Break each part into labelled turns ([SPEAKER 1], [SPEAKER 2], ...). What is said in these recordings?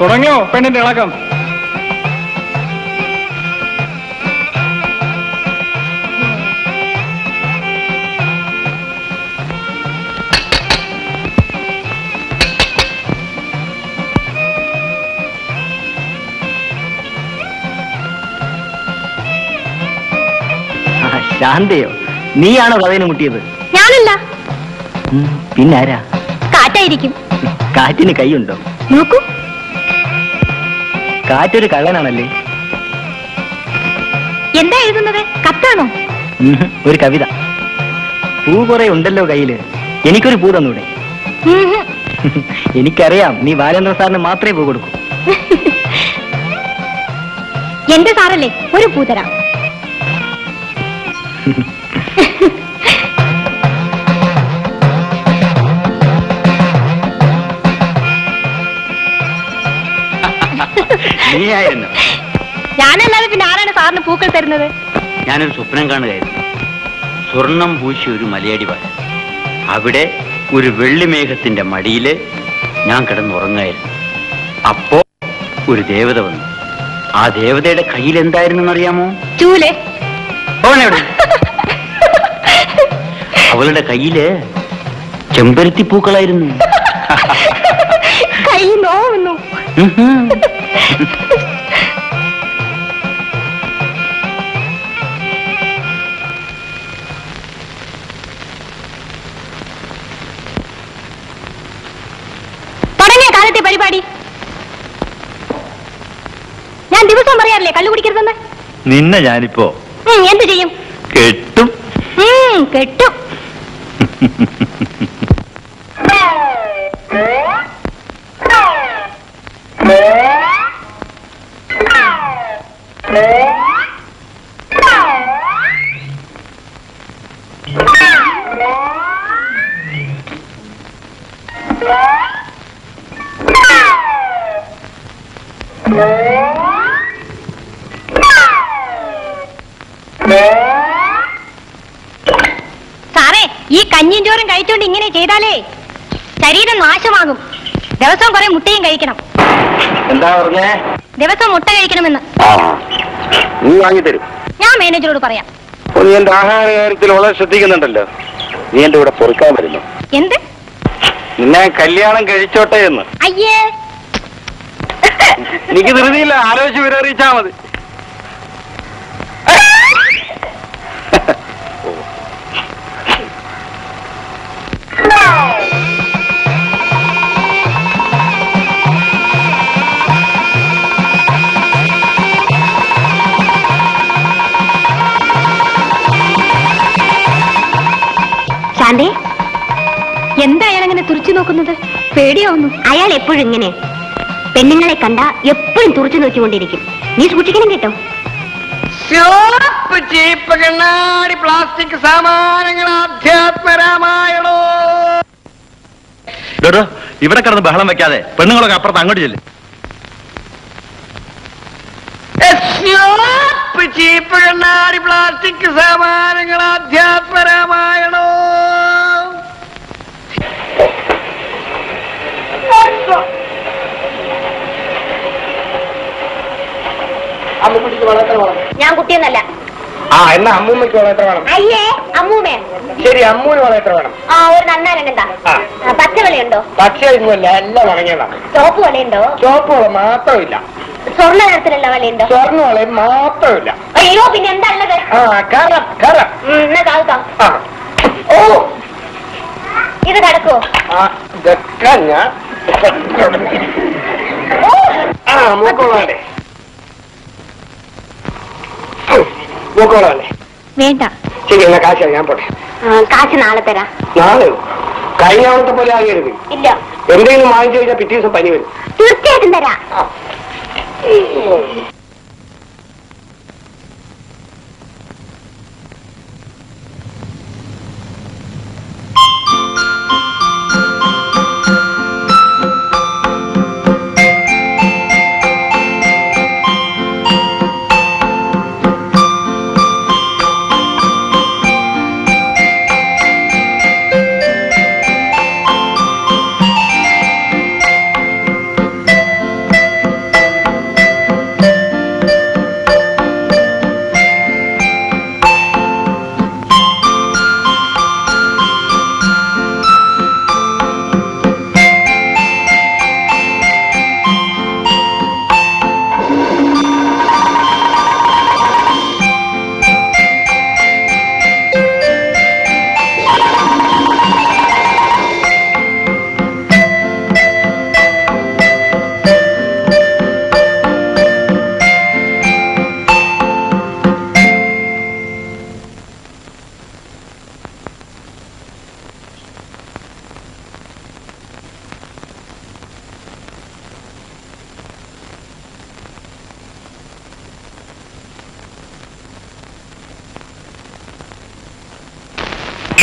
[SPEAKER 1] തുടങ്ങിയോ പെണ്ണിന്റെ ഇളക്കം?
[SPEAKER 2] ശാന്തയോ? നീയാണോ കഥയിന് മുട്ടിയത്?
[SPEAKER 3] ഞാനല്ല.
[SPEAKER 2] പിന്നാരാ?
[SPEAKER 3] കാറ്റായിരിക്കും.
[SPEAKER 2] കാറ്റിന് കൈയുണ്ടോ?
[SPEAKER 3] നോക്കൂ.
[SPEAKER 2] കാറ്റൊരു കള്ളനാണല്ലേ?
[SPEAKER 3] എന്താ എഴുതുന്നത്? കത്താണോ?
[SPEAKER 2] ഒരു കവിത. പൂ കുറെ ഉണ്ടല്ലോ കയ്യില്, എനിക്കൊരു പൂ തന്നൂടെ? എനിക്കറിയാം, നീ ബാലേന്ദ്ര സാറിന് മാത്രമേ പൂ കൊടുക്കൂ.
[SPEAKER 3] എന്റെ സാറല്ലേ, ഒരു പൂ തരാം.
[SPEAKER 2] നീയായിരുന്നു?
[SPEAKER 3] ഞാനല്ലാതെ പിന്നെ ആരാണ് സാറിന് പൂക്കൾ തരുന്നത്?
[SPEAKER 2] ഞാനൊരു സ്വപ്നം കാണുകയായിരുന്നു. സ്വർണം പൂശിയ ഒരു മലയടി വാഴ, അവിടെ ഒരു വെള്ളിമേഘത്തിന്റെ മടിയില് ഞാൻ കിടന്നുറങ്ങായിരുന്നു. അപ്പോ ഒരു ദേവത വന്നു. ആ ദേവതയുടെ കയ്യിൽ എന്തായിരുന്നു അറിയാമോ?
[SPEAKER 3] ചൂല്.
[SPEAKER 2] അവളുടെ കയ്യില് ചെമ്പരത്തി പൂക്കളായിരുന്നു.
[SPEAKER 3] കൈ നോവുന്നു. തുടങ്ങിയ കാലത്തെ പരിപാടി ഞാൻ ദിവസവും പറയാറില്ലേ കള്ളു കുടിക്കരുതെന്ന്?
[SPEAKER 2] നിന്നെ ഞാനിപ്പോ
[SPEAKER 3] എന്ത് ചെയ്യും?
[SPEAKER 2] കെട്ടും.
[SPEAKER 3] കെട്ടും. സാറേ, ഈ കഞ്ഞിയും ചോറും കഴിച്ചുകൊണ്ട് ഇങ്ങനെ ചെയ്താലേ ശരീരം നാശമാകും. ദിവസവും കുറെ മുട്ടയും കഴിക്കണം.
[SPEAKER 2] എന്താ പറഞ്ഞേ?
[SPEAKER 3] ദിവസം മുട്ട കഴിക്കണമെന്ന്.
[SPEAKER 2] നീ വാങ്ങിത്തരും?
[SPEAKER 3] ഞാൻ മാനേജറോട് പറയാം.
[SPEAKER 2] നീ എന്റെ ആഹാര കാര്യത്തിൽ വളരെ ശ്രദ്ധിക്കുന്നുണ്ടല്ലോ. നീ എന്റെ ഇവിടെ പൊറുക്കാൻ വരുന്നു.
[SPEAKER 3] എന്ത്?
[SPEAKER 2] നിന്നെ കല്യാണം കഴിച്ചോട്ടെ എന്ന്.
[SPEAKER 3] അയ്യേ,
[SPEAKER 2] എനിക്ക് ധൃതിയില്ല, ആലോചിച്ച് വിവരറിയിച്ചാ മതി.
[SPEAKER 3] ശാന്തേ, എന്താ അയാൾ അങ്ങനെ തുറച്ചു നോക്കുന്നത്? പേടിയാവുന്നു. അയാൾ എപ്പോഴും ഇങ്ങനെ പെണ്ണുങ്ങളെ കണ്ട എപ്പോഴും തുറച്ചു നോക്കിക്കൊണ്ടിരിക്കും. നീ സൂക്ഷിക്കണം കേട്ടോ.
[SPEAKER 1] ചീപ്പ്, കണ്ണാടി, പ്ലാസ്റ്റിക് സാമാനങ്ങൾ, അധ്യാത്മരാമായണോ.
[SPEAKER 2] ഇവിടെ കിടന്ന് ബഹളം വെക്കാതെ പെണ്ണുങ്ങളൊക്കെ അപ്പുറത്ത് അങ്ങോട്ട് ചെല്ലും.
[SPEAKER 1] ചീപ്പ്, കണ്ണാടി, പ്ലാസ്റ്റിക് സാമാനങ്ങൾ, അധ്യാത്മരാമായണോ. അമ്മൂമ്മക്ക് വളം എത്ര വേണം?
[SPEAKER 3] ഞാൻ കുട്ടിയൊന്നല്ല.
[SPEAKER 1] എന്നാ അമ്മൂമ്മക്ക് വളം എത്ര വേണം?
[SPEAKER 3] അയ്യേ, അമ്മൂമ്മേ.
[SPEAKER 1] ശരി, അമ്മൂന് വളം എത്ര വേണം?
[SPEAKER 3] ഒരു നന്നാരം കണ്ട. പച്ച വിളയുണ്ടോ?
[SPEAKER 1] പക്ഷിയൊന്നുമല്ല, എല്ലാം ഉണങ്ങിയതാണ്.
[SPEAKER 3] ചോപ്പ് വിളയുണ്ടോ?
[SPEAKER 1] ചോപ്പ് വളം മാത്രമില്ല.
[SPEAKER 3] സ്വർണ്ണ നിറത്തിലുള്ള വിളയുണ്ടോ?
[SPEAKER 1] സ്വർണ്ണ വളയും മാത്രമില്ല.
[SPEAKER 3] അയ്യോ, പിന്നെ എന്താ ഉള്ളത്?
[SPEAKER 1] എന്നാ
[SPEAKER 3] കാക്കാം.
[SPEAKER 1] ഓ,
[SPEAKER 3] ഇത് കടക്കോ?
[SPEAKER 1] മൂക്കോളാണ്ടേ, മൂക്കോളാല്ലേ?
[SPEAKER 3] വേണ്ട.
[SPEAKER 1] ശരി, എന്നാ കാശ് ഞാൻ പോട്ടെ.
[SPEAKER 3] കാശ് നാളെ തരാം.
[SPEAKER 1] നാളെയോ? കഴിഞ്ഞ ആളത്തെ പോലെ ആകരുത്.
[SPEAKER 3] ഇല്ല.
[SPEAKER 1] എന്തെങ്കിലും വാങ്ങിച്ചു കഴിഞ്ഞാൽ പിറ്റേ ദിവസം പനി വരും.
[SPEAKER 3] തീർച്ചയായിട്ടും തരാം.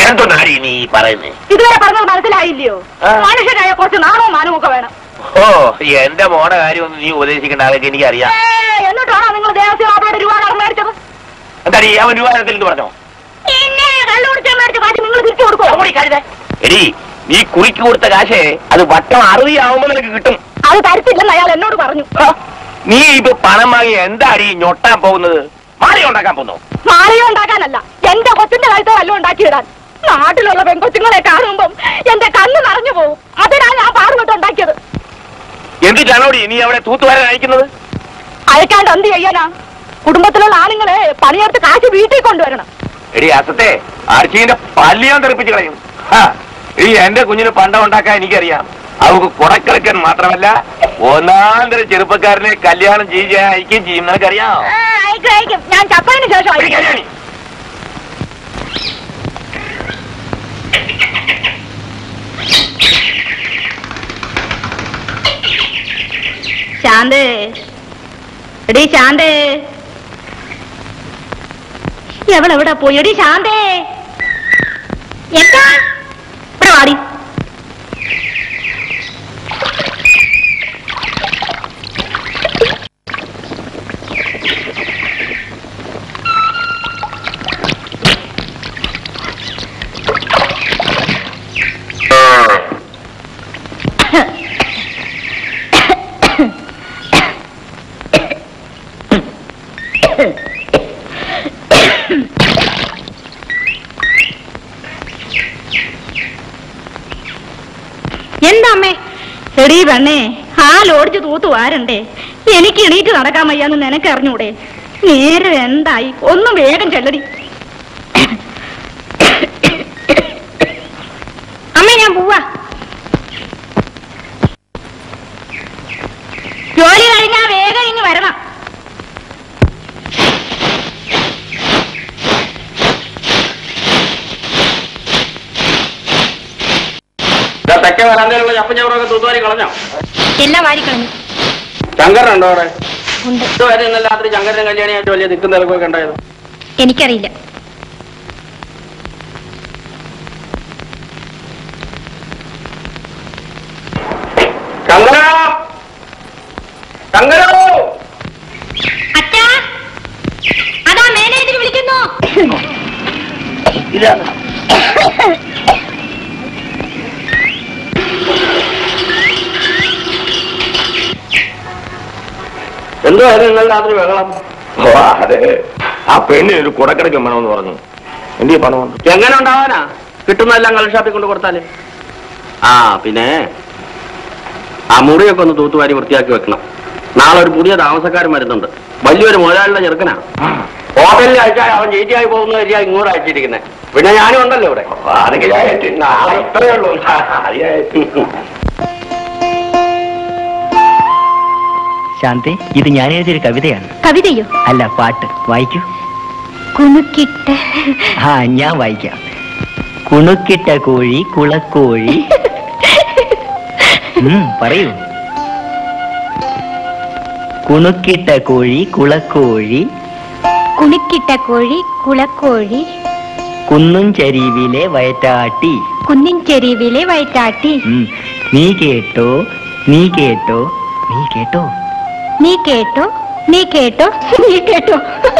[SPEAKER 4] എന്തൊന്നാടി നീ പറയുന്നേ?
[SPEAKER 5] ഇതുവരെ പറഞ്ഞത് മനസ്സിലായില്ലയോ? മനുഷ്യനായ കുറച്ച് നാണവും മാനവും ഒക്കെ വേണം.
[SPEAKER 4] ഓ, എന്റെ മോടെ കാര്യമൊന്നും നീ ഉപദേശിക്കേണ്ട, അതൊക്കെ എനിക്കറിയാം.
[SPEAKER 5] എന്നിട്ടാണോ നിങ്ങൾ ദേവസ്വം അവരുടെ രൂപ കടം മേടിച്ചത്?
[SPEAKER 4] എന്താടി അവൻ രൂപത്തിൽ എന്ന് പറഞ്ഞോ?
[SPEAKER 5] നിങ്ങൾ തിരിച്ചു കൊടുക്കോ?
[SPEAKER 4] എടി, നീ കുറിക്ക് കൊടുത്ത കാശേ അത് വട്ടം 60 ആവുമ്പോ നിനക്ക് കിട്ടും.
[SPEAKER 5] അത് തരത്തില്ലെന്ന് അയാൾ എന്നോട് പറഞ്ഞു.
[SPEAKER 4] നീ ഇപ്പൊ പണം വാങ്ങി എന്താടി ഞൊട്ടാൻ പോകുന്നത്? മാല ഉണ്ടാക്കാൻ പോകുന്നു?
[SPEAKER 5] മാലയോ ഉണ്ടാക്കാനല്ല, എന്റെ കൊച്ചിന്റെ കാലത്തോ വല്ലതും ഉണ്ടാക്കിയിടാൻ. നാട്ടിലുള്ള പെൺകൊച്ചുങ്ങളെ കാണുമ്പം എന്റെ കണ്ണ് നിറഞ്ഞു പോകും. അതിനാണ് ഞാൻ പാടുപെട്ട് ഉണ്ടാക്കിയത്.
[SPEAKER 4] എന്തിട്ടാണോടി നീ അവിടെ തൂത്തുവാരാൻ അയക്കുന്നത്?
[SPEAKER 5] അയക്കാണ്ട് എന്ത് ചെയ്യാനാ? കുടുംബത്തിലുള്ള ആണുങ്ങളെ പണിയെടുത്ത് കാശ് വീട്ടിൽ കൊണ്ടുവരണം.
[SPEAKER 4] എടി അസത്തെ, ആർച്ചീന്റെ പല്ലിയാൻ തെറിപ്പിച്ച് കളയും. ഈ എന്റെ കുഞ്ഞിന് പണ്ടം ഉണ്ടാക്കാൻ എനിക്കറിയാം. അവർക്ക് കുടക്കിളക്കാൻ മാത്രമല്ല, ഒന്നാന്തര ചെറുപ്പക്കാരനെ കല്യാണം ചെയ്യാൻ അയക്കുകയും ചെയ്യും. നിനക്കറിയാം?
[SPEAKER 5] അയക്കും. ഞാൻ ചപ്പതിന് ശേഷം അയക്കും. ശാന്തേ, എടീ ശാന്തേ, എവളെവിടെ പോയി? എടീ ശാന്തേ, എന്താ ഇവിടെ വാടി. എന്താ അമ്മേ? എടീ പെണ്ണേ, ഹാലോടിച്ച് തൂത്തു വാരണ്ടേ? എനിക്ക് എണീറ്റ് നടക്കാൻ വയ്യാന്ന് നിനക്ക് അറിഞ്ഞൂടെ? നേരെ എന്തായി? ഒന്നും വേഗം ചെല്ലടി. അമ്മേ, ഞാൻ പോവാ. ജോലി കഴിഞ്ഞാ വേഗം ഇങ്ങ് വരണം.
[SPEAKER 1] തെക്കേ വരാന്തയിലുള്ള ചപ്പച്ചവറൊക്കെ തൂത്തുവാരി കളഞ്ഞോ?
[SPEAKER 3] എല്ലാം വാരിക്കളഞ്ഞു.
[SPEAKER 1] ശങ്കരനുണ്ടോ അവിടെ?
[SPEAKER 3] ഉണ്ട്.
[SPEAKER 1] ഇതുവരെ ഇന്നലെ രാത്രി ശങ്കരൻ കല്യാണിയായിട്ട് വലിയ തിക്കും തിരക്കൊക്കെ ഉണ്ടായത്?
[SPEAKER 3] എനിക്കറിയില്ല.
[SPEAKER 1] ശങ്കര, ശങ്കരോ,
[SPEAKER 3] അച്ഛാ, അതാ മാനേജർ വിളിക്കുന്നു.
[SPEAKER 1] എന്തോ ഇന്നലെ രാത്രി ബഹളം?
[SPEAKER 4] ഓ, അതെ, ആ പെണ്ണിന് ഒരു കുടക്കിടക്കം വേണമെന്ന് പറഞ്ഞു. എന്ത് പണമുണ്ട്?
[SPEAKER 1] എങ്ങനെ ഉണ്ടാവാനാ? കിട്ടുന്നതെല്ലാം കളർ ഷാപ്പിൽ കൊണ്ട് കൊടുത്താല്. ആ പിന്നെ ആ മുറിയൊക്കെ ഒന്ന് തൂത്തുവാരി വൃത്തിയാക്കി വെക്കണം. നാളെ ഒരു പുതിയ താമസക്കാരൻ വരുന്നുണ്ട്. വലിയൊരു മുതലാളിയുടെ ചെറുക്കനാ. ഹോട്ടലിൽ അയച്ചാൽ അവൻ ചേച്ചിയായി പോകുന്ന വരിക ഇങ്ങോട്ട് അയച്ചിരിക്കുന്നത്. പിന്നെ ഞാനും ഉണ്ടല്ലോ ഇവിടെ.
[SPEAKER 4] അതൊക്കെ നാളെ ഇത്രയേ ഉള്ളൂ.
[SPEAKER 6] ശാന്തി, ഇത് ഞാൻ എഴുതിയൊരു കവിതയാണ്.
[SPEAKER 3] കവിതയോ?
[SPEAKER 6] അല്ല, പാട്ട്. വായിക്കൂ.
[SPEAKER 3] കുണുക്കിട്ട.
[SPEAKER 6] ഞാൻ വായിക്കാം. കുണുക്കിട്ട കോഴി കുളക്കോഴി. പറയൂ. കുണുക്കിട്ട കോഴി കുളക്കോഴി.
[SPEAKER 3] കുണുക്കിട്ട കോഴി കുളക്കോഴി.
[SPEAKER 6] കുന്നും ചരിവിലെ വയറ്റാട്ടി.
[SPEAKER 3] കുന്നിൻ ചെരിവിലെ വയറ്റാട്ടി.
[SPEAKER 6] നീ കേട്ടോ, നീ കേട്ടോ, നീ കേട്ടോ,
[SPEAKER 3] നീ കേട്ടോ, നീ കേട്ടോ, നീ കേട്ടോ.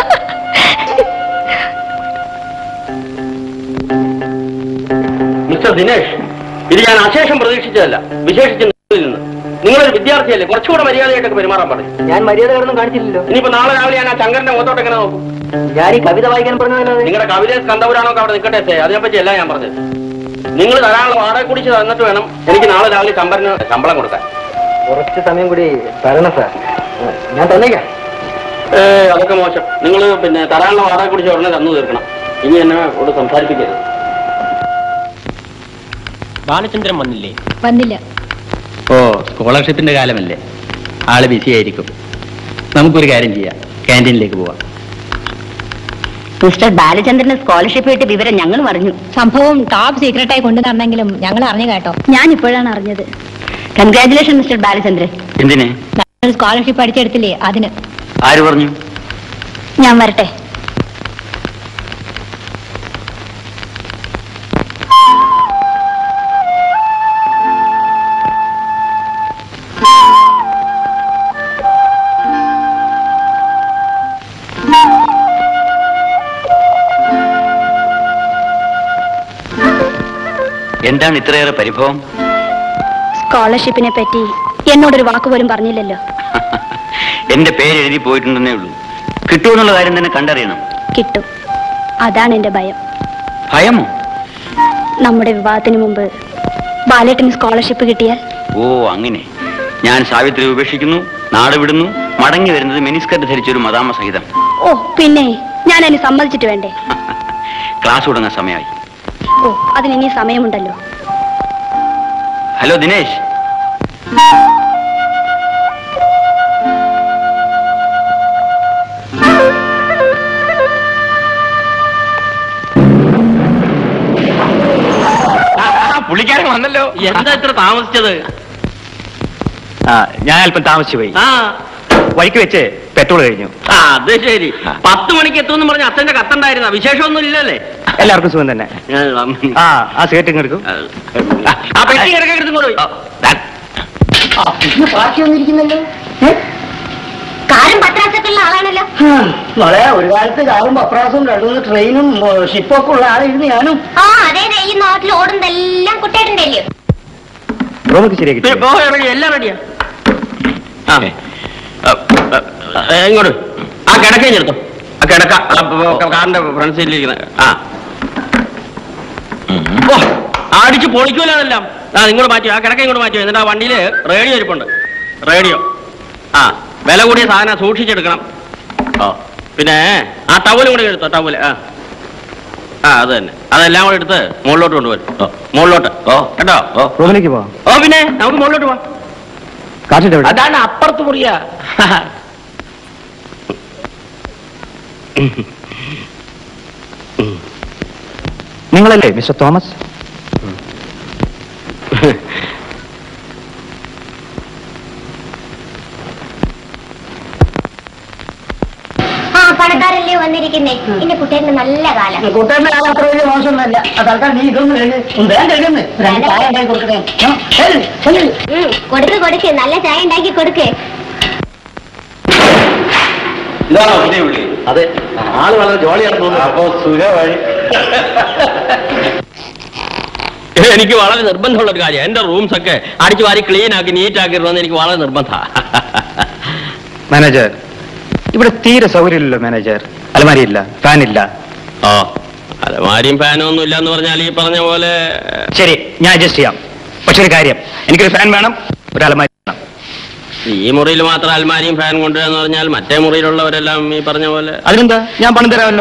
[SPEAKER 1] മിസ്റ്റർ ദിനേഷ്, ഇത് ഞാൻ അശേഷം പ്രതീക്ഷിച്ചതല്ല. വിശേഷിച്ച് നിന്ന് നിങ്ങളൊരു വിദ്യാർത്ഥിയല്ലേ, കുറച്ചുകൂടെ മര്യാദയായിട്ടൊക്കെ പെരുമാറാൻ പറഞ്ഞു.
[SPEAKER 6] ഞാൻ മര്യാദകളൊന്നും കാണിച്ചില്ലല്ലോ.
[SPEAKER 1] ഇനിയിപ്പോ നാളെ രാവിലെ ഞാൻ ആ ശങ്കരന്റെ മുഖത്തോട്ട് എങ്ങനെ നോക്കും?
[SPEAKER 6] ഞാൻ ഈ കവിത വായിക്കാൻ പറഞ്ഞതല്ലോ.
[SPEAKER 1] നിങ്ങളുടെ കവിത സ്കന്ധപുരാണമൊക്കെ അവിടെ നിൽക്കട്ടെ, അതിനെപ്പറ്റി അല്ല ഞാൻ പറഞ്ഞത്. നിങ്ങൾ ധാരാളം വാടക കുടിച്ച് തന്നിട്ട് വേണം എനിക്ക് നാളെ രാവിലെ ശമ്പരന് ശമ്പളം കൊടുക്കാൻ.
[SPEAKER 6] കുറച്ച് സമയം കൂടി തരണം സാർ, ഞാൻ തന്നേക്കാം.
[SPEAKER 1] അതൊക്കെ മോശം. നിങ്ങൾ പിന്നെ ധാരാളം വാടക കുടിച്ച് ഉടനെ തന്നു തീർക്കണം. ഇനി എന്നെ ഇവിടെ സംസാരിപ്പിക്കരുത്.
[SPEAKER 7] ബാലചന്ദ്രൻ വന്നില്ലേ?
[SPEAKER 3] വന്നില്ല.
[SPEAKER 2] ഓ, സ്കോളർഷിപ്പിന്റെ കാലമല്ലേ, ആള് ബിസി ആയിരിക്കും. നമുക്കൊരു കാര്യം ചെയ്യാം, ക്യാൻറ്റീനിലേക്ക് പോവാം.
[SPEAKER 3] മിസ്റ്റർ ബാലചന്ദ്രന് സ്കോളർഷിപ്പ് കിട്ടിയ വിവരം ഞങ്ങൾ അറിഞ്ഞു. സംഭവം ടോപ്പ് സീക്രട്ടായി കൊണ്ടു നടന്നെങ്കിലും ഞങ്ങൾ അറിഞ്ഞു കേട്ടോ. ഞാൻ ഇപ്പോഴാണ് അറിഞ്ഞത്. Congratulation mister Balachandran.
[SPEAKER 2] എന്തിന്?
[SPEAKER 3] സ്കോളർഷിപ്പ് അടിച്ചെടുത്തില്ലേ, അതിന്.
[SPEAKER 2] ആര് പറഞ്ഞു?
[SPEAKER 3] ഞാൻ വരട്ടെ.
[SPEAKER 2] എന്താണ് ഇത്രയേറെ പരിഭവം?
[SPEAKER 3] സ്കോളർഷിപ്പിനെ പറ്റി എന്നോടൊരു വാക്കുപോലും പറഞ്ഞില്ലല്ലോ.
[SPEAKER 2] എന്റെ പേര് എഴുതി പോയിട്ടുണ്ടെന്നേ ഉള്ളൂ. കിട്ടുമെന്നുള്ള കാര്യം തന്നെ കണ്ടറിയണം.
[SPEAKER 3] കിട്ടും, അതാണ് എന്റെ ഭയം.
[SPEAKER 2] ഭയമോ?
[SPEAKER 3] നമ്മുടെ വിവാഹത്തിന് മുമ്പ് ബാലേട്ടന് സ്കോളർഷിപ്പ് കിട്ടിയാൽ?
[SPEAKER 2] ഓ അങ്ങനെ. ഞാൻ സാവിത്രി ഉപേക്ഷിക്കുന്നു, നാട് വിടുന്നു, മടങ്ങി വരുന്നത് മിനിസ്കർട്ട് ധരിച്ചൊരു മദാമ സഹിതം.
[SPEAKER 3] ഓ പിന്നെ ഞാൻ അതിന് സമ്മതിച്ചിട്ട് വേണ്ടേ?
[SPEAKER 2] ക്ലാസ് തുടങ്ങാൻ സമയമായി.
[SPEAKER 3] ഓ അതിന് ഇനി സമയമുണ്ടല്ലോ.
[SPEAKER 2] ഹലോ ദിനേശ്.
[SPEAKER 4] പുള്ളിക്കാരൻ വന്നല്ലോ.
[SPEAKER 1] എന്താ ഇത്ര താമസിച്ചത്?
[SPEAKER 6] ഞാൻ അല്പം താമസിച്ചു പോയി. വഴിക്ക് വെച്ച് പെട്രോൾ കഴിഞ്ഞു.
[SPEAKER 1] അത് ശരി. 10 മണിക്ക് എത്തുമെന്ന് പറഞ്ഞ അച്ഛന്റെ കത്തുണ്ടായിരുന്ന വിശേഷമൊന്നും ഇല്ലല്ലേ?
[SPEAKER 6] എല്ലാവർക്കും സുഖം തന്നെ. ആ സിഗരറ്റ് ഇങ്ങ് എടുക്കും.
[SPEAKER 1] ആ പെട്ടി കിടക്കെടുത്തും കൊണ്ടുപോയി.
[SPEAKER 3] കാറും പത്രാസൊക്കെയുള്ള ആളാണല്ലോ.
[SPEAKER 6] മോളെ, ഒരു കാലത്ത് കാറും പപ്രാസും 2-3 ട്രെയിനും ഷിപ്പൊക്കെ ഉള്ള ആളായിരുന്നു ഞാനും.
[SPEAKER 3] ആ അതെ, ഈ നാട്ടിൽ ഓടുന്നതെല്ലാം കുട്ടിയേട്ടൻ്റെ അല്ലയോ?
[SPEAKER 6] റൂമൊക്കെ ശരിയാക്കി.
[SPEAKER 1] എല്ലാം റെഡിയാ. ഇങ്ങോട്ട് ആ കിടക്കയും ചെറുത്തോ. ആ കിടക്ക കാറിന്റെ ഫ്രണ്ട് സീറ്റിലിരിക്കുന്ന അടിച്ച് പൊളിക്കൂല അതെല്ലാം. ഇങ്ങോട്ട് മാറ്റിയോ, ആ കിടക്ക ഇങ്ങോട്ട് മാറ്റിയോ. എന്നിട്ട് ആ വണ്ടിയില് റേഡിയോ ഇരിപ്പുണ്ട്. റേഡിയോ വില കൂടിയ സാധനം സൂക്ഷിച്ചെടുക്കണം. പിന്നെ ആ ടവലും കൂടി എടുത്തോ. ടവല് അത് തന്നെ. അതെല്ലാം കൂടെ എടുത്ത് മുകളിലോട്ട് കൊണ്ടുപോയി. മുകളിലോട്ട് കേട്ടോ.
[SPEAKER 6] റൂമിലേക്ക് പോവാം.
[SPEAKER 1] പിന്നെ നമുക്ക് മുകളിലോട്ട് പോവാം.
[SPEAKER 4] അതാണ് അപ്പുറത്ത് മുറിയാ.
[SPEAKER 6] നിങ്ങളല്ലേ മിസ്റ്റർ തോമസ്?
[SPEAKER 3] പണക്കാരല്ലേ വന്നിരിക്കുന്നേ. എന്റെ കുട്ടിയുടെ നല്ല കാലം.
[SPEAKER 6] കൂട്ടുകാരന്റെ കാലം അത്ര വലിയ മോശമൊന്നുമല്ല. തൽക്കാലം നീ ഇതൊന്നും
[SPEAKER 3] കൊടുക്ക്, നല്ല ചായ ഉണ്ടാക്കി കൊടുക്ക്.
[SPEAKER 1] ഇതാണോ പുതിയ വിളി?
[SPEAKER 6] അതെ, ആള് വളരെ ജോളിയാണ് തോന്നുന്നു. അപ്പോ സുഖമായി.
[SPEAKER 1] എനിക്ക് വളരെ നിർബന്ധമുള്ള ഒരു കാര്യം. എന്റെ റൂംസ് ഒക്കെ അടിച്ചു വാരി ക്ലീൻ ആക്കി നീറ്റ് ആക്കിയിരുന്നെന്ന് എനിക്ക് വളരെ നിർബന്ധമാണ്.
[SPEAKER 6] മാനേജർ, ഇവിടെ തീരെ സൗകര്യമില്ലല്ലോ മാനേജർ. അലമാരിയില്ല, ഫാനില്ല.
[SPEAKER 1] അലമാരിയും ഫാനും ഒന്നും ഇല്ല എന്ന് പറഞ്ഞാൽ ഈ പറഞ്ഞ പോലെ.
[SPEAKER 6] ശരി, ഞാൻ അഡ്ജസ്റ്റ് ചെയ്യാം. പക്ഷെ ഒരു കാര്യം, എനിക്കൊരു ഫാൻ വേണം, ഒരു അലമാരി വേണം.
[SPEAKER 1] ഈ മുറിയിൽ മാത്രം അലമാരിയും ഫാൻ കൊണ്ടുവരാന്ന് പറഞ്ഞാൽ മറ്റേ മുറിയിലുള്ളവരെല്ലാം ഈ പറഞ്ഞ പോലെ.
[SPEAKER 6] അതിനെന്താ, ഞാൻ പണം തരാമല്ലോ.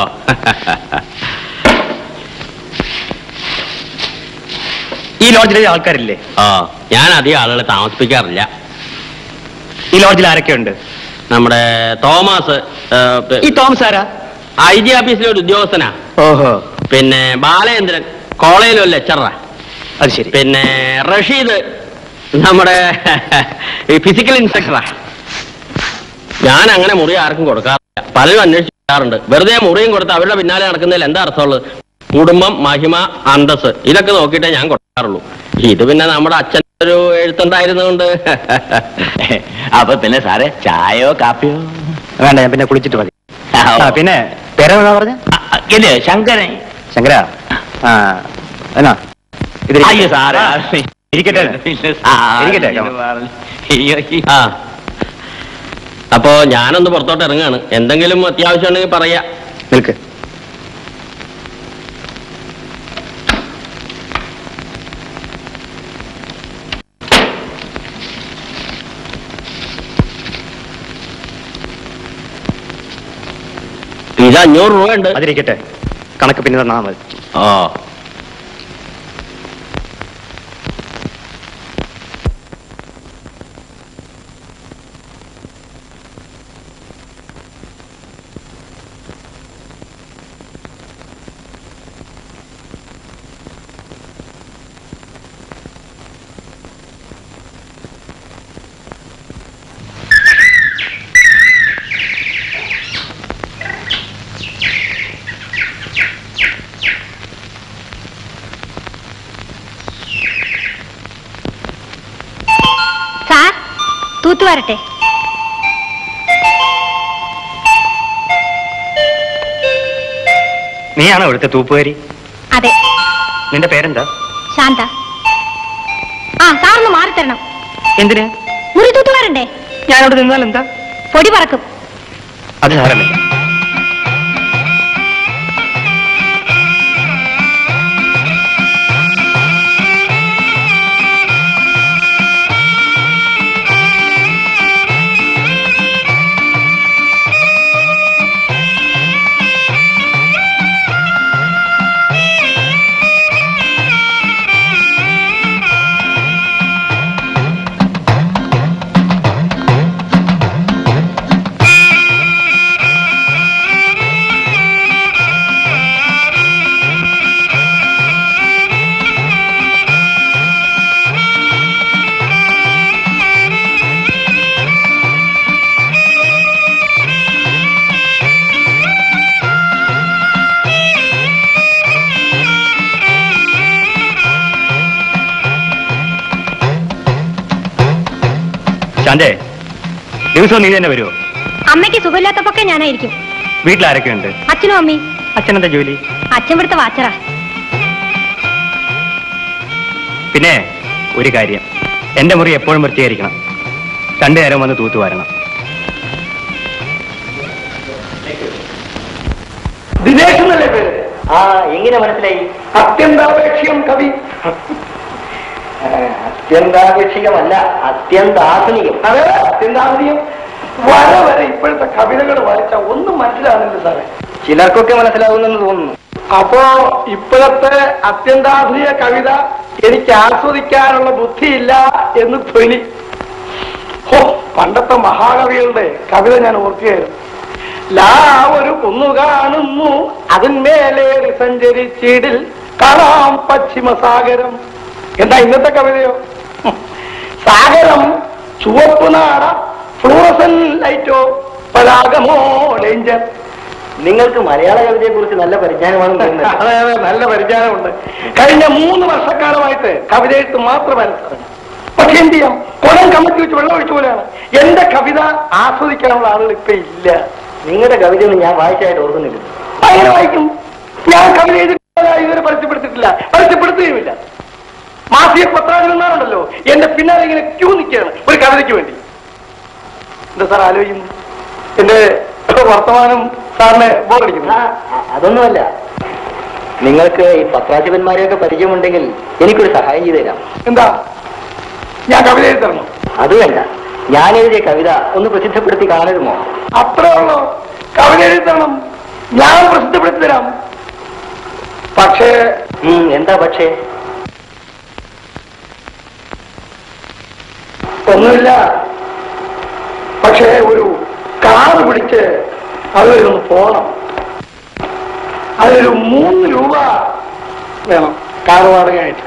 [SPEAKER 6] ഈ ലോഡ്ജിലെ ആൾക്കാരില്ലേ?
[SPEAKER 1] ഞാൻ അധികം ആളുകളെ താമസിപ്പിക്കാറില്ല.
[SPEAKER 6] ഈ ലോഡ്ജിൽ ആരൊക്കെയുണ്ട്?
[SPEAKER 1] നമ്മുടെ തോമസ്.
[SPEAKER 6] ഈ തോമസ് ആരാ?
[SPEAKER 1] IG ഓഫീസിലെ ഒരു ഉദ്യോഗസ്ഥനാ.
[SPEAKER 6] ഓഹോ.
[SPEAKER 1] പിന്നെ ബാലചന്ദ്രൻ കോളേജിലെ ഒരു ലെക്ചറാ.
[SPEAKER 6] അത് ശരി.
[SPEAKER 1] പിന്നെ റഷീദ് നമ്മുടെ ഫിസിക്കൽ ഇൻസ്ട്രക്ടറാ. ഞാൻ അങ്ങനെ മുറി ആർക്കും കൊടുക്കാറില്ല. പലരും അന്വേഷിക്കാറുണ്ട്. വെറുതെ മുറിയും കൊടുത്ത് അവരുടെ പിന്നാലെ നടക്കുന്നതിൽ എന്താ അർത്ഥമുള്ളത്? കുടുംബം, മഹിമ, അന്തസ് ഇതൊക്കെ നോക്കിയിട്ടേ ഞാൻ കൊടുക്കാറുള്ളൂ. ഇത് പിന്നെ നമ്മുടെ അച്ഛൻ ഒരു എഴുത്തുണ്ടായിരുന്നുകൊണ്ട്.
[SPEAKER 2] അപ്പൊ പിന്നെ സാറേ ചായയോ കാപ്പിയോ?
[SPEAKER 6] വേണ്ട, ഞാൻ പിന്നെ കുളിച്ചിട്ട് മതി. പിന്നെ പേരെന്താ പറഞ്ഞ?
[SPEAKER 2] ശങ്കരൻ.
[SPEAKER 6] ശങ്കര. എന്നാ ഇത്
[SPEAKER 2] സാറേ
[SPEAKER 6] ഇരിക്കട്ടെ.
[SPEAKER 1] അപ്പോ ഞാനൊന്ന് പുറത്തോട്ട് ഇറങ്ങാണ്. എന്തെങ്കിലും അത്യാവശ്യം ഉണ്ടെങ്കിൽ പറയാ.
[SPEAKER 6] നിൽക്ക്.
[SPEAKER 1] ഇത് 500 രൂപ ഉണ്ട്.
[SPEAKER 6] അതിരിക്കട്ടെ, കണക്ക് പിന്നെ തന്നാ മതി.
[SPEAKER 3] തൂത്തുവരട്ടെ.
[SPEAKER 6] നീയാണോ ഇവിടുത്തെ തൂപ്പുകാരി?
[SPEAKER 3] അതെ.
[SPEAKER 6] നിന്റെ പേരെന്താ?
[SPEAKER 3] ശാന്ത. ആ സാറൊന്ന് മാറിത്തരണം.
[SPEAKER 7] എന്തിന്?
[SPEAKER 3] മുറി തൂത്തുവാരണ്ടേ?
[SPEAKER 7] ഞാനവിടെ നിന്നാൽ എന്താ?
[SPEAKER 3] പൊടി പറക്കും.
[SPEAKER 7] അത് സാരമില്ല. ശാന്തേ, ദിവസവും നീ തന്നെ വരുമോ?
[SPEAKER 3] അമ്മയ്ക്ക് സുഖമില്ലാത്തപ്പൊക്കെ ഞാനായിരിക്കും.
[SPEAKER 7] വീട്ടിലാരൊക്കെ ഉണ്ട്?
[SPEAKER 3] അച്ഛനും അമ്മയും.
[SPEAKER 7] അച്ഛനെന്താ ജോലി?
[SPEAKER 3] അച്ഛൻ ഇവിടുത്തെ വാച്ചറാ.
[SPEAKER 7] പിന്നെ ഒരു കാര്യം, എന്റെ മുറി എപ്പോഴും വൃത്തിയായിരിക്കണം. 2 നേരം വന്ന് തൂത്തുവാരണം.
[SPEAKER 6] ദിനേശ് എന്നല്ലേ പേര്?
[SPEAKER 2] ആ, എങ്ങനെ മനസ്സിലായി?
[SPEAKER 6] അത്യന്താപേക്ഷികം കവി.
[SPEAKER 2] അത്യന്താപേക്ഷികമല്ല, അത്യന്താധുനികം.
[SPEAKER 6] അതെ, അത്യന്താധുനികം. വരെ ഇപ്പോഴത്തെ കവിതകൾ വായിച്ചാൽ ഒന്നും മനസ്സിലാകുന്നില്ല സാറേ.
[SPEAKER 2] ചിലർക്കൊക്കെ മനസ്സിലാകുന്നെന്ന് തോന്നുന്നു.
[SPEAKER 6] അപ്പോ ഇപ്പോഴത്തെ അത്യന്താധുനിക കവിത എനിക്ക് ആസ്വദിക്കാനുള്ള ബുദ്ധിയില്ല എന്ന് ധ്വനി. പണ്ടത്തെ മഹാകവികളുടെ കവിത ഞാൻ ഓർക്കുകയായിരുന്നു. ഒരു കുന്നു കാണുന്നു, അതിന്മേലേറി സഞ്ചരിച്ചിടിൽ കാണാം പശ്ചിമസാഗരം. എന്താ ഇന്നത്തെ കവിതയോ? സാഗരം ചുവപ്പ് നാട, ഫ്ലൂറസൻ ലൈറ്റോ, പരാഗമോ ഡേഞ്ചർ.
[SPEAKER 2] നിങ്ങൾക്ക് മലയാള കവിതയെ കുറിച്ച് നല്ല പരിജ്ഞാനമാണ്.
[SPEAKER 6] അതെ അതെ, നല്ല പരിജ്ഞാനമുണ്ട്. കഴിഞ്ഞ 3 വർഷക്കാലമായിട്ട് കവിത എഴുത്ത് മാത്രമല്ല സാറേ. പക്ഷെ എന്ത് ചെയ്യാം, കുളം കമത്തി വെച്ച് വെള്ളം ഒഴിച്ച പോലെയാണ്. എന്റെ കവിത ആസ്വദിക്കാനുള്ള ആളുകൾ ഇപ്പൊ ഇല്ല.
[SPEAKER 2] നിങ്ങളുടെ കവിതയൊന്നും ഞാൻ വായിച്ചായിട്ട് ഓർക്കുന്നില്ല.
[SPEAKER 6] അങ്ങനെ വായിക്കും. ഞാൻ കവിത എഴുതിയിട്ടില്ല, ഇതുവരെ പരസ്യപ്പെടുത്തിയിട്ടില്ല, പരസ്യപ്പെടുത്തുകയുമില്ല. മാസിക പത്രാധിപന്മാരുണ്ടല്ലോ എന്റെ പിന്നാലെ ഇങ്ങനെ ക്യൂ നിൽക്കുകയാണ് ഒരു കവിതയ്ക്ക് വേണ്ടി. എന്താ സാർ ആലോചിക്കുന്നു? എന്റെ വർത്തമാനം സാറിനെ ബോറടിക്കുന്നു?
[SPEAKER 2] അതൊന്നുമല്ല, നിങ്ങൾക്ക് ഈ പത്രാധിപന്മാരെയൊക്കെ പരിചയമുണ്ടെങ്കിൽ എനിക്കൊരു സഹായം ചെയ്തു തരാം.
[SPEAKER 6] എന്താ, ഞാൻ കവിത എഴുതി തരണോ?
[SPEAKER 2] അത് വേണ്ട, ഞാൻ എഴുതിയ കവിത ഒന്ന് പ്രസിദ്ധപ്പെടുത്തി കാണരുമോ?
[SPEAKER 6] അത്രേ ഉള്ളൂ. കവിത എഴുതി തരണം, ഞാൻ പ്രസിദ്ധപ്പെടുത്തി തരാം. പക്ഷേ
[SPEAKER 2] എന്താ പക്ഷേ?
[SPEAKER 6] ഒന്നുമില്ല. പക്ഷേ ഒരു കാറ് പിടിച്ച് അതിലൊന്ന് പോണം. അതിലൊരു 3 രൂപ വേണം കാറ് വാടകയായിട്ട്.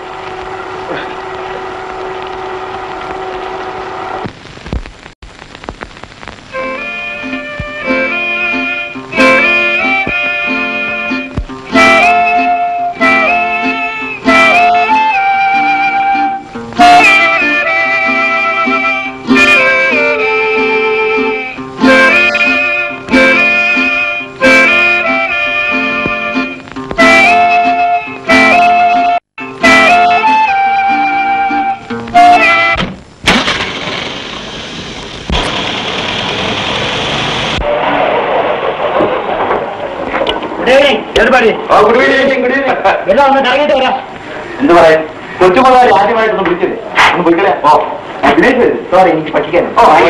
[SPEAKER 4] എന്ത് പറയാൻ, കൊച്ചുമുതലാളി ആദ്യമായിട്ടൊന്ന് വിളിച്ചില്ലേ? ഒന്ന് വിളിക്കലേ? ദിനേശ്,
[SPEAKER 2] സോറി, എനിക്ക് പഠിക്കാൻ.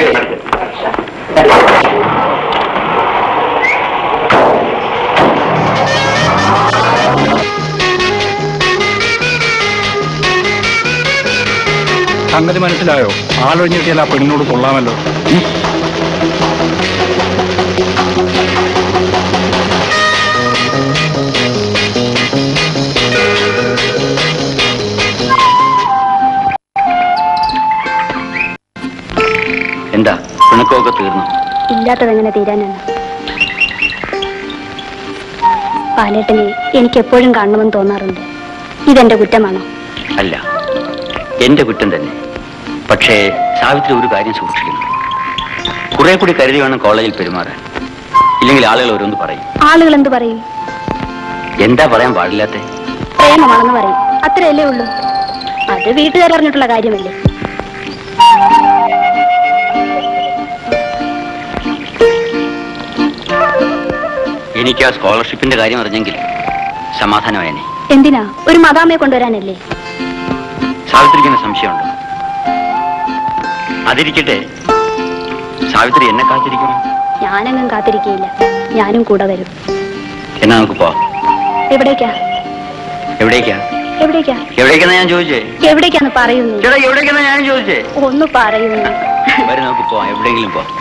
[SPEAKER 8] സംഗതി മനസ്സിലായോ? ആളൊഴിഞ്ഞിട്ടിയാൽ ആ പെണ്ണിനോട് കൊള്ളാമല്ലോ.
[SPEAKER 2] എന്താ, പിണക്കമൊക്കെ തീർന്നു?
[SPEAKER 3] ഇല്ലാത്തതെങ്ങനെ തീരാനാണ്? പാലേട്ടനെ എനിക്ക് എപ്പോഴും കാണണമെന്ന് തോന്നാറുണ്ട്. ഇതെന്റെ കുറ്റമാണോ?
[SPEAKER 2] അല്ല, എന്റെ കുറ്റം തന്നെ. പക്ഷേ സാവിത്രി ഒരു കാര്യം സൂക്ഷിക്കുന്നു. കുറെ കൂടി കരുതി വേണം കോളേജിൽ പെരുമാറാൻ. ഇല്ലെങ്കിൽ ആളുകൾ ഓരോന്ന് പറയും.
[SPEAKER 3] ആളുകൾ എന്ത് പറയും?
[SPEAKER 2] എന്താ പറയാൻ പാടില്ലാത്ത?
[SPEAKER 3] പ്രേമമാണെന്ന് പറയും, അത്രയല്ലേ ഉള്ളൂ. അത് വീട്ടുകാരറിഞ്ഞിട്ടുള്ള കാര്യമല്ലേ.
[SPEAKER 2] എനിക്ക് ആ സ്കോളർഷിപ്പിന്റെ കാര്യം അറിഞ്ഞെങ്കിൽ സമാധാനമായനെ.
[SPEAKER 3] എന്തിനാ? ഒരു മദാമയെ കൊണ്ടുവരാനല്ലേ?
[SPEAKER 2] സാവിത്രിക്ക് സംശയമുണ്ടോ? അതിരിക്കട്ടെ, സാവിത്രി എന്നെ കാത്തിരിക്കണം.
[SPEAKER 3] ഞാനെങ്ങും കാത്തിരിക്കയില്ല, ഞാനും കൂടെ വരും.
[SPEAKER 2] എന്നാ നമുക്ക് പോവാം.
[SPEAKER 3] എവിടേക്കാ?
[SPEAKER 2] എവിടേക്കാ?
[SPEAKER 3] എവിടേക്കാ?
[SPEAKER 2] എവിടേക്കാന്ന് ഞാൻ ചോദിച്ചേ.
[SPEAKER 3] എവിടേക്കാന്ന് പറയുന്നു?
[SPEAKER 2] ചേട്ടാ എവിടേക്കാന്ന് ഞാൻ ചോദിച്ചേ.
[SPEAKER 3] ഒന്ന് പറയുന്നു.
[SPEAKER 2] വരും, നമുക്ക് പോവാം, എവിടെയെങ്കിലും പോവാം.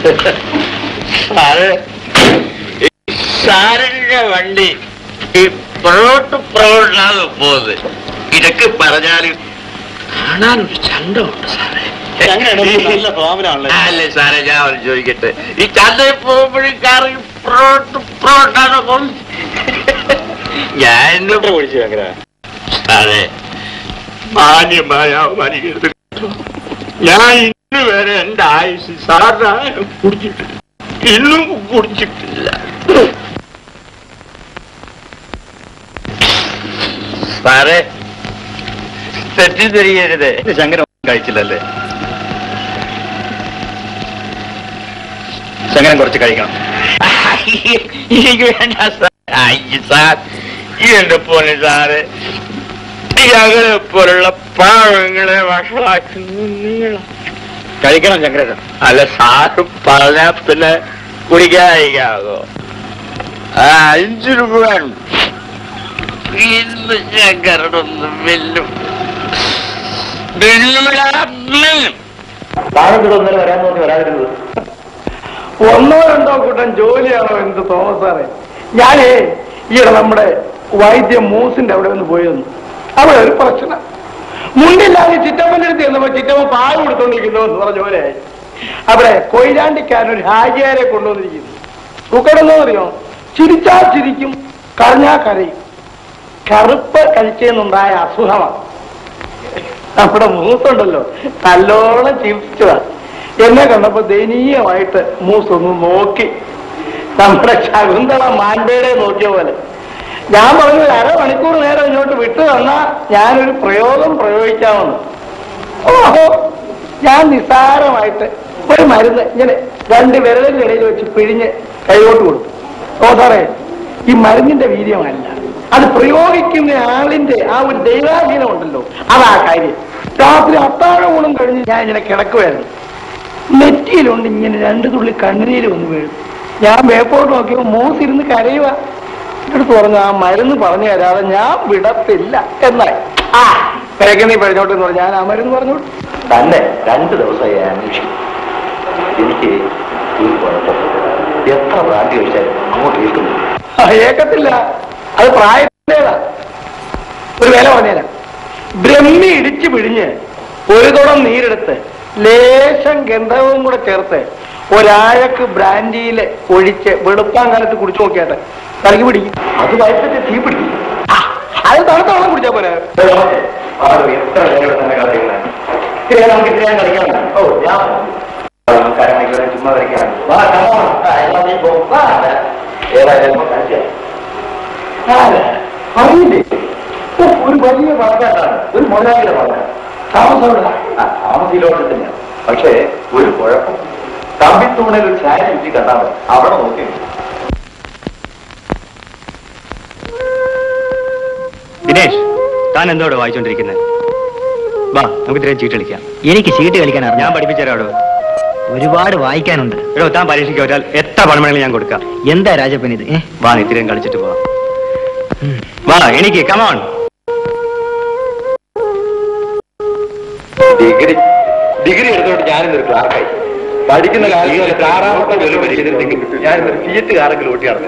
[SPEAKER 4] സാറിന്റെ വണ്ടി ഈ പുറകോട്ടാണ് പോകുന്നത്. ഇതൊക്കെ പറഞ്ഞാല് കാണാനൊരു ചന്തമുണ്ട് സാറേ. അല്ലേ സാറേ, ഞാൻ ചോദിക്കട്ടെ, ഈ ചന്തയിൽ പോകുമ്പോഴും കാറ് പുറകോട്ടാണ് പോകുന്നത്? ഞാൻ സാറേ മാന്യമായ അവമാനിക്കരുത്. ഞാൻ ഇന്ന് വരെ എന്റെ ആയുസ് സാറിന് കുടിച്ചിട്ടില്ല, ഇന്നും കുടിച്ചിട്ടില്ല. സാറേ തെറ്റിദ്ധരിക്കരുത്,
[SPEAKER 7] ശങ്കരൻ കഴിച്ചില്ലല്ലേ? ശങ്കരൻ കുറച്ച് കഴിക്കണം.
[SPEAKER 4] എനിക്ക് വേണ്ട സാർ. എന്റെ പോലെ സാറ് ഞങ്ങളെ പോലുള്ള പാവങ്ങളെ വഷളാക്കുന്നു നിങ്ങളാണ്.
[SPEAKER 7] കഴിക്കണം ശങ്കരൻ.
[SPEAKER 4] അല്ല, സാറ് പറഞ്ഞാ പിന്നെ കുടിക്കാതിരിക്കാമോ? 5 രൂപ വേണം. ഇന്ന് ശങ്കരനൊന്നും വെല്ലും.
[SPEAKER 7] വരാൻ തോന്നി വരാതിരുന്നത്.
[SPEAKER 6] 1 2 കൂട്ടം ജോലിയാണോ എന്ത് തോമസ് സാറേ? ഞാനേ ഈയിടെ നമ്മുടെ വൈദ്യ മൂസിന്റെ അവിടെ ഒന്ന് പോയി വന്നു. അവിടെ ഒരു പ്രശ്നം, മുണ്ടില്ലാതെ ചിറ്റപ്പന്റെ അടുത്ത് ചെന്നപ്പോ ചിറ്റപ്പ പാൽ കൊടുത്തോണ്ടിരിക്കുന്നു എന്ന് പറഞ്ഞ പോലെയായി. അവിടെ കൊയിലാണ്ടിക്കാരനൊരു ഹാജിയാരെ കൊണ്ടുവന്നിരിക്കുന്നു. സുഖമെന്നറിയോ? ചിരിച്ചാൽ ചിരിക്കും, കരഞ്ഞാ കരയും. കറുപ്പ് കഴിച്ചെന്നുണ്ടായ അസുഖമാണ്. നമ്മുടെ മൂസുണ്ടല്ലോ, നല്ലോണം ചിരിച്ചതാ. എന്നെ കണ്ടപ്പോ ദയനീയമായിട്ട് മൂസൊന്ന് നോക്കി, നമ്മുടെ ശകുന്തള മാൻപേടെ നോക്കിയ പോലെ. ഞാൻ പറഞ്ഞു, 1/2 മണിക്കൂർ നേരം ഇങ്ങോട്ട് വിട്ടു തന്നാ ഞാനൊരു പ്രയോഗം പ്രയോഗിക്കാമെന്ന്. ഓഹോ, ഞാൻ നിസ്സാരമായിട്ട് ഒരു മരുന്ന് ഇങ്ങനെ 2 വിരലിന്റെ ഇടയിൽ വെച്ച് പിഴിഞ്ഞ് കൈകോട്ട് കൊടുത്തു. ഓ സാറേ, ഈ മരുന്നിന്റെ വീര്യമല്ല, അത് പ്രയോഗിക്കുന്ന ആളിന്റെ ആ ഒരു ദൈവാധീനം ഉണ്ടല്ലോ, അതാ കാര്യം. രാത്രി അത്താഴമൂണും കഴിഞ്ഞ് ഞാൻ ഇങ്ങനെ കിടക്കുമായിരുന്നു. നെറ്റിയിലുണ്ട് ഇങ്ങനെ 2 തുള്ളി കണ്ണുനീര് വന്ന് വീഴും. ഞാൻ വേപ്പോട്ട് നോക്കിയപ്പോൾ മൂസിരുന്ന് കരയുക. എടുത്ത് പറഞ്ഞു, ആ മരുന്ന് പറഞ്ഞു തരാതെ ഞാൻ വിടത്തില്ല എന്നായി. ആ കിഴക്ക് നീ പറഞ്ഞോട്ടെന്ന് പറഞ്ഞു. ഞാൻ ആ മരുന്ന് പറഞ്ഞോട്ട്
[SPEAKER 7] തന്നെ 2 ദിവസമായി അന്വേഷിക്കും. എനിക്ക് ഒരു കുഴപ്പം, എത്ര ഭ്രാന്തി കഴിച്ചാലും അങ്ങോട്ട് കേൾക്കുന്നു.
[SPEAKER 6] ഏക്കത്തില്ല, അത് പ്രായത്തിലേതാ. ഒരു വില പറഞ്ഞുതരാം. ബ്രഹ്മി ഇടിച്ചു പിഴിഞ്ഞ് 1 കുടം നീരെടുത്ത് ലേശം ഗന്ധവും കൂടെ ചേർത്ത് 1 ആഴക്ക് ബ്രാൻഡിയിൽ ഒഴിച്ച് വെളുപ്പാൻ കാലത്ത് കുടിച്ചു നോക്കിയാട്ടെ, തലക്ക് പിടിക്കും.
[SPEAKER 7] അത് വയസ്സിട്ട് തീ പിടിക്കും.
[SPEAKER 6] അത് തണുത്ത വെള്ളം കുടിച്ചാ പോലെ.
[SPEAKER 7] എത്ര നേരം തന്നെ കളികളാണ്. നമുക്ക് ഇത്രയും കളിക്കണം. ഓ, ഞാൻ ചുമ്മാ കളിക്കണം.
[SPEAKER 6] അറിയില്ലേ, ഒരു വലിയ വളർത്താട്ടാണ്, ഒരു മുതലാളിയുടെ വളർത്ത
[SPEAKER 7] താമസിയിലോട്ട് തന്നെയാണ്. പക്ഷേ ഒരു കുഴപ്പം, കമ്പിത്തൂണിൽ ഒരു ചായ ചുറ്റി കണ്ടാൽ മതി, അവിടെ നോക്കി. ദിനേഷ്, താൻ എന്തോടെ വായിച്ചോണ്ടിരിക്കുന്നത്? വാ, നമുക്ക് ഇത്രയും ചീട്ട് കളിക്കാം.
[SPEAKER 2] എനിക്ക് ചീട്ട് കളിക്കാനാണ്.
[SPEAKER 7] ഞാൻ പഠിപ്പിച്ചേരാടോ.
[SPEAKER 2] ഒരുപാട് വായിക്കാനുണ്ട്.
[SPEAKER 7] എടോ, താൻ പരീക്ഷയ്ക്ക് വരാൽ എത്ര പണമെങ്കിലും ഞാൻ കൊടുക്കാം.
[SPEAKER 2] എന്താ രാജപ്പൻ ഇത്?
[SPEAKER 7] വാ, ഇത്രയും കളിച്ചിട്ട് പോവാം. വാ, എനിക്ക് കമോൺ. ഡിഗ്രി എടുത്തോട്ട് ഞാനിന്നൊരു ക്ലാർക്കായി. പഠിക്കുന്ന കാലത്ത് കാറാമത്തെ ജോലി പരിശീലിച്ചിട്ടുണ്ടെങ്കിൽ ഞാനിന്നൊരു ഫിയറ്റ് കാറെങ്കിലും ഓട്ടി നടന്നു.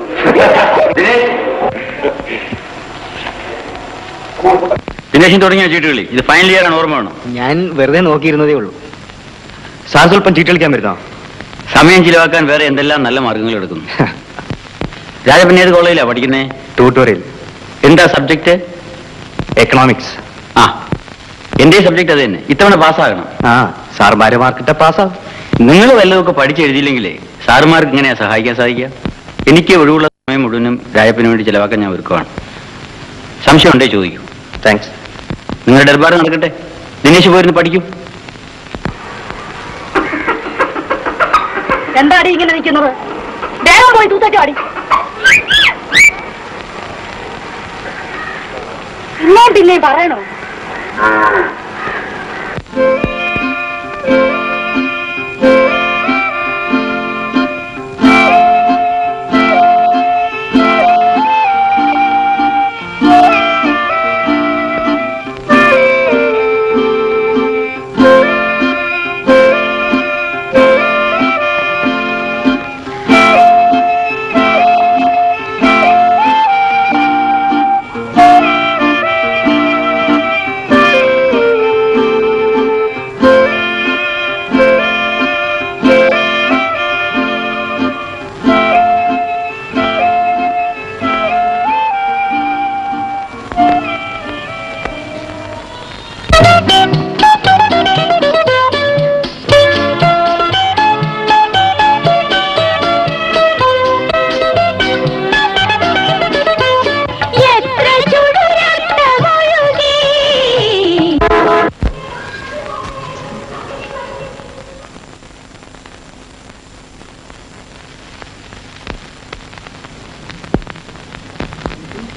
[SPEAKER 2] ദിനേശൻ തുടങ്ങിയ ചീട്ടുകളി ഇത് ഫൈനൽ ഇയർ ആണ്, ഓർമ്മ വേണം. ഞാൻ വെറുതെ നോക്കിയിരുന്നതേ ഉള്ളൂ.
[SPEAKER 7] സാർ സ്വല്പം ചീട്ട് കളിക്കാൻ വരുന്നോ?
[SPEAKER 2] സമയം ചിലവാക്കാൻ വേറെ എന്തെല്ലാം നല്ല മാർഗങ്ങൾ എടുക്കുന്നു. രാജപ്പൻ ഏത് കോളേജിലാണ് പഠിക്കുന്നേ?
[SPEAKER 7] ട്യൂട്ടോറിയൽ.
[SPEAKER 2] എന്താ സബ്ജക്ട്?
[SPEAKER 7] എക്കണോമിക്സ്.
[SPEAKER 2] ആ, എന്റെ സബ്ജക്ട് അത് തന്നെ. ഇത്തവണ പാസ്സാകണം.
[SPEAKER 7] ആ, സാർമാര് മാർക്കിട്ട പാസ്സാകും.
[SPEAKER 2] നിങ്ങൾ വല്ലതൊക്കെ പഠിച്ചെഴുതിയില്ലെങ്കിലേ സാറുമാർക്ക് ഇങ്ങനെയാ സഹായിക്കാൻ സാധിക്കുക? എനിക്ക് ഒഴിവുള്ള സമയം മുഴുവനും രാജപ്പന് വേണ്ടി ചിലവാക്കാൻ ഞാൻ ഒരുക്കമാണ്. സംശയം ഉണ്ടേ ചോദിക്കൂ.
[SPEAKER 7] താങ്ക്സ്.
[SPEAKER 2] നിങ്ങളുടെ ഡർബാർ നടക്കട്ടെ. ദിനേശ് പോയിരുന്നു പഠിക്കും.
[SPEAKER 5] എന്താടി ഇങ്ങനെ നിൽക്കുന്നത്? വേഗം പോയി തൂത്തട്ടി ആടി. പിന്നെ പറയണോ?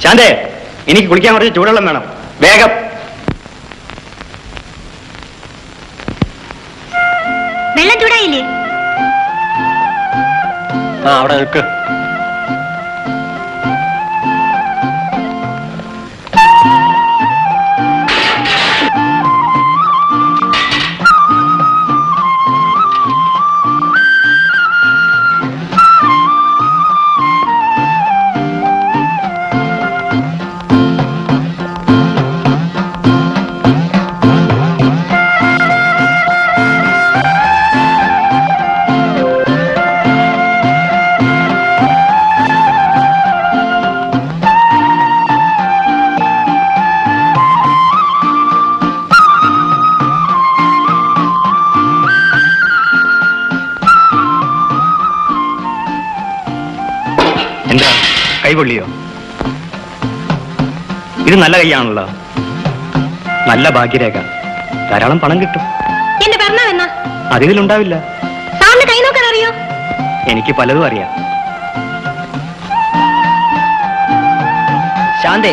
[SPEAKER 2] ശാന്തേ, എനിക്ക് കുളിക്കാൻ കുറച്ച് ചൂടുവെള്ളം വേണം, വേഗം.
[SPEAKER 3] വെള്ളം ചൂടായില്ലേ?
[SPEAKER 2] ആ, അവിടെ നിൽക്ക്. എന്താ കൈ പൊള്ളിയോ? ഇത് നല്ല കൈയാണല്ലോ, നല്ല ഭാഗ്യരേഖ, ധാരാളം പണം കിട്ടും.
[SPEAKER 3] എന്റെ പറഞ്ഞാ
[SPEAKER 2] അതിലുണ്ടാവില്ല.
[SPEAKER 3] സാറിന് കൈ നോക്കാൻ അറിയോ?
[SPEAKER 2] എനിക്ക് പലതും അറിയാം. ശാന്തേ,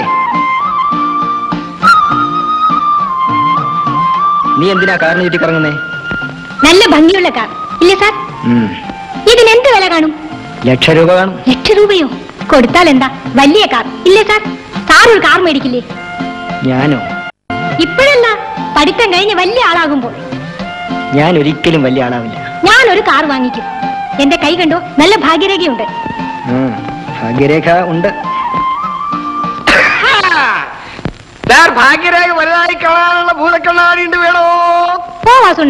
[SPEAKER 2] നീ എന്തിനാ കാറിന് ചുറ്റി കറങ്ങുന്നേ?
[SPEAKER 3] നല്ല ഭംഗിയുള്ള കാർ ഇല്ലേ സാർ? ഇതിനെന്ത് വില കാണും?
[SPEAKER 2] ലക്ഷം രൂപ കാണും.
[SPEAKER 3] ലക്ഷം രൂപയോ? കൊടുത്താൽ എന്താ, വലിയ കാർ ഇല്ലേ സാർ? സാർ ഒരു കാർ മേടിക്കില്ലേ?
[SPEAKER 2] ഞാനോ?
[SPEAKER 3] ഇപ്പോഴല്ല, പഠിത്തം കഴിഞ്ഞ് വലിയ ആളാകുമ്പോൾ.
[SPEAKER 2] ഞാൻ ഒരിക്കലും വലിയ ആളാവില്ല.
[SPEAKER 3] ഞാനൊരു കാർ വാങ്ങിക്കും. എന്റെ കൈ കണ്ടോ, നല്ല ഭാഗ്യരേഖയുണ്ട്.
[SPEAKER 2] ഭാഗ്യരേഖ ഉണ്ട്.
[SPEAKER 6] ഭാഗ്യരേഖ വലുതായി കാണാനുള്ള ഭൂതക്കണ്ണാടിയുണ്ട്, വേണോ?
[SPEAKER 3] പോവാ സുണ്ണ.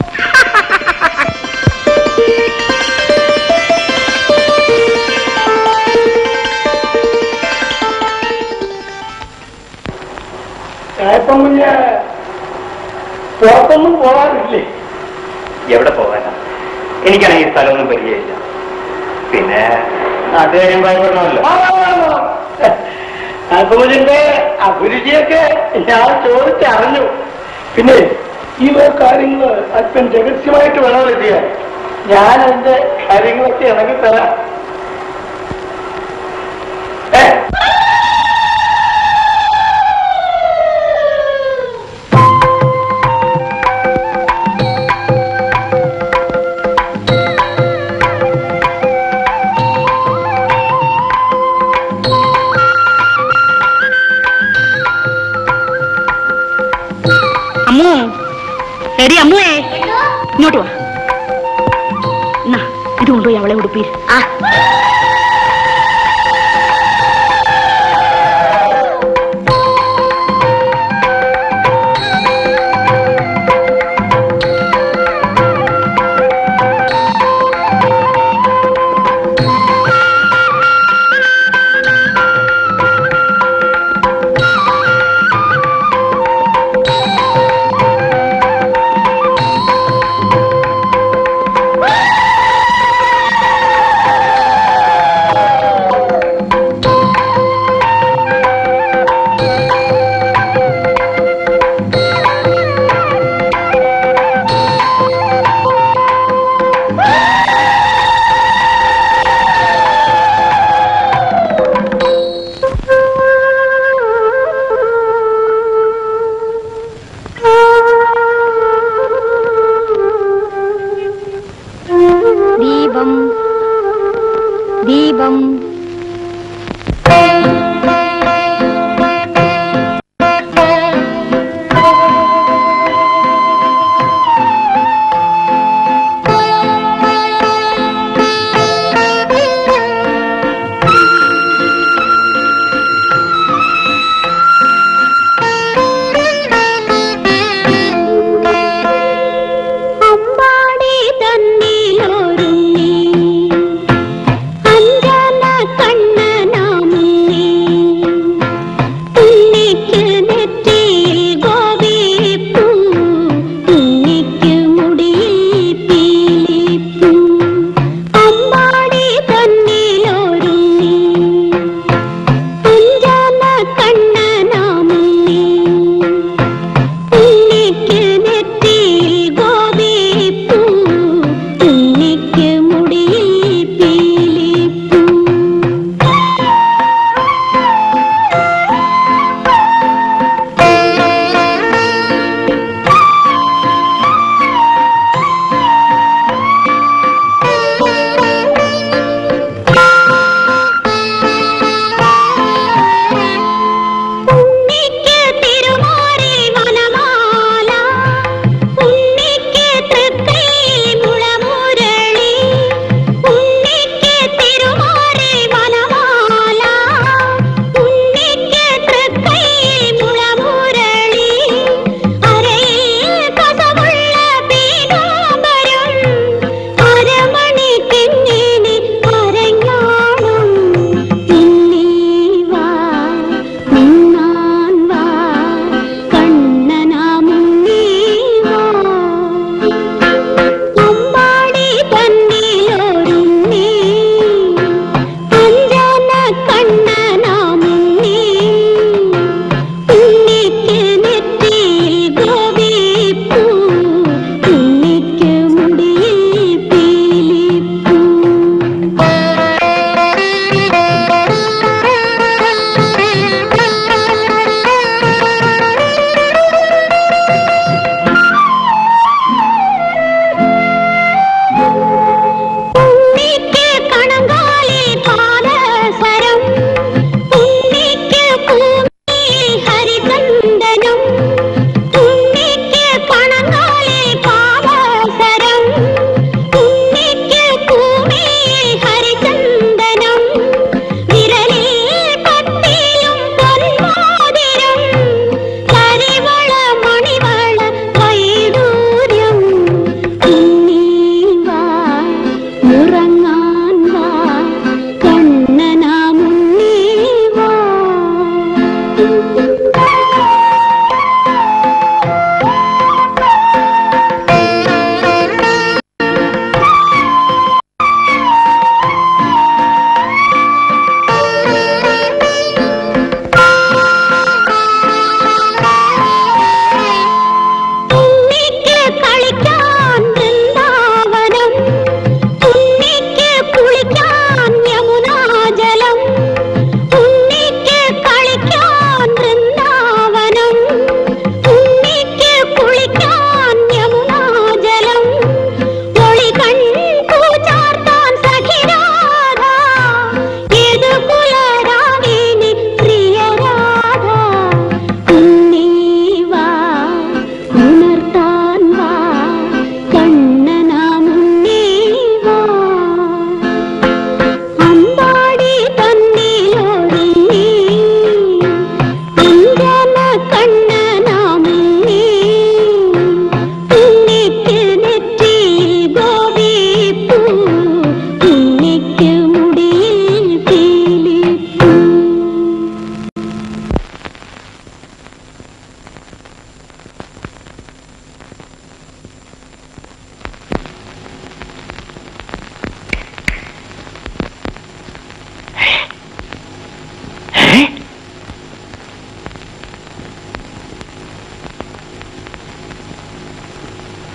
[SPEAKER 6] പുറത്തൊന്നും പോകാറില്ലേ?
[SPEAKER 2] എവിടെ പോകാനാ? എനിക്കാണെങ്കിൽ ഈ സ്ഥലമൊന്നും പരിചയമില്ല. പിന്നെ നാട്ടുകാര്യം ഭയപ്പെടണമല്ലോ.
[SPEAKER 6] അപ്പൂജിന്റെ അഭിരുചിയൊക്കെ ഞാൻ ചോദിച്ചറിഞ്ഞു. പിന്നെ ഈ കാര്യങ്ങൾ അല്പം രഹസ്യമായിട്ട് വേണമല്ലോ ചെയ്യാൻ. ഞാൻ അതിന്റെ കാര്യങ്ങളൊക്കെ ഇണങ്ങി തരാം.
[SPEAKER 5] അമ്മു, എടി അമ്മുവേ, ഇങ്ങോട്ട് വാ. എന്നാ ഇത് കൊണ്ടുപോയി അവളെ ഉടുപ്പി.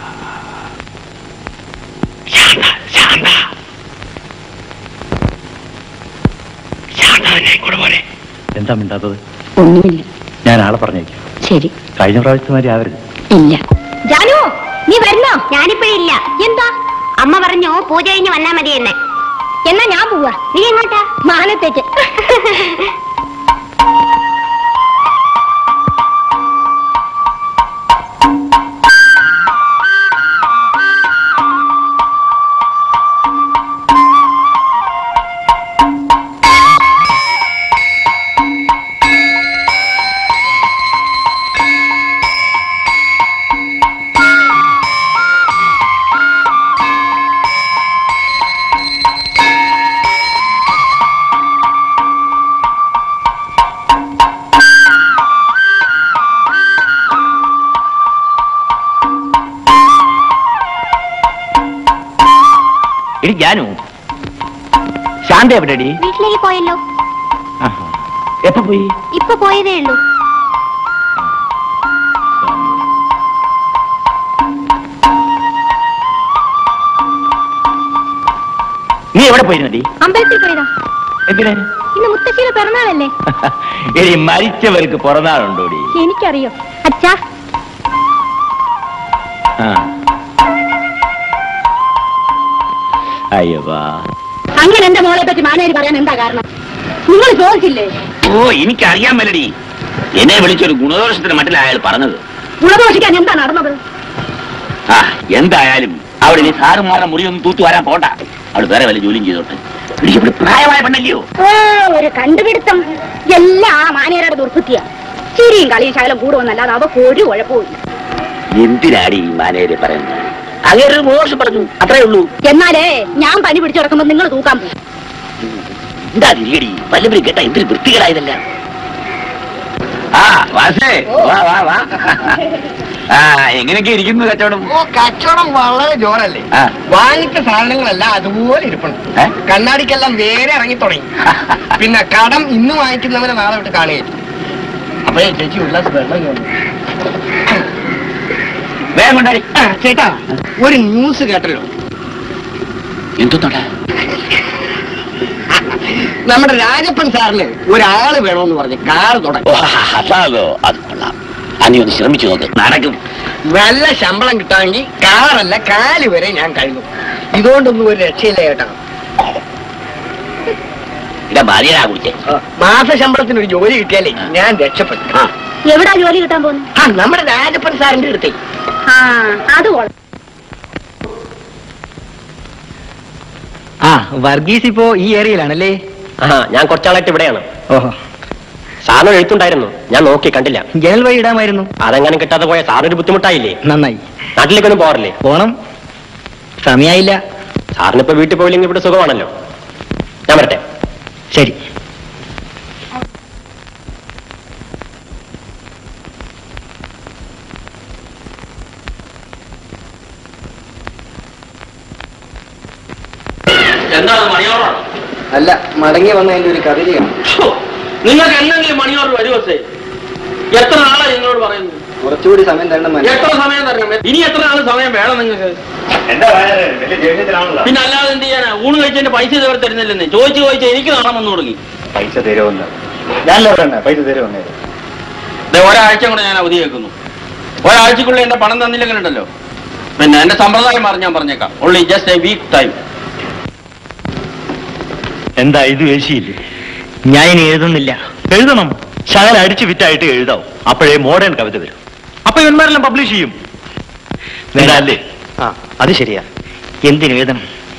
[SPEAKER 7] എന്താ മിണ്ടാത്തത്?
[SPEAKER 3] ഒന്നുമില്ല.
[SPEAKER 7] ഞാൻ ആളെ പറഞ്ഞേക്കാം.
[SPEAKER 3] ശരി.
[SPEAKER 7] കഴിഞ്ഞ പ്രാവശ്യമാരി ആവരുത്.
[SPEAKER 3] ഇല്ല. ജാനു, നീ വരുന്നോ? ഞാനിപ്പോഴില്ല. എന്താ? അമ്മ പറഞ്ഞു പൂജ കഴിഞ്ഞ് വന്നാ മതി എന്നെ. എന്നാ ഞാൻ പോവാ. നീ എങ്ങോട്ടാ? മാനത്തേക്ക്.
[SPEAKER 2] ജാനു, ശാന്ത എവിടെടി?
[SPEAKER 3] വീട്ടിലേക്ക് പോയല്ലോ.
[SPEAKER 2] എപ്പോ പോയി?
[SPEAKER 3] ഇപ്പൊ പോയതേ ഉള്ളൂ.
[SPEAKER 2] നീ എവിടെ പോയിരുന്നടി?
[SPEAKER 3] അമ്പലത്തിൽ പോയതാ.
[SPEAKER 2] എന്തിനാ?
[SPEAKER 3] ഇന്ന് മുത്തശ്ശിയുടെ പിറന്നാളല്ലേ?
[SPEAKER 2] എടി, മരിച്ചവർക്ക് പിറന്നാളുണ്ടോടി?
[SPEAKER 3] എനിക്കറിയോ അച്ഛാ.
[SPEAKER 2] അയ്യവാ,
[SPEAKER 5] അങ്ങനെ എന്റെ മോളെ പറ്റി മാനേജ് പറയാൻ എന്താ കാരണം? നിങ്ങൾ ചോദിച്ചില്ലേ?
[SPEAKER 2] ഓ, എനിക്കറിയാൻ മേലടി. എന്നെ വിളിച്ചൊരു ഗുണദോഷത്തിന് മറ്റില്ല അയാൾ പറഞ്ഞത്.
[SPEAKER 5] ഗുണദോഷിക്കാൻ എന്താ നടന്നത്?
[SPEAKER 2] ആ, എന്തായാലും അവിടെ നീ സാറുമാരുടെ മുറിയൊന്നും തൂത്തു വരാൻ പോണ്ട. അവിടെ വേറെ വല്ല ജോലിയും ചെയ്തോട്ടെ. ഇവിടെ പ്രായമായ പെണ്ണല്ലയോ?
[SPEAKER 5] ഓ, ഒരു കണ്ടുപിടുത്തം. എല്ലാം ആ മാനേജരുടെ ദുർബുദ്ധിയാ. ചിരിയും കളിയും ശകലം കൂടുവന്നല്ലാതെ അവക്ക് ഒരു കുഴപ്പമില്ല.
[SPEAKER 2] എന്തിനാടി ഈ മാനേജരെ പറയുന്നത്? അങ്ങനെ മോശം പറഞ്ഞു, അത്രേ ഉള്ളൂ.
[SPEAKER 5] എന്നാലേ ഞാൻ പനി പിടിച്ചു കിടക്കുമ്പോ നിങ്ങൾ തൂക്കാൻ പോകും.
[SPEAKER 2] എന്താ തിരികടി? വല്ലവരും കേട്ടാ എന്തൊരു വൃത്തികേടായതല്ല. ആ വാസേ, വാ വാ വാ. ആ, എങ്ങനെയൊക്കെ ഇരിക്കുന്നു കച്ചവടം?
[SPEAKER 6] ഓ, കച്ചവടം വളരെ ജോറല്ലേ. വാങ്ങിച്ച സാധനങ്ങളെല്ലാം അതുപോലെ ഇരിപ്പുണ്ട്. കണ്ണാടിക്കെല്ലാം വേറെ ഇറങ്ങി തുടങ്ങി. പിന്നെ കടം ഇന്ന് വാങ്ങിക്കുന്നവരെ നാളെ വിട്ട് കാണുകയില്ല. അപ്പഴേ ചേച്ചി ഉല്ലാസ് വെള്ളം
[SPEAKER 2] വേഗം കൊണ്ടാടി.
[SPEAKER 6] ചേട്ടാ, ഒരു ന്യൂസ് കേട്ടല്ലോ.
[SPEAKER 2] എന്തോട്ടാ?
[SPEAKER 6] നമ്മുടെ രാജപ്പൻ സാറിന് ഒരാള് വേണമെന്ന് പറഞ്ഞ് കാറ് തുടങ്ങി.
[SPEAKER 2] അതാകോ? അത് കൊള്ളാം. അനി ഒന്ന് ശ്രമിച്ചു നോക്ക്, നടക്കും.
[SPEAKER 6] നല്ല ശമ്പളം കിട്ടാമെങ്കിൽ കാറല്ല കാല് വരെ ഞാൻ കഴിഞ്ഞു. ഇതുകൊണ്ടൊന്നും ഒരു രക്ഷയില്ല ചേട്ടാ.
[SPEAKER 2] ഇതാ ഭാര്യരാ കുടിച്ചേ.
[SPEAKER 6] മാസ ശമ്പളത്തിന് ഒരു ജോലി കിട്ടിയാലേ ഞാൻ രക്ഷപ്പെട്ടു.
[SPEAKER 5] എവിടാ ജോലി കിട്ടാൻ പോകുന്നു?
[SPEAKER 6] നമ്മുടെ രാജപ്പൻ സാറിന്റെ അടുത്തേ.
[SPEAKER 5] ആ, അത് കൊള്ളാം.
[SPEAKER 9] ആ, വർഗീസ് ഇപ്പോ ഈ ഏരിയയിലാണല്ലേ?
[SPEAKER 6] ഞാൻ കുറച്ചാളായിട്ട് ഇവിടെയാണ്.
[SPEAKER 9] ഓഹോ,
[SPEAKER 6] സാറിന് എഴുത്തുണ്ടായിരുന്നു, ഞാൻ നോക്കി കണ്ടില്ല.
[SPEAKER 9] ജനൽ വഴി ഇടാമായിരുന്നു.
[SPEAKER 6] അതെങ്ങനെ കിട്ടാതെ പോയ സാറിനൊരു ബുദ്ധിമുട്ടായില്ലേ?
[SPEAKER 9] നന്നായി.
[SPEAKER 6] നാട്ടിലേക്കൊന്നും പോകാറില്ലേ?
[SPEAKER 9] പോണം, സമയായില്ല.
[SPEAKER 6] സാറിനിപ്പോ വീട്ടിൽ പോയില്ലെങ്കിൽ ഇവിടെ സുഖമാണല്ലോ. ഞാൻ വരട്ടെ.
[SPEAKER 9] ശരി.
[SPEAKER 1] എന്താണ് മണിയോറാണ്?
[SPEAKER 6] അല്ല, മടങ്ങി വന്നതിന്റെ ഒരു കഥയാണ്.
[SPEAKER 1] നിങ്ങൾക്ക് എന്തെങ്കിലും മണിയോർ വരുമോ? എത്ര നാളാണ് നിങ്ങളോട് പറയുന്നത്?
[SPEAKER 6] കുറച്ചുകൂടി സമയം തരണം.
[SPEAKER 1] എത്ര സമയം തരണം? ഇനി എത്ര നാൾ സമയം വേണം നിങ്ങൾക്ക്? പിന്നെ അല്ലാതെ എന്ത് ചെയ്യാനാ? ഊണ് കഴിച്ചതിന്റെ പൈസ ഇതുവരെ തരുന്നില്ലെന്നേ. ചോദിച്ച് എനിക്ക് നാളെ വന്നു തുടങ്ങി.
[SPEAKER 7] പൈസ തരുമെന്ന് ഞാനല്ല, പൈസ തരുമെന്ന്.
[SPEAKER 1] ഒരാഴ്ച കൂടെ ഞാൻ അവധി വെക്കുന്നു. ഒരാഴ്ചക്കുള്ളിൽ എന്റെ പണം തന്നില്ലെങ്കിലുണ്ടല്ലോ, പിന്നെ എന്റെ സമ്പ്രദായം മാറി ഞാൻ പറഞ്ഞേക്കാം. Only just a week time.
[SPEAKER 7] എന്താ ഇത് വേശിയില്ലേ?
[SPEAKER 9] ഞാൻ ഇനി എഴുതുന്നില്ല.
[SPEAKER 7] എഴുതണം. ശകലം അടിച്ചു വിറ്റായിട്ട് എഴുതാം. അപ്പോഴേ മോഡേൺ കവിത വരും. അപ്പൊ ഇവന്മാരെല്ലാം പബ്ലിഷ് ചെയ്യും. അല്ലേ?
[SPEAKER 9] ആ, അത് ശരിയാ. എന്തിനു എഴുതണം?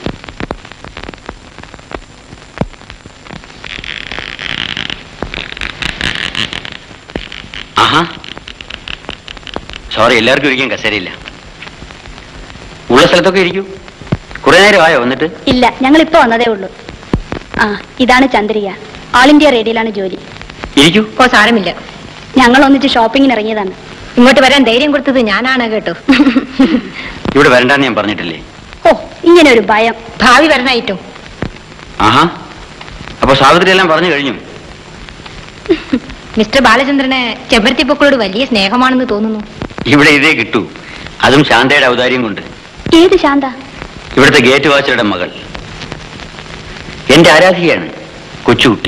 [SPEAKER 2] ആഹാ, സോറി, എല്ലാവർക്കും ഇരിക്കാൻ കസേരയില്ല. ഉള്ള സ്ഥലത്തൊക്കെ ഇരിക്കൂ. കുറെ നേരമായോ വന്നിട്ട്?
[SPEAKER 5] ഇല്ല, ഞങ്ങൾ ഇപ്പൊ വന്നതേ ഉള്ളൂ. ആ, ഇതാണ് ചന്ദ്രിക. ഓൾ ഇന്ത്യ റേഡിയോയിലാണ് ജോലി.
[SPEAKER 2] ഇരിക്കൂ.
[SPEAKER 5] ഓ, സാരമില്ല. ഞങ്ങൾ ഒന്നിച്ച് ഷോപ്പിങ്ങിന് ഇറങ്ങിയതാണ്. ഇങ്ങോട്ട് വരാൻ ധൈര്യം കൊടുത്തത് ഞാനാണ് കേട്ടോ.
[SPEAKER 2] ഇവിടെ വരണ്ടെന്ന് ഞാൻ പറഞ്ഞിട്ടില്ലേ?
[SPEAKER 5] ഓ, ഇങ്ങനെ ഒരു ഭയം. ഭാവി വരണായിട്ടും.
[SPEAKER 2] ആഹാ, അപ്പൊ സാവിത്രി എല്ലാം പറഞ്ഞു കഴിഞ്ഞു.
[SPEAKER 5] മിസ്റ്റർ ബാലചന്ദ്രന് ചെമ്പരത്തിപ്പൊക്കളോട് വലിയ സ്നേഹമാണെന്ന് തോന്നുന്നു.
[SPEAKER 2] ഇവിടെ ഇതേ കിട്ടൂ. അതും ശാന്തയുടെ ഔദാര്യം കൊണ്ട്.
[SPEAKER 3] ഏത് ശാന്ത?
[SPEAKER 2] ഇവിടുത്തെ ഗേറ്റ് വാച്ചറുടെ മകൾ. എന്റെ ആരാധികയാണ്, കൊച്ചുകുട്ടി.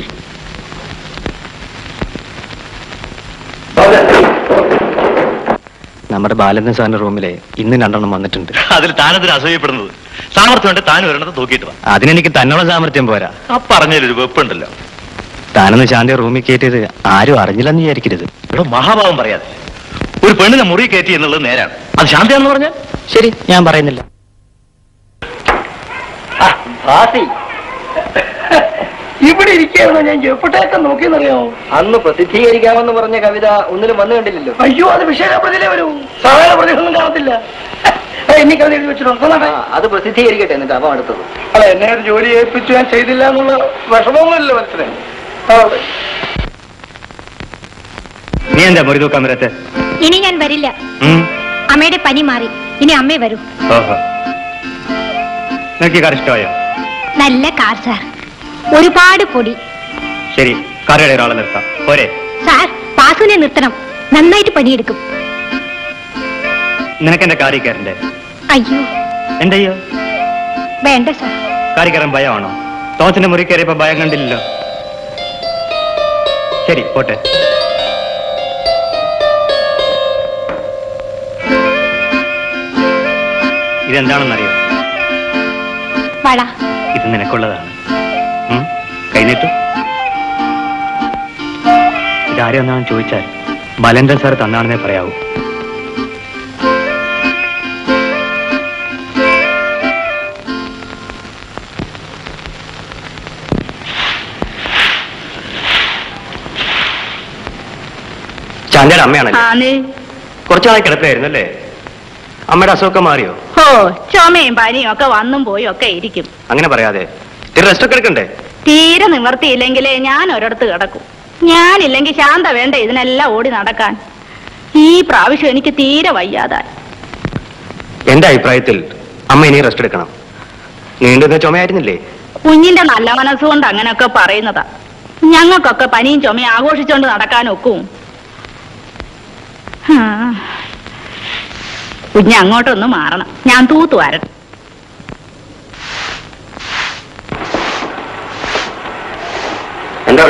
[SPEAKER 9] നമ്മുടെ ബാലചന്ദ്രൻ സാറിന്റെ റൂമിലെ ഇന്ന് 2 എണ്ണം വന്നിട്ടുണ്ട്.
[SPEAKER 10] അതിൽ താനെന്തിനാ അസൂയപ്പെടുന്നത്? സാമർത്ഥ്യമുണ്ട്, താൻ ഒരെണ്ണത്തെ തൂക്കിയിട്ട് വാ.
[SPEAKER 9] അതിനെനിക്ക് തന്നോളം സാമർത്ഥ്യം പോരാ.
[SPEAKER 10] ആ പറഞ്ഞതിലൊരു വെപ്പുണ്ടല്ലോ.
[SPEAKER 9] താനൊന്ന് ശാന്തിയെ റൂമിൽ കയറ്റിയത് ആരും അറിഞ്ഞില്ലെന്ന് വിചാരിക്കരുത്.
[SPEAKER 10] ഇവിടെ മഹാഭാവം പറയാതെ ഒരു പെണ്ണിനെ മുറി കയറ്റി എന്നുള്ളത് നേരാണ്. അത് ശാന്തിയാണെന്ന് പറഞ്ഞാൽ
[SPEAKER 9] ശരി, ഞാൻ പറയുന്നില്ല.
[SPEAKER 6] ഇവിടെ ഇരിക്കുകയായിരുന്നു, ഞാൻ എപ്പോഴേക്ക് നോക്കിയെന്നറിയാമോ?
[SPEAKER 9] അന്ന് പ്രസിദ്ധീകരിക്കാമെന്ന് പറഞ്ഞ കവിത ഒന്നിലും വന്നു കണ്ടില്ലല്ലോ.
[SPEAKER 6] അയ്യോ, അത് വിഷയപ്രതിയിലേ വരൂ, സാധാരണ പ്രതികളൊന്നും കാണത്തില്ല. എന്നെ കവിത എഴുതി വെച്ചിട്ടുണ്ട്.
[SPEAKER 9] അത് പ്രസിദ്ധീകരിക്കട്ടെ, എന്നിട്ട് അവ അടുത്തത്.
[SPEAKER 6] അല്ല, എന്നെ ഒരു ജോലി ഏൽപ്പിച്ചു ഞാൻ ചെയ്തില്ല എന്നുള്ള വിഷമമൊന്നുമില്ലല്ലോ മനസ്സിലായി.
[SPEAKER 9] നീ എന്താ മുറി തൂക്കാൻ വരത്തെ?
[SPEAKER 3] ഇനി ഞാൻ വരില്ല. അമ്മയുടെ പനി മാറി, ഇനി അമ്മേ വരൂ.
[SPEAKER 9] നിനക്ക് കാർ ഇഷ്ടമായോ?
[SPEAKER 3] നല്ല കാർ സാർ, ഒരുപാട് പൊടി.
[SPEAKER 9] ശരി, കാറുടെ ഒരാളെ നിർത്താം പോരെ?
[SPEAKER 3] സാർ, പാസുവിനെ നിർത്തണം, നന്നായിട്ട് പണിയെടുക്കും.
[SPEAKER 9] നിനക്ക് എന്റെ കാറി കയറണ്ടേ?
[SPEAKER 3] അയ്യോ.
[SPEAKER 9] എന്റെ അയ്യോ
[SPEAKER 3] വേണ്ട സാർ.
[SPEAKER 9] കാറി കയറാൻ ഭയമാണോ? തോച്ചന്റെ മുറി കയറിയപ്പോ ഭയം കണ്ടില്ലല്ലോ. ശരി, പോട്ടെ. ഇതെന്താണെന്നറിയോ?
[SPEAKER 3] വള.
[SPEAKER 9] ഇത് നിനക്കുള്ളതാണ്. കൈനീട്ടു. ഇതാരും എന്നാണെന്ന് ചോദിച്ചാൽ ബാലചന്ദ്രൻ സാർ തന്നാണെന്നേ പറയാവൂ. ചാന്തയുടെ അമ്മയാണല്ലേ? കുറച്ചാളെ കിടപ്പായിരുന്നു അല്ലേ? അമ്മയുടെ അസുഖമൊക്കെ മാറിയോ?
[SPEAKER 5] ഓ, ചുമയും പനിയും ഒക്കെ വന്നും പോയും ഒക്കെ ഇരിക്കും.
[SPEAKER 9] അങ്ങനെ പറയാതെ റെസ്റ്റ് ഒക്കെ എടുക്കണ്ടേ?
[SPEAKER 5] തീരെ നിവർത്തിയില്ലെങ്കിലേ ഞാൻ ഒരിടത്ത് കിടക്കും. ഞാനില്ലെങ്കിൽ ശാന്ത വേണ്ട ഇതിനെല്ലാം ഓടി നടക്കാൻ. ഈ പ്രാവശ്യം എനിക്ക് തീരെ വയ്യാതായി.
[SPEAKER 9] എന്റെ അഭിപ്രായത്തിൽ അമ്മ ഇനി റെസ്റ്റ് എടുക്കണം. നീണ്ടുന്ന ചുമയായിരുന്നില്ലേ?
[SPEAKER 5] കുഞ്ഞിന്റെ നല്ല മനസ്സുകൊണ്ട് അങ്ങനെയൊക്കെ പറയുന്നതാ. ഞങ്ങൾക്കൊക്കെ പനിയും ചുമയും ആഘോഷിച്ചോണ്ട് നടക്കാനൊക്കും. കുഞ്ഞ് അങ്ങോട്ടൊന്ന് മാറണം, ഞാൻ തൂത്തു വരണം.
[SPEAKER 6] എന്താണ്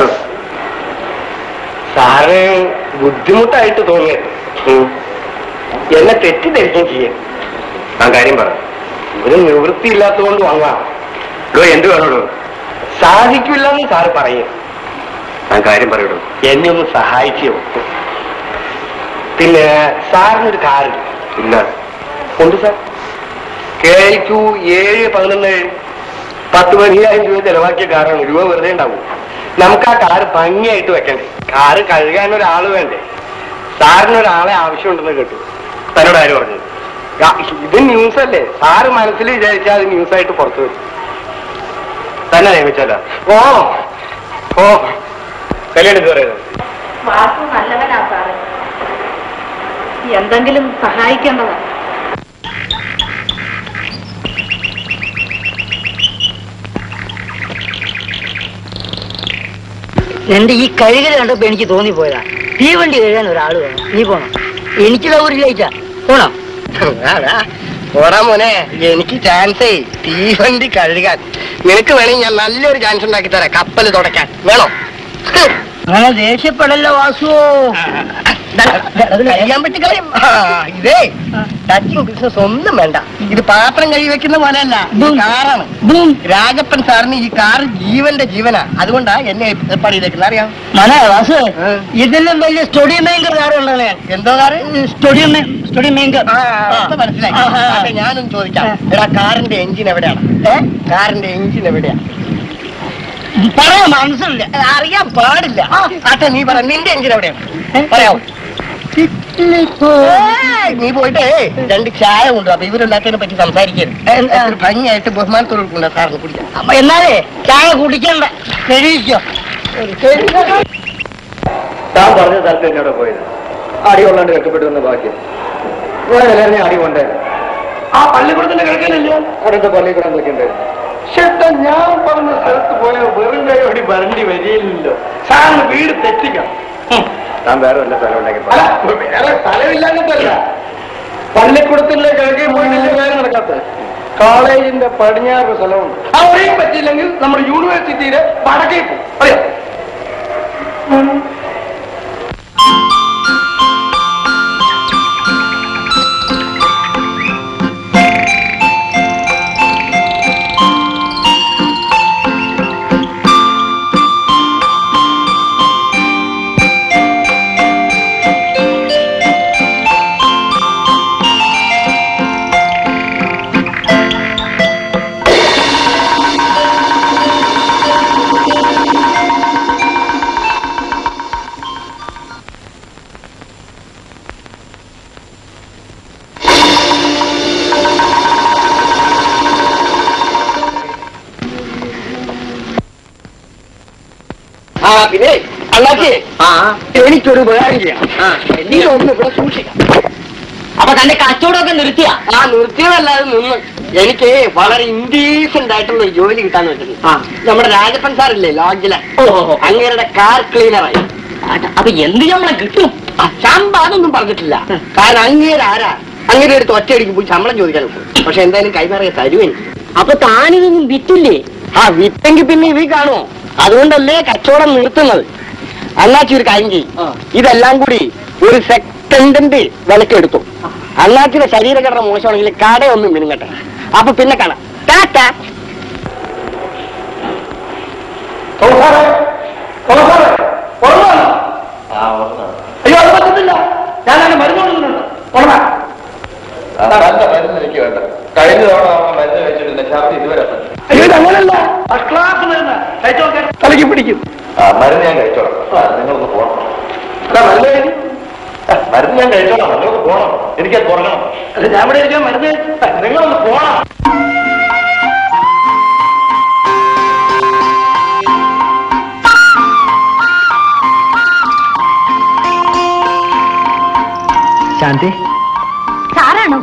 [SPEAKER 6] സാറ് ബുദ്ധിമുട്ടായിട്ട് തോന്നിയത്? എന്നെ തെറ്റിദ്ധരിക്കുകയും ചെയ്യും.
[SPEAKER 9] ആ കാര്യം പറ.
[SPEAKER 6] ഒരു നിവൃത്തിയില്ലാത്തതുകൊണ്ട് വാങ്ങാം.
[SPEAKER 9] എന്ത് വേണോടോ?
[SPEAKER 6] സാധിക്കില്ലെന്ന് സാറ് പറയും.
[SPEAKER 9] ആ കാര്യം പറയടോ.
[SPEAKER 6] എന്നെ ഒന്ന് സഹായിക്കോ? പിന്നെ സാറിനൊരു കാറില്ല?
[SPEAKER 9] ഇല്ല.
[SPEAKER 6] ഉണ്ട് സാർ. KQ 711 10,000 രൂപ ചെലവാക്കിയ കാറാണ്. രൂപ വെറുതെ ഉണ്ടാവും. നമുക്ക് ആ കാറ് ഭംഗിയായിട്ട് വെക്കണ്ടേ? കാറ് കഴുകാൻ ഒരാള് വേണ്ടേ? സാറിനൊരാളെ ആവശ്യമുണ്ടെന്ന് കേട്ടു.
[SPEAKER 9] തന്നോട് ആര് പറഞ്ഞു?
[SPEAKER 6] ഇത് ന്യൂസ് അല്ലേ? സാറ് മനസ്സിൽ വിചാരിച്ചാൽ അത് ന്യൂസായിട്ട് പുറത്തു വരും.
[SPEAKER 9] തന്നെ നിയമിച്ചല്ലോ.
[SPEAKER 6] ഓ ഓ
[SPEAKER 9] കല്യാണം ഇത് പറയുന്നത്.
[SPEAKER 5] നല്ലവനാ സാറ്, എന്തെങ്കിലും സഹായിക്കേണ്ടതാ.
[SPEAKER 11] എന്റെ ഈ കഴുകൽ കണ്ടപ്പോ എനിക്ക് തോന്നിപ്പോയതാ, തീവണ്ടി കഴുകാൻ ഒരാള് വേണം. നീ പോണം. എനിക്ക് സൗകര്യമില്ല. പോണോ?
[SPEAKER 6] പോടാ മോനെ, എനിക്ക് ചാൻസേ തീവണ്ടി കഴുകാൻ. നിനക്ക് വേണമെങ്കിൽ ഞാൻ നല്ലൊരു ചാൻസ് ഉണ്ടാക്കി തരാം, കപ്പൽ തുടയ്ക്കാൻ. വേണോ?
[SPEAKER 11] അങ്ങനെ ദേഷ്യപ്പെടല്ലോ വാസുവോ.
[SPEAKER 6] കഴിയാൻ പറ്റി കളയും. ഇതേ ടച്ചിങ് ബിസിനസ് ഒന്നും വേണ്ട. ഇത് പാത്രം കഴുകി വെക്കുന്ന പോലെയല്ല, കാറാണ്. രാജപ്പൻ സാറിന് ഈ കാർ ജീവന്റെ ജീവനാ. അതുകൊണ്ടാ എന്നെ ഏർപ്പാട് ചെയ്തേക്കുന്നത്. അറിയാം
[SPEAKER 11] മനെ വാസു, ഇതിലും വലിയ സ്റ്റഡി മേങ്കർ കാറുള്ളതാണ്.
[SPEAKER 6] എന്തോ കാറ്?
[SPEAKER 11] സ്റ്റഡി മേങ്കർ.
[SPEAKER 6] മനസ്സിലായി. അതെ, ഞാനൊന്ന് ചോദിക്കാം. എടാ, കാറിന്റെ എഞ്ചിൻ എവിടെയാണ്? കാറിന്റെ എഞ്ചിൻ എവിടെയാണ്?
[SPEAKER 11] പറയാൻ മനസ്സില്ല.
[SPEAKER 6] അറിയാൻ പാടില്ല. അച്ഛാ, നീ പറ, നിന്റെ എഞ്ചിൻ എവിടെയാണ്? പറയാമോ? നീ പോയിട്ട് 2 ചായ കൊണ്ടു. അപ്പൊ ഇവരുണ്ടാക്കിയതിനെ പറ്റി സംസാരിക്കരുത്. ഭംഗിയായിട്ട് ബഹുമാനത്തോട് കൊടുക്കണ്ട സാറിന് കുടിക്കാം.
[SPEAKER 11] എന്നാലേ ചായ കുടിക്കണ്ട, കഴിക്കോ.
[SPEAKER 9] താൻ പറഞ്ഞ സ്ഥലത്ത് എന്നോട് പോയത് അടി കൊള്ളാണ്ട് കഷ്ടപ്പെട്ടു വന്ന ബാക്കി എല്ലാവരും അടി കൊണ്ടേ.
[SPEAKER 6] ആ പള്ളിക്കൂടത്തിന്റെ കിടക്കലല്ലേ?
[SPEAKER 9] അടുത്ത പള്ളിക്കൂടം നിൽക്കണ്ടേ?
[SPEAKER 6] ചേട്ടാ, ഞാൻ പറഞ്ഞ സ്ഥലത്ത് പോയ വെറും കൈയോടി വരണ്ടി വരികയില്ലല്ലോ. സാറിന് വീട് തെറ്റിക്കണം.
[SPEAKER 9] താൻ വേറെ വല്ല സ്ഥലം ഉണ്ടെങ്കിൽ
[SPEAKER 6] വേറെ സ്ഥലമില്ലാഞ്ഞിട്ടല്ല, പള്ളിക്കൂടത്തിന്റെ കിഴക്കേ പോയിട്ടില്ല കാര്യം നടക്കാത്ത കോളേജിന്റെ പടിഞ്ഞാറ് സ്ഥലമുണ്ട്. ആ ഒരേ പറ്റിയില്ലെങ്കിൽ നമ്മുടെ യൂണിവേഴ്സിറ്റിയിലെ വടക്കേ പോകും. അറിയാം. പിന്നെ അണ്ണാച്ചി എനിക്കൊരു ഉപകാരം ചെയ്യാം. നീ ഒന്ന് ഇവിടെ സൂക്ഷിക്കാം.
[SPEAKER 11] അപ്പൊ തന്റെ കച്ചവടമൊക്കെ നിർത്തിയ?
[SPEAKER 6] ആ നിർത്തിയതല്ലാതെ നിന്ന് എനിക്ക് വളരെ ഇൻഡീസെന്റ് ആയിട്ടുള്ള ഒരു ജോലി കിട്ടാന്ന് വെച്ചിട്ടുണ്ട്. നമ്മുടെ രാജപ്പൻ സാറില്ലേ ലോഡ്ജിലെ, അങ്ങേരുടെ കാർ ക്ലീനറായി.
[SPEAKER 11] അപ്പൊ എന്ത് ശമ്പളം കിട്ടും?
[SPEAKER 6] ശമ്പളം അതൊന്നും പറഞ്ഞിട്ടില്ല. കാരണം അങ്ങേരാരാ അങ്ങനെ എടുത്ത് ഒറ്റയടിക്ക് പോയി ശമ്പളം ചോദിക്കാൻ പോകും. പക്ഷെ എന്തായാലും കൈമാറിയ തരുവേ.
[SPEAKER 11] അപ്പൊ താനിതൊന്നും വിറ്റില്ലേ?
[SPEAKER 6] ആ വിറ്റെങ്കിൽ പിന്നെ ഇത് കാണുമോ? അതുകൊണ്ടല്ലേ കച്ചവടം നിർത്തുന്നത്. അണ്ണാച്ചി ഒരു കാര്യം ചെയ്യും, ഇതെല്ലാം കൂടി ഒരു സെക്കൻഡിന്റെ വിലക്കെടുത്തു. അണ്ണാച്ചിയുടെ ശരീരഘടന മോശമാണെങ്കിൽ കടയൊന്നും മിനുങ്ങട്ടെ. അപ്പൊ പിന്നെ കാണാം. ടാറ്റ. അയ്യോ അത് പറ്റത്തില്ല, ഞാൻ അങ്ങനെ മരുന്ന് കൊടുക്കുന്നുണ്ട്.
[SPEAKER 7] മരുന്ന് എനിക്ക് വേണ്ട. കഴിഞ്ഞ തവണ മരുന്ന് കഴിച്ചിട്ടില്ല, ഛർദി ഇതുവരെ.
[SPEAKER 6] അയ്യോ അങ്ങനല്ല, തലയ്ക്ക് പിടിക്കും.
[SPEAKER 7] മരുന്ന് ഞാൻ കഴിച്ചോളാം, നിങ്ങളൊന്ന് പോകണം. മരുന്ന് ഞാൻ കഴിച്ചോളാം, നിങ്ങൾക്ക് പോകണം. എനിക്കത് കുറക്കണം.
[SPEAKER 6] ഞാൻ ഇവിടെ ഇരിക്കാൻ മരുന്ന്
[SPEAKER 7] നിങ്ങളൊന്ന് പോകണം.
[SPEAKER 11] ശാന്തി
[SPEAKER 3] സാറാണോ?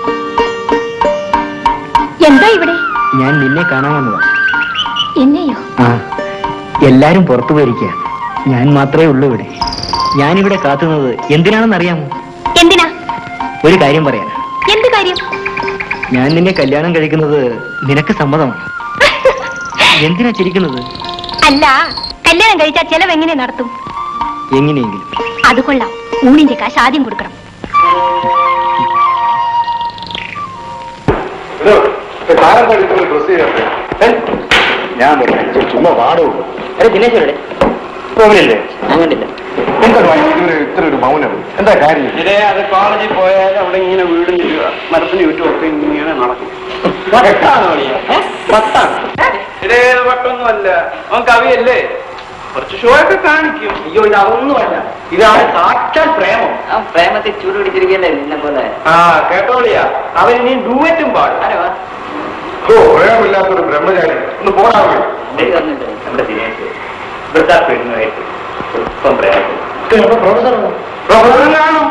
[SPEAKER 3] എന്താ ഇവിടെ?
[SPEAKER 11] ഞാൻ നിന്നെ കാണാൻ വന്നതാ.
[SPEAKER 3] എന്നെയോ?
[SPEAKER 11] ആ, എല്ലാരും പുറത്തു പോയിരിക്കുക, ഞാൻ മാത്രമേ ഉള്ളൂ ഇവിടെ. ഞാനിവിടെ കാത്തുന്നത് എന്തിനാണെന്ന് അറിയാമോ?
[SPEAKER 3] എന്തിനാ?
[SPEAKER 11] ഒരു കാര്യം പറയാൻ.
[SPEAKER 3] എന്ത് കാര്യം?
[SPEAKER 11] ഞാൻ നിന്നെ കല്യാണം കഴിക്കുന്നത് നിനക്ക് സമ്മതമാണ്. എന്തിനാ ചിരിക്കുന്നത്?
[SPEAKER 3] അല്ല, കല്യാണം കഴിച്ചാൽ ചെലവ് എങ്ങനെ നടത്തും?
[SPEAKER 11] എങ്ങനെയെങ്കിലും.
[SPEAKER 3] അത് കൊള്ളാം. ഊണിന്റെ കാശ് ആദ്യം കൊടുക്കണം.
[SPEAKER 7] ഡ്രസ് ചെയ്യട്ടെ. ഞാൻ ചുമ്മാ പാടുള്ളൂ.
[SPEAKER 11] ദിനേശ്വരുടെ
[SPEAKER 7] പോകണില്ലേ?
[SPEAKER 11] അങ്ങോട്ടില്ല.
[SPEAKER 7] എന്താ ഇത്ര ഒരു മൗനം? എന്താ കാര്യം?
[SPEAKER 6] ഇതേ അത് കോളേജിൽ പോയാൽ അവിടെ ഇങ്ങനെ വീട് നിൽക്കുക, മരത്തിന് ചുറ്റുമൊക്കെ ഇങ്ങനെ നടക്കും. ഇതേത് വട്ടൊന്നുമല്ല, അവൻ കവിയല്ലേ, കുറച്ച് ഷോ ഒക്കെ കാണിക്കും. അയ്യോ ഇത് അതൊന്നുമല്ല, ഇതാണ് സാക്ഷാൽ പ്രേമം.
[SPEAKER 11] പ്രേമത്തെ ചൂട് പിടിച്ചിരിക്കല്ലേ നിന്നെ പോലെ.
[SPEAKER 6] ആ കേട്ടോളിയാ, അവൻ ഇനി ഡൂവറ്റും പാടും.
[SPEAKER 7] ഓ, പ്രേമില്ലാത്തൊരു ബ്രഹ്മചാരി. ഒന്ന് പോകാമോ?
[SPEAKER 11] നമ്മുടെ ദിനേശ് ഇവിടുത്തെ പെണ്ണുമായിട്ട് ഇപ്പം പ്രേമം.
[SPEAKER 6] പ്രൊഫസറും കാണും.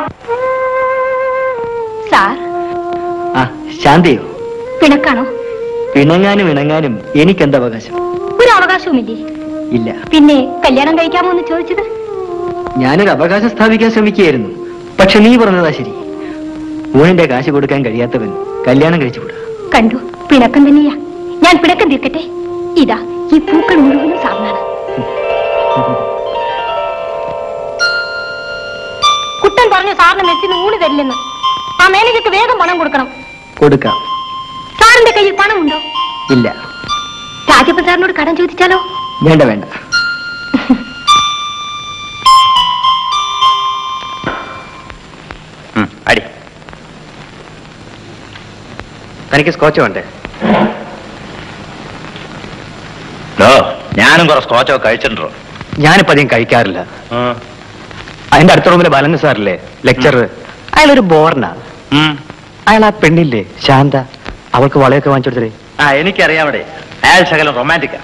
[SPEAKER 3] സാർ
[SPEAKER 11] ആ, ശാന്തിയോ?
[SPEAKER 3] പിണക്കാണോ?
[SPEAKER 11] പിണങ്ങാനും ഇണങ്ങാനും എനിക്കെന്ത് അവകാശം?
[SPEAKER 3] ഒരു അവകാശവുമില്ലേ?
[SPEAKER 11] ഇല്ല.
[SPEAKER 3] പിന്നെ കല്യാണം കഴിക്കാമോ എന്ന് ചോദിച്ചത്?
[SPEAKER 11] ഞാനൊരു അവകാശം സ്ഥാപിക്കാൻ ശ്രമിക്കുകയായിരുന്നു. പക്ഷെ നീ പറഞ്ഞതാ ശരി. ഊണിന്റെ കാശ് കൊടുക്കാൻ കഴിയാത്തവൻ കല്യാണം കഴിച്ചുകൂടാ.
[SPEAKER 3] കണ്ടു, പിണക്കം തന്നെയാ. ഞാൻ പിണക്കം തീർക്കട്ടെ. ഇതാ ഈ പൂക്കൾ മുഴുവനും സാറിനാണ്. കുട്ടൻ പറഞ്ഞു സാറിന് മെസ്സിന് ഊണ് തരില്ലെന്ന്. ആ മാനേജർക്ക് വേഗം പണം കൊടുക്കണം.
[SPEAKER 11] കൊടുക്കാം.
[SPEAKER 3] സാറിന്റെ കയ്യിൽ പണമുണ്ടോ?
[SPEAKER 11] ഇല്ല.
[SPEAKER 3] രാജപ്പൻ സാറിനോട് കടം ചോദിച്ചാലോ?
[SPEAKER 11] വേണ്ട വേണ്ട.
[SPEAKER 2] അടി. തനിക്ക് സ്കോച്ച് വേണ്ടേ? ഞാനും കുറെ സ്കോച്ചൊക്കെ കഴിച്ചിട്ടുണ്ടോ?
[SPEAKER 11] ഞാനിപ്പോ അധികം കഴിക്കാറില്ല. അതിന്റെ അടുത്ത റൂമിലെ ബാലന് സാറില്ലേ ലെക്ചർ, അയാളൊരു ബോർനാ. അയാൾ ആ പെണ്ണില്ലേ ശാന്ത, അവൾക്ക് വളയൊക്കെ വാങ്ങിച്ചു കൊടുത്തേ.
[SPEAKER 2] ആ എനിക്കറിയാവിടെ, അയാൾ ശകലം റൊമാൻറ്റിക്കാ.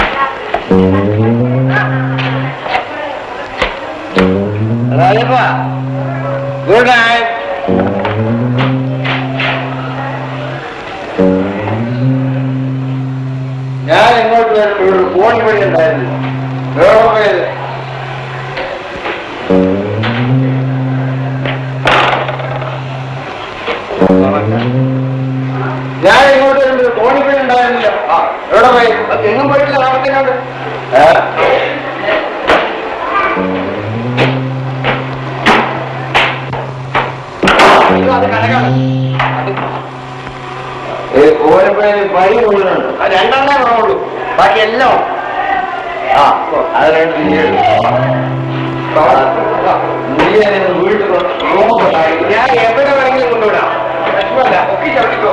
[SPEAKER 6] Good night.
[SPEAKER 7] ഞാൻ ഇങ്ങോട്ട് വരുമ്പോൾ ഇവിടെ ഫോൺ വഴി ഉണ്ടായിരുന്നു.
[SPEAKER 6] എവിടെ പോയി? എങ്ങും പോയിട്ടില്ല. നാളത്തേക്കാണ്ട് വഴി മുഴുവനുണ്ട്. രണ്ടെണ്ണേ കുറവുള്ളൂ, ബാക്കി എല്ലാം അത് രണ്ട് വീട്ടിൽ ഞാൻ എവിടെ വേണമെങ്കിലും കൊണ്ടുവിടാം. പ്രശ്നമല്ല, ഒക്കെ ചവിട്ടിക്കോ.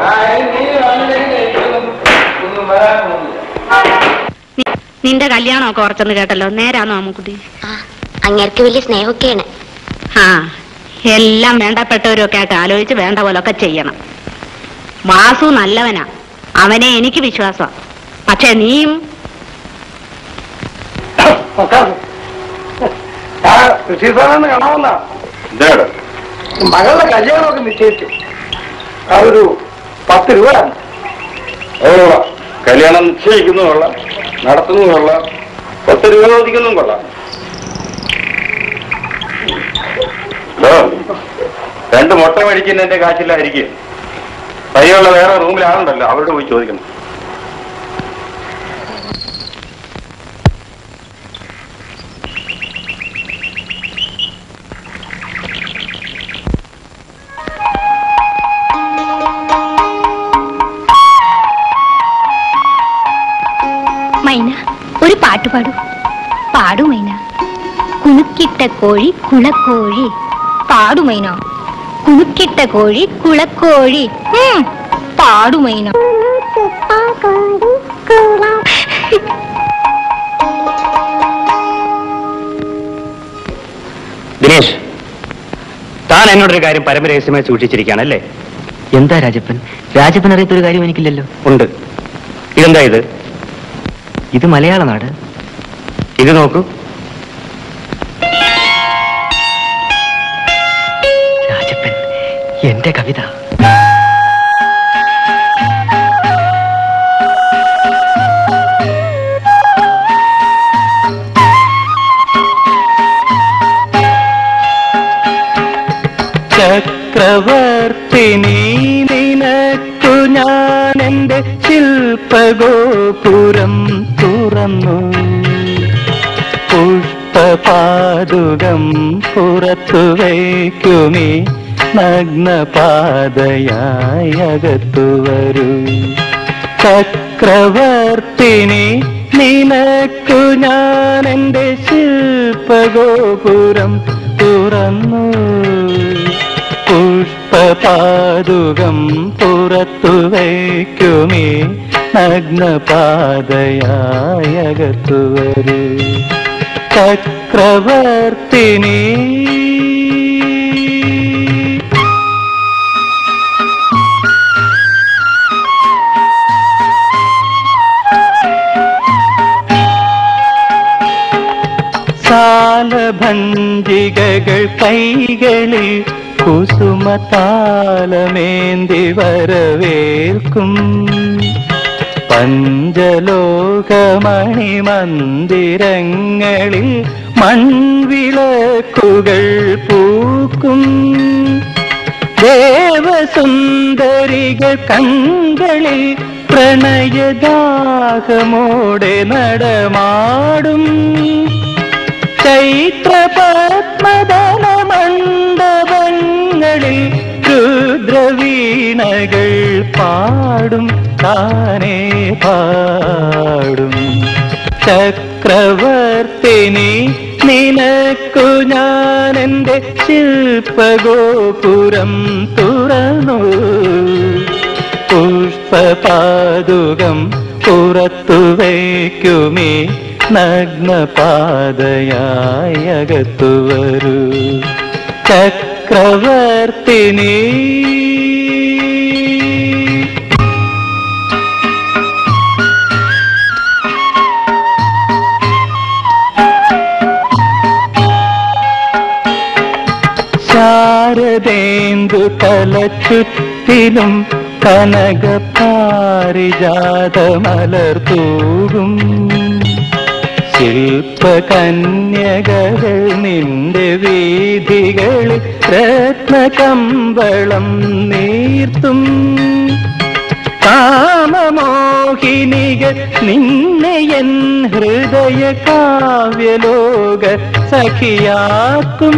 [SPEAKER 6] ഒന്നും വരാനൊന്നുമില്ല.
[SPEAKER 5] നിന്റെ കല്യാണമൊക്കെ ഉറച്ചെന്ന് കേട്ടല്ലോ, നേരാണോ അമ്മുക്കുട്ടി?
[SPEAKER 3] അങ്ങേർക്ക് വലിയ സ്നേഹമൊക്കെയാണ്.
[SPEAKER 5] ആ, എല്ലാം വേണ്ടപ്പെട്ടവരൊക്കെ ആയിട്ട് ആലോചിച്ച് വേണ്ട പോലൊക്കെ ചെയ്യണം. വാസു നല്ലവനാ, അവനെ എനിക്ക് വിശ്വാസം. പക്ഷെ നീയും
[SPEAKER 6] കൃഷിസാറെന്ന് കാണാവുന്ന മകളുടെ കല്യാണമൊക്കെ നിശ്ചയിച്ചു. അതൊരു 10 രൂപ.
[SPEAKER 8] കല്യാണം നിശ്ചയിക്കുന്നതും കൊള്ളാം, നടത്തുന്നതും കൊള്ളാം, 10 രൂപ ചോദിക്കുന്നതും കൊള്ളാം. 2 മുട്ട മേടിക്കുന്നതിന്റെ കാശില്ലായിരിക്കും. പയ്യുള്ള വേറെ റൂമിൽ ആളുണ്ടല്ലോ, അവരോട് പോയി ചോദിക്കണം.
[SPEAKER 3] മൈന, ഒരു പാട്ട് പാടൂ. പാടൂ മൈന. കുണുക്കിട്ട കോഴി കുളക്കോഴി. പാടു മൈന. കുണുക്കിട്ട കോഴി കുളക്കോഴി. പാടു മൈന.
[SPEAKER 11] ദിനേശ്, താൻ എന്നോടൊരു കാര്യം പരമരഹസ്യമായി സൂക്ഷിച്ചിരിക്കുകയാണല്ലേ? എന്താ രാജപ്പൻ? രാജപ്പൻ അറിയാത്തൊരു കാര്യം എനിക്കില്ലല്ലോ. ഉണ്ട്. ഇതെന്താ ഇത്? ഇത് മലയാള നാട്. ഇത് നോക്കൂ. രാജപ്പൻ, എന്റെ കവിത. ചക്രവർത്തിനി നിനക്കു ഞാൻ എന്റെ ശില്പഗോപുരം തുറന്നു. പുഷ്പപാദുകം പുറത്തു വയ്ക്കുമീ നഗ്നപാതയായി അകത്തു വരൂ. ചക്രവർത്തിനി നിനക്കു ഞാൻ എന്റെ ശില്പഗോപുരം തുറന്നു. പുഷ്പപാദുകം പുറത്തു വയ്ക്കുമീ നഗ്നപാതയായി അകത്തു വരൂ. ചക്രവർത്തിനി. സാലഭഞ്ജികകൾ കൈകളിൽ കുസുമതാലമേന്തി വരവേൽക്കും. പഞ്ചലോകമണിമന്ദിരങ്ങളിൽ മൺവിളക്കുകൾ പൂക്കും. ദേവസുന്ദരികൾ കങ്കളിൽ പ്രണയദാഹമോടെ നടമാടും. ചൈത്രപത്മദല മണ്ഡപങ്ങളിൽ രുദ്രവീണകൾ പാടും. താനേ പാടും. ചക്രവർത്തിനി നിനക്കു ഞാൻ എന്റെ ശില്പഗോപുരം തുറന്നു. പുഷ്പപാദുകം പുറത്തു വയ്ക്കുമീ നഗ്നപാതയായി അകത്തു വരൂ. ചക്രവർത്തിനി. ശാരദേന്ദു തലച്ചുറ്റിലും കനകപാരിജാതമലർ തൂകും. ശില്പകന്യകൾ നിന്റെ വീഥികളിൽ രത്നകമ്പളം നീർത്തും. കാമ
[SPEAKER 12] മോഹിനികൾ നിന്നെ എൻ ഹൃദയ കാവ്യലോക സഖിയാക്കും.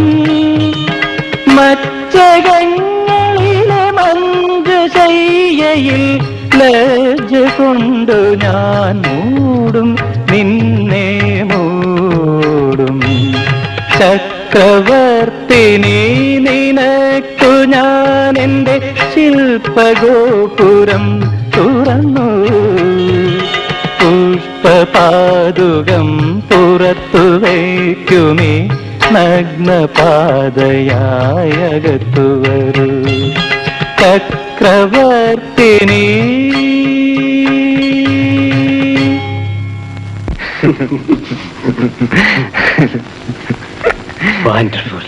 [SPEAKER 12] മച്ചകങ്ങളിലെ മഞ്ജുശയ്യയിൽ ലജ്ജ കൊണ്ടു ഞാൻ മൂടും, നിന്നെ മൂടും. ചക്രവർത്തിനി നിനക്കു ഞാൻ എൻ്റെ ശില്പഗോപുരം തുറന്നു. പുഷ്പപാദുകം പുറത്തു വയ്ക്കുമേ നഗ്നപാതയായകത്തു വരൂ. ചക്രവർത്തിനി
[SPEAKER 11] വണ്ടർഫുൾ.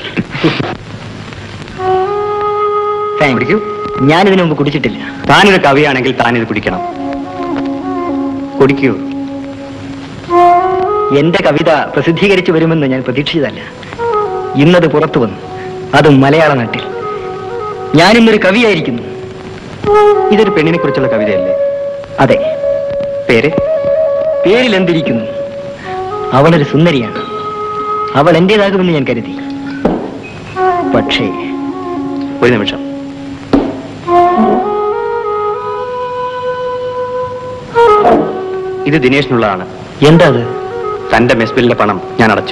[SPEAKER 11] കുടിക്കൂ. ഞാനിതിനു മുമ്പ് കുടിച്ചിട്ടില്ല. താനൊരു കവിയാണെങ്കിൽ താനിത് കുടിക്കണം. കുടിക്കൂ. എന്റെ കവിത പ്രസിദ്ധീകരിച്ചു വരുമെന്ന് ഞാൻ പ്രതീക്ഷിച്ചതല്ല. ഇന്നത് പുറത്തു വന്നു, അതും മലയാള നാട്ടിൽ. ഞാനിന്നൊരു കവിയായിരിക്കുന്നു. ഇതൊരു പെണ്ണിനെ കുറിച്ചുള്ള കവിതയല്ലേ? അതെ. പേര്? പേരിൽ എന്തിരിക്കുന്നു? അവളൊരു സുന്ദരിയാണ്. അവൾ എന്റേതാകുമെന്ന് ഞാൻ കരുതി. പക്ഷേ ഒരു നിമിഷം. ഇത് ദിനേശിനുള്ളതാണ്. എന്താ അത്? തന്റെ മെസ്ബിലിന്റെ പണം ഞാൻ അടച്ചു.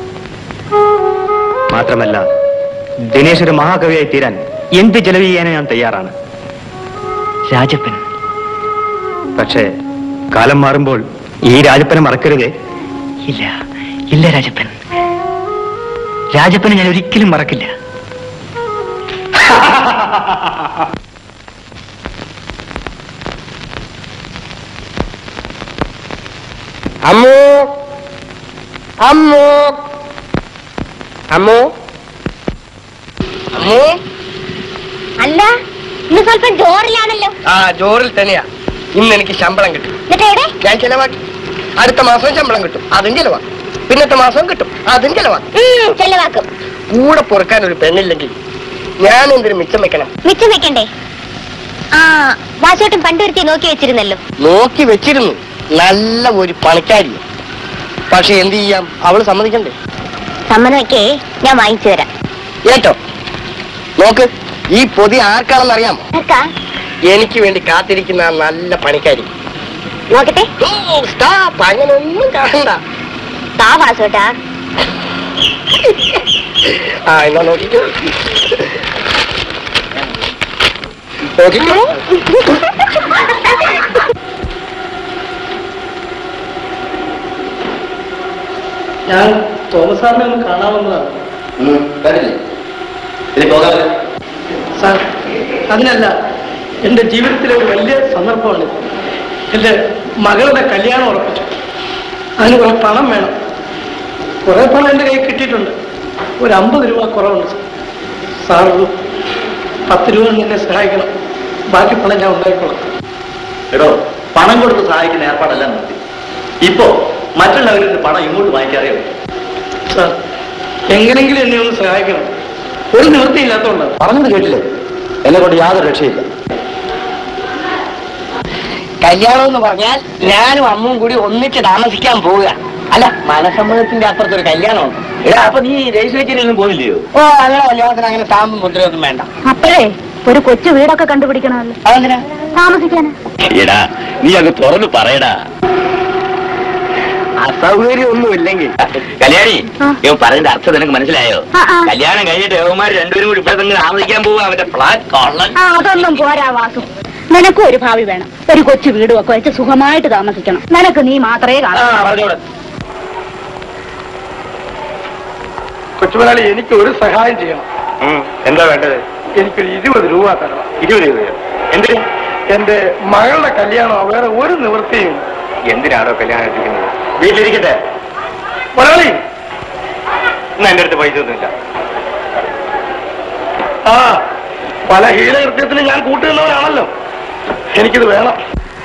[SPEAKER 11] മാത്രമല്ല, ദിനേശ് ഒരു മഹാകവിയായി തീരാൻ എന്ത് ചെലവ് ചെയ്യാനും ഞാൻ തയ്യാറാണ്. രാജപ്പൻ. പക്ഷേ കാലം മാറുമ്പോൾ ഈ രാജപ്പനെ മറക്കരുതേ. ഇല്ല ഇല്ല രാജപ്പൻ, രാജപ്പനെ ഞാൻ ഒരിക്കലും മറക്കില്ല.
[SPEAKER 6] അമ്മോ അമ്മോ അമ്മോ അമ്മോ.
[SPEAKER 3] അല്ല, ഇന്ന് സ്വല്പം ജോറിലാണല്ലോ.
[SPEAKER 6] ആ, ജോറിൽ തന്നെയാ. ഇന്ന് എനിക്ക് ശമ്പളം കിട്ടും. ഞാൻ ചെലവാക്കി. അടുത്ത മാസം ശമ്പളം കിട്ടും, അതും ചെലവാക്കും. പിന്നത്തെ മാസം കിട്ടും, അതും ചെലവാക്കും. കൂടെ പൊറുക്കാൻ ഒരു പെണ്ണില്ലെങ്കിൽ ഞാൻ എന്തൊരു മിച്ചം വെക്കണം.
[SPEAKER 3] മിച്ചം വെക്കണ്ടേ? ആ, വാസോട്ടും പണ്ടുവരുത്തി നോക്കി വെച്ചിരുന്നല്ലോ.
[SPEAKER 6] നോക്കി വെച്ചിരുന്നു, നല്ല ഒരു പണിക്കാരി. പക്ഷെ എന്ത് ചെയ്യാം, അവള് സമ്മതിക്കണ്ടേ?
[SPEAKER 3] സമ്മതമൊക്കെ ഞാൻ വാങ്ങിച്ചു തരാം.
[SPEAKER 6] ഏറ്റോ നോക്ക്, ഈ പൊതി ആർക്കാണെന്ന് അറിയാമോ? എനിക്ക് വേണ്ടി കാത്തിരിക്കുന്ന ആ നല്ല പണിക്കാരി.
[SPEAKER 3] നോക്കട്ടെ.
[SPEAKER 6] അങ്ങനെ ഒന്നും കാണണ്ട.
[SPEAKER 3] താ വാസോട്ടാ.
[SPEAKER 6] ആ, എന്നാ നോക്കിക്കോ നോക്കിക്കോ.
[SPEAKER 13] ഞാൻ തോമസ് സാറിനെ ഒന്ന് കാണാവുന്നതാണ്. സാർ, അതിനല്ല, എന്റെ ജീവിതത്തിലെ ഒരു വലിയ സന്ദർഭമാണ്. എന്റെ മകളുടെ കല്യാണം ഉറപ്പിച്ചു. അതിന് കുറെ പണം വേണം. കുറെ പണം എന്റെ കയ്യിൽ കിട്ടിയിട്ടുണ്ട്. ഒരു 50 രൂപ കുറവുണ്ട്. സാർ ഒരു 10 രൂപ എന്നെ സഹായിക്കണം. ബാക്കി പണം ഞാൻ ഉണ്ടായിക്കോളാം.
[SPEAKER 7] എടോ, പണം കൊടുത്ത് സഹായിക്കുന്ന ഏർപ്പാടെല്ലാം നിർത്തി. ഇപ്പോ മറ്റുള്ളവരിൽ നിന്ന് പണം ഇങ്ങോട്ട് വാങ്ങിക്കാറേ ഉള്ളൂ.
[SPEAKER 13] സാർ, എങ്ങനെങ്കിലും എന്നെ ഒന്ന് സഹായിക്കണം. ഒരു നിവൃത്തിയില്ലാത്തതുകൊണ്ട്.
[SPEAKER 7] പറഞ്ഞത് കേട്ടില്ലേ? എന്നെ കൊണ്ട് യാതൊരു രക്ഷയില്ല.
[SPEAKER 6] കല്യാണം എന്ന് പറഞ്ഞാൽ ഞാനും അമ്മും കൂടി ഒന്നിച്ച് താമസിക്കാൻ പോവുക. അല്ല, മനസമ്മതത്തിന്റെ അപ്പുറത്തൊരു കല്യാണമുണ്ട്.
[SPEAKER 7] എടാ, അപ്പൊ നീ രജിസ്ട്രേഷനിലൊന്നും പോയില്ലയോ?
[SPEAKER 6] ഓ, അങ്ങനെ കല്യാണത്തിന് അങ്ങനെ താമ്പും മുദ്രയൊന്നും വേണ്ട.
[SPEAKER 5] അപ്പോഴേ ഒരു കൊച്ചു വീടൊക്കെ കണ്ടുപിടിക്കണമല്ലോ.
[SPEAKER 6] അതെന്തിനാ?
[SPEAKER 5] താമസിക്കാന്.
[SPEAKER 7] എടാ, നീ അങ്ങ് തുറന്ന് പറയടാ.
[SPEAKER 6] അസൗകര്യം ഒന്നും ഇല്ലെങ്കിൽ.
[SPEAKER 7] കല്യാണി, ഇവൻ പറഞ്ഞതിന്റെ അർത്ഥം നിനക്ക് മനസ്സിലായോ? കല്യാണം കഴിഞ്ഞിട്ട് യവന്മാർ രണ്ടുപേരും കൂടി ഇവിടെ തന്നെ താമസിക്കാൻ പോവുക. അവന്റെ ഫ്ലാറ്റ് കോളൻ.
[SPEAKER 5] അതൊന്നും പോരാ വാസു. നിനക്കും ഒരു ഭാവി വേണം. ഒരു കൊച്ചു വീടും ഒക്കെ വെച്ച് സുഖമായിട്ട് താമസിക്കണം. നിനക്ക് നീ മാത്രമേ കാണൂ.
[SPEAKER 6] കൊച്ചുമുതലാളി, എനിക്ക് ഒരു സഹായം ചെയ്യണം.
[SPEAKER 7] എന്താ വേണ്ടത്?
[SPEAKER 6] എനിക്കൊരു 20 രൂപ തരണം.
[SPEAKER 7] 20 രൂപയോ? എന്തിന്?
[SPEAKER 6] എന്റെ മകളുടെ കല്യാണം വേറെ ഒരു നിവൃത്തിയും.
[SPEAKER 7] എന്തിനാണോ കല്യാണം എത്തിക്കുന്നത്? വീട്ടിലിരിക്കട്ടെ.
[SPEAKER 6] മുതലാളി,
[SPEAKER 7] എന്നാ എന്റെ അടുത്ത് പൈസ ഒന്നുമില്ല.
[SPEAKER 6] ആ, പല ഹീനകൃത്യത്തിന് ഞാൻ കൂട്ടുന്നവരാണല്ലോ. എനിക്കിത് വേണം.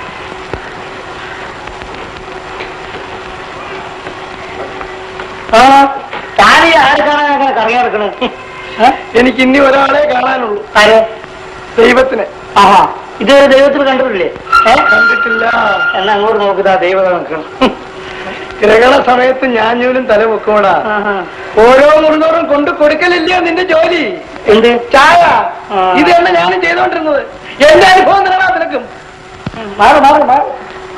[SPEAKER 6] ആ,
[SPEAKER 13] താനീ ആരെ കാണാൻ കറങ്ങിറക്കണം?
[SPEAKER 6] എനിക്ക് ഇനി ഒരാളെ കാണാനുള്ളൂ.
[SPEAKER 13] ആര്?
[SPEAKER 6] ദൈവത്തിന്.
[SPEAKER 13] ആഹാ, ഇത് ദൈവത്തിന് കണ്ടിട്ടില്ലേ? കണ്ടിട്ടില്ല. എന്നാ അങ്ങോട്ട് നോക്കുക, ദൈവത നോക്കണം. ഗ്രഹണ സമയത്ത് ഞാഞ്ഞൂലും തല വെക്കോടാ. ഓരോ മുറിനോറും കൊണ്ട് കൊടുക്കലില്ലയോ നിന്റെ ജോലി? എന്ത് ചായ? ഇത് തന്നെ ഞാനും ചെയ്തോണ്ടിരുന്നത്. എന്റെ അനുഭവം തരണ നിനക്കും. മാറും മാറും മാറും.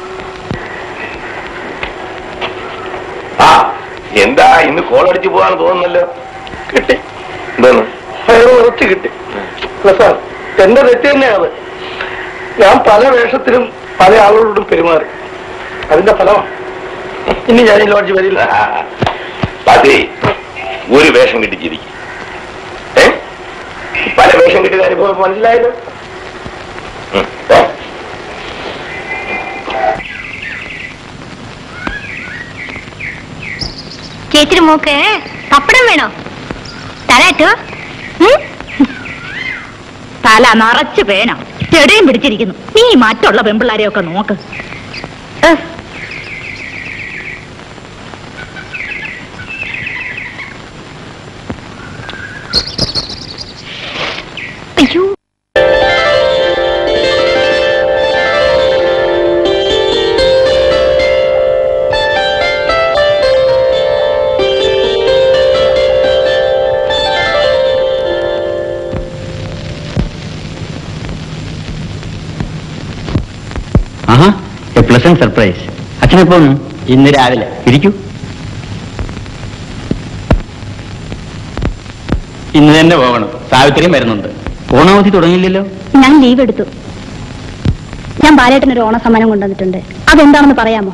[SPEAKER 4] ആ എന്താ ഇന്ന് കോളടിച്ച് പോവാന്ന് തോന്നുന്നല്ലോ.
[SPEAKER 13] കിട്ടി.
[SPEAKER 4] എന്താണ്?
[SPEAKER 13] ഉറച്ചു കിട്ടി. അല്ല സാർ, എന്റെ തെറ്റ് തന്നെയാണ്. ഞാൻ പല വേഷത്തിലും പല ആളുകളോടും പെരുമാറി. അതിന്റെ ഫലമാണ്. ഇനി ഞാൻ ഈ ലോഡ്ജ് വരില്ല.
[SPEAKER 4] അതെ, ഒരു വേഷം കിട്ടിച്ചിരിക്കും. പല വേഷം കിട്ടിയ അനുഭവം മനസ്സിലായല്ലോ.
[SPEAKER 3] ചേച്ചിയുടെ മോക്ക് പപ്പടം വേണോ? തരാറ്റോ?
[SPEAKER 5] തല നിറച്ച് പേന ചെടിയും പിടിച്ചിരിക്കുന്നു. നീ മറ്റുള്ള പെമ്പിള്ളാരെയൊക്കെ നോക്ക്.
[SPEAKER 3] അയ്യോ,
[SPEAKER 2] എ പ്ലസന്റ് സർപ്രൈസ്. അച്ഛനെപ്പോ വന്നു? ഇന്ന് രാവിലെ. ഇരിക്കൂ. ഇന്ന് തന്നെ പോകണം. സാവിത്രിയും വരുന്നുണ്ട്. ഓണാവധി തുടങ്ങിയില്ലല്ലോ.
[SPEAKER 3] ഞാൻ ലീവ് എടുത്തു. ഞാൻ ബാലേട്ടനൊരു ഓണസമ്മാനം കൊണ്ടുവന്നിട്ടുണ്ട്. അതെന്താണെന്ന് പറയാമോ?